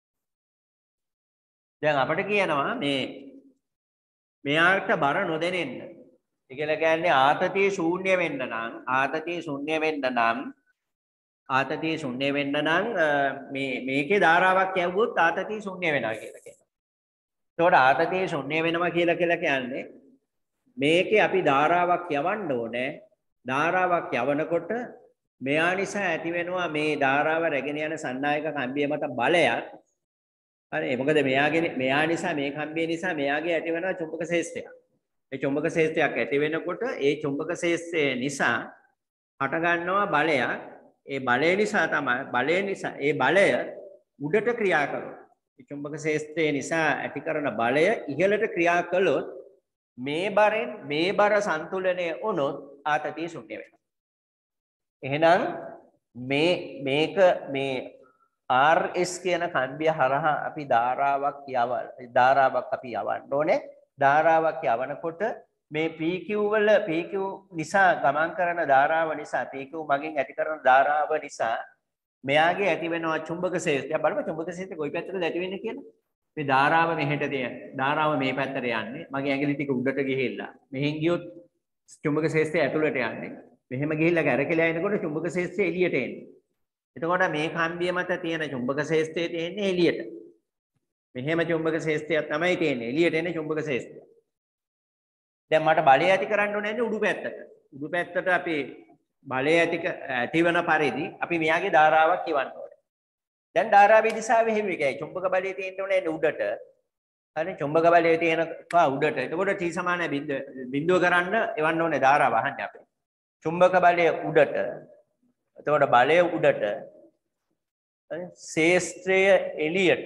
A: දැන් අපිට කියනවා මේ මෙයාට බර නොදැනෙන්න. ඒ කියලා කියන්නේ ආතතිය ශූන්‍ය වෙන්න නම් ආතතිය ශූන්‍ය වෙන්න නම් ආතතිය ශූන්‍ය වෙන්න නම් මේ මේකේ ධාරාවක් යවුවොත් ආතතිය ශූන්‍ය වෙනවා කියලා කියනවා. ඒතකොට ආතතිය ශූන්‍ය වෙනවා කියලා කියලා කියන්නේ මේකේ අපි ධාරාවක් යවන්න ඕනේ. ධාරාවක් යවනකොට මෙයා නිසා ඇති වෙනවා මේ ධාරාව රැගෙන යන සන්නායක කම්බිය මත බලයක්. හරි මොකද මෙයාගේ මෙයා නිසා මේ කම්බිය නිසා මෙයාගේ ඇති වෙනවා චුම්බක ශේෂ්ත්‍රයක්. ඒ චුම්බක ශේෂ්ත්‍රයක් ඇති වෙනකොට ඒ චුම්බක ශේෂ්ත්‍රය නිසා හට ගන්නවා බලයක්. ඒ බලය නිසා තමයි බලය නිසා ඒ බලය උඩට ක්‍රියා කරනවා. ඒ චුම්බක ශේෂ්ත්‍රය නිසා ඇති කරන බලය ඉහළට ක්‍රියා කළොත් මේ බරෙන් මේ බර සන්තුලනය වුණොත් ආතතිය ශුන්‍ය වෙනවා. එහෙනම් මේ මේක මේ R S කියන කම්බිය හරහා අපි ධාරාවක් යව ධාරාවක් අපි යවන්න ඕනේ. ධාරාවක් යවනකොට මේ P Q වල P Q නිසා ගමන් කරන ධාරාව නිසා P Q මගින් ඇති කරන ධාරාව නිසා මෙයාගේ ඇති වෙනවා චුම්බක ශේෂ්ත්‍රය. බලමු චුම්බක ශේෂ්ත්‍රය කොයි පැත්තටද ඇති වෙන්නේ කියලා. මේ ධාරාව මෙහෙට තියෙන. ධාරාව මේ පැත්තට යන්නේ. මගේ ඇඟිලි ටික උඩට ගිහිල්ලා. මෙහෙන් ගියොත් චුම්බක ශේෂ්ත්‍රය ඇතුළට යන්නේ. මෙහෙම ගිහිල්ලා කැරකිලා එනකොට චුම්බක ශේෂ්ත්‍රය එළියට එන්නේ. එතකොට මේ කම්බිය මත තියෙන චුම්බක ශේෂ්ත්‍රය තියෙන්නේ එළියට. මෙහෙම චුම්බක ශේෂ්ත්‍රයක් තමයි තියෙන්නේ. එළියට එන චුම්බක ශේෂ්ත්‍රය. දැන් මට බලය ඇති කරන්න ඕනේ උඩු පැත්තට. උඩු පැත්තට අපි බලය ඇති ඇතිවන පරිදි අපි මෙයාගේ ධාරාවක් කියවන්න ඕනේ. දැන් ධාරාවේ දිශාව එහෙම එකයි. චුම්බක බලය තියෙන්න ඕනේ උඩට. හරි චුම්බක බලය තියෙනවා උඩට. එතකොට T සමාන බිඳුව කරන්න එවන්න ඕනේ ධාරාව අහන්නේ අපි. චුම්බක බලය උඩට. එතකොට බලය උඩට. හරි ශේෂ්ත්‍රය එළියට.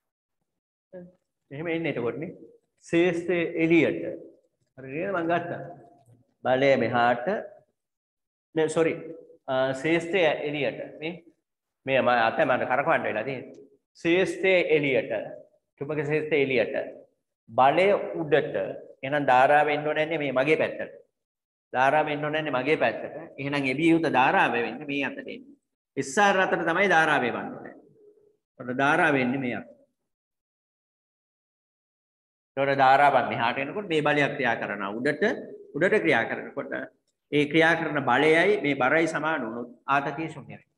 A: එහෙම එන්නේ එතකොට නේ. ශේෂ්ත්‍රය එළියට. හරිද මම ගත්තා. බලය මෙහාට නෑ සෝරි ශේෂ්ත්‍රය එළියට. මේ මේ මම අත මම කරකවන්න වෙලා තියෙන්නේ. ශේෂ්ත්‍රය එළියට. චුම්බක ශේෂ්ත්‍රය එළියට. බලය උඩට. එහෙනම් ධාරාව එන්න ඕනේ මේ මගේ පැත්තට. ධාරාව එන්න ඕනේ මගේ පැත්තට. එහෙනම් එබිය යුතු ධාරාව වෙන්නේ මේ අතට එන්නේ. S R අතට තමයි ධාරාව එවන්නේ. ඔන්න ධාරාව එන්නේ මේ අතට. ඒතකොට ධාරාවන් මෙහාට එනකොට මේ බලයක් ක්‍රියා කරනවා උඩට උඩට ක්‍රියා කරනකොට ඒ ක්‍රියා කරන බලයයි මේ බරයි සමාන වුණොත් ආතතිය ශුන්‍ය වෙනවා.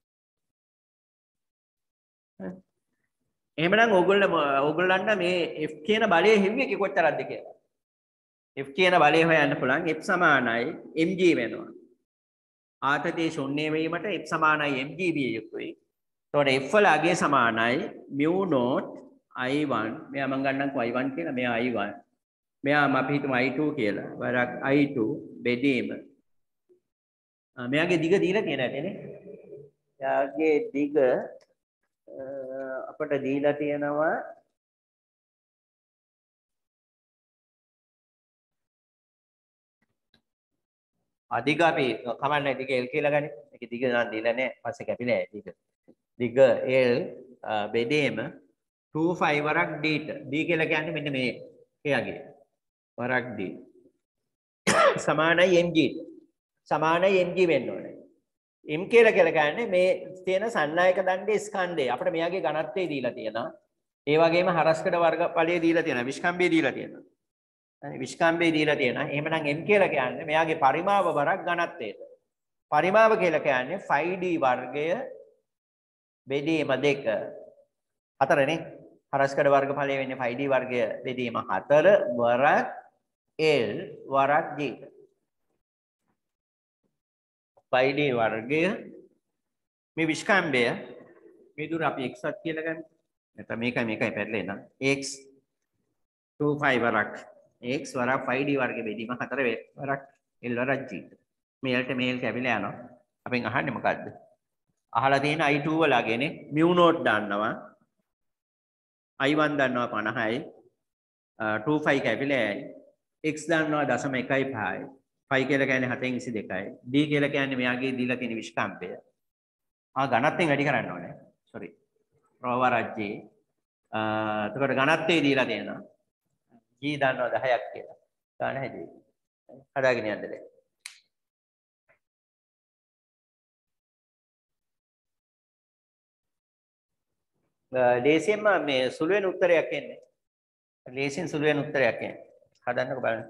A: එහෙමනම් ඕගොල්ලෝ ඕගොල්ලන්ට මේ F කියන බලය හෙව්වේ කොච්චරක්ද කියලා. F කියන බලය හොයන්න පුළුවන්. F සමානයි mg වෙනවා. ආතතිය ශුන්‍ය වීමට F සමානයි mg විය යුතුයි. එතකොට F වල අගය සමානයි mu not I one මෙයා මම ගන්නම්කෝ I one කියලා මෙයා I one මෙයා අපි හිතමු I two කියලා වරක් I two බෙදීම මෙයාගේ දිග දීලා තියෙන ඇටනේ එයාගේ දිග අපිට දීලා තියෙනවා අධික අපි කමන්නේ දිග L කියලා ගන්නේ මේක දිග නම් දීලා නැහැ පස්සේ කැපිලා දිග දිග L බෙදීම two five වරක් D ට D කියලා කියන්නේ මෙන්න මේ එයාගේ වරක් D සමානයි mg සමානයි mg වෙන්න ඕනේ m කියලා කියලා කියන්නේ මේ තියෙන සන්නායක දණ්ඩේ ස්කන්ධය අපිට මෙයාගේ ඝනත්වය දීලා තියෙනවා ඒ වගේම හරස්කඩ වර්ගඵලය දීලා තියෙනවා විස්කම්භය දීලා තියෙනවා හරි විස්කම්භය දීලා තියෙනවා එහෙමනම් m කියලා කියන්නේ මෙයාගේ පරිමාව වරක් ඝනත්වයට පරිමාව කියලා කියන්නේ five D වර්ගය බෙදීම දෙක හතරනේ හරස්කඩ වර්ගඵලය වෙන්නේ five D වර්ගය බෙදීම හතර වරක් L වරක් G five D වර්ගය මේ විස්කම්භය මේ දුර අපි x වත් කියලා ගන්න. නැත්නම් මේකයි මේකයි පැටලෙන්න. x two five වරක් x වරක් five D වර්ගය බෙදීම හතර වරක් L වරක් G. මේල්ට මේල් කැපිලා යනවා. අපෙන් අහන්නේ මොකද්ද? අහලා තියෙන I two වලගේනේ mu not දාන්නවා. I one දන්නවා පනහයි two five කැපිලා x දන්නවා දශම එකයි පහයි five කියලා කියන්නේ හතෙන් විසි දෙකයි d කියලා කියන්නේ මෙයාගේ දීලා තියෙන විස්කම්භය ආ ඝනත්වයෙන් වැඩි කරන්න ඕනේ sorry ප්‍රවරජ්ජේ එතකොට ඝනත්වය දීලා තියෙනවා g දන්නවා දහයක් කියලා ගන්න හැදී හදාගෙන යන්න දෙන්න ලේසියෙන්ම මේ සුළු වෙන උත්තරයක් එන්නේ. ලේසියෙන් සුළු වෙන උත්තරයක් එන්නේ. හදන්නකෝ බලන්න.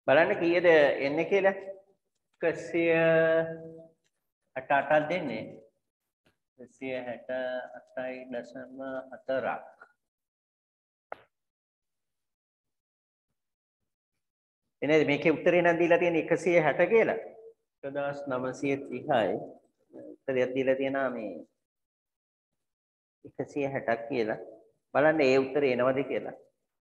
A: බලන්න කීයද එන්නේ කියලා. එකසිය හැට අටක් දෙන්නේ. එකසිය හැට අටයි දශම හතරක්. එනේ මේකේ උත්තරේ නම් දීලා තියෙන්නේ එකසිය හැට කියලා. එක දහස් නවසිය තිහයි. උත්තරයක් දීලා තියෙනවා මේ එකසිය හැටක් කියලා. බලන්න ඒ උත්තරේ එනවද කියලා.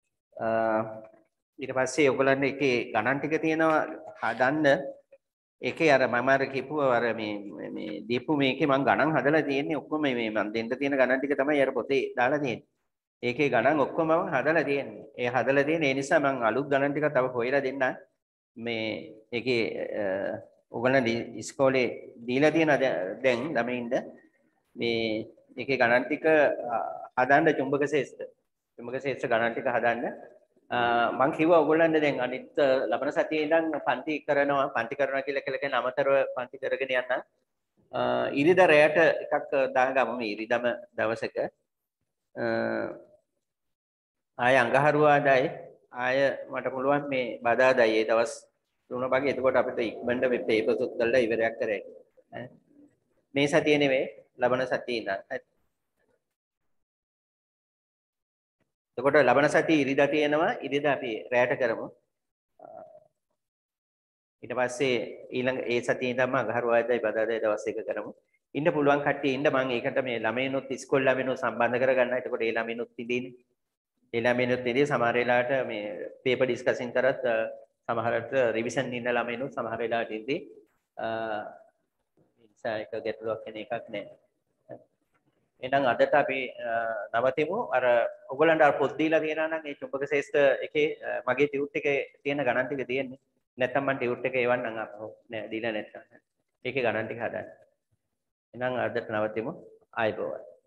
A: ඊට පස්සේ ඔයගොල්ලන් එකේ ගණන් ටික තියෙනවා හදන්න. ඒකේ අර මම අර කිව්වා අර මේ මේ දීපු මේකේ මම ගණන් හදලා තියෙන්නේ ඔක්කොම මේ මම දෙන්න තියෙන ගණන් ටික තමයි අර පොතේ දාලා තියෙන්නේ. ඒකේ ගණන් ඔක්කොම මම හදලා තියෙන්නේ. ඒ හදලා තියෙන ඒ නිසා මම අලුත් ගණන් ටික තව හොයලා දෙන්නම්. මේ ඒකේ ඔයගොල්ලන් ඉස්කෝලේ දීලා තියෙන දැන් ළමයින්ද මේ ඒකේ ගණන් ටික හදන්න චුම්බක ශේෂ්ත්‍ර. චුම්බක ශේෂ්ත්‍ර ගණන් ටික හදන්න මම කිව්වා ඔයගොල්ලන්ට දැන් අනිත් ලබන සතියේ ඉඳන් පන්ති කරනවා පන්ති කරනවා කියලා කියලා කියන අමතරව පන්ති කරගෙන යන්න ඉරිදා රැයට එකක් දාගමු මේ ඉරිදම දවසක ආය අඟහරුවාදයි ආය මට පුළුවන් මේ බදාදයි ඒ දවස් තුන වගේ එතකොට අපිට ඉක්මනට මේ පේපර්ස් උත් කරලා ඉවරයක් කරේ මේ සතියේ නෙමෙයි ලබන සතියේ ඉඳන් එතකොට ලබන සතියේ ඉරිදා තියෙනවා ඉරිදා අපි රැයට කරමු ඊට පස්සේ ඊළඟ ඒ සතියේ ඉඳන්ම අඟහරුවාදයි බදාදයි දවස් එක කරමු ඉන්න පුළුවන් කට්ටිය ඉන්න මම ඒකට මේ ළමයිනුත් ඉස්කෝල ළමයිනුත් සම්බන්ධ කරගන්න. එතකොට ඒ ළමයිනුත් ඉඳින්නේ. ඒ ළමයිනුත් ඉඳී සමහර වෙලාවට මේ පේපර් ඩිස්කෂන් කරත් සමහරට රිවිෂන් ඉන්න ළමයිනුත් සමහර වෙලාවට ඉඳී නිසා එක ගැටලුවක් වෙන එකක් නෑ. එහෙනම් අදට අපි නවතිමු. අර ඔයගොල්ලන්ට අර පොත් දීලා තියෙනවා නම් ඒ චුම්බක ශේෂ්ත්‍ර එකේ මගේ ටියුට් එකේ තියෙන ගණන් ටික තියෙන්නේ. නැත්තම් මම ටියුට් එක එවන්නම් අපහු නෑ දීලා නැත්තම්. ඒකේ ගණන් ටික හදන්න. එහෙනම් අදට නවතිමු. ආයිබෝවන්.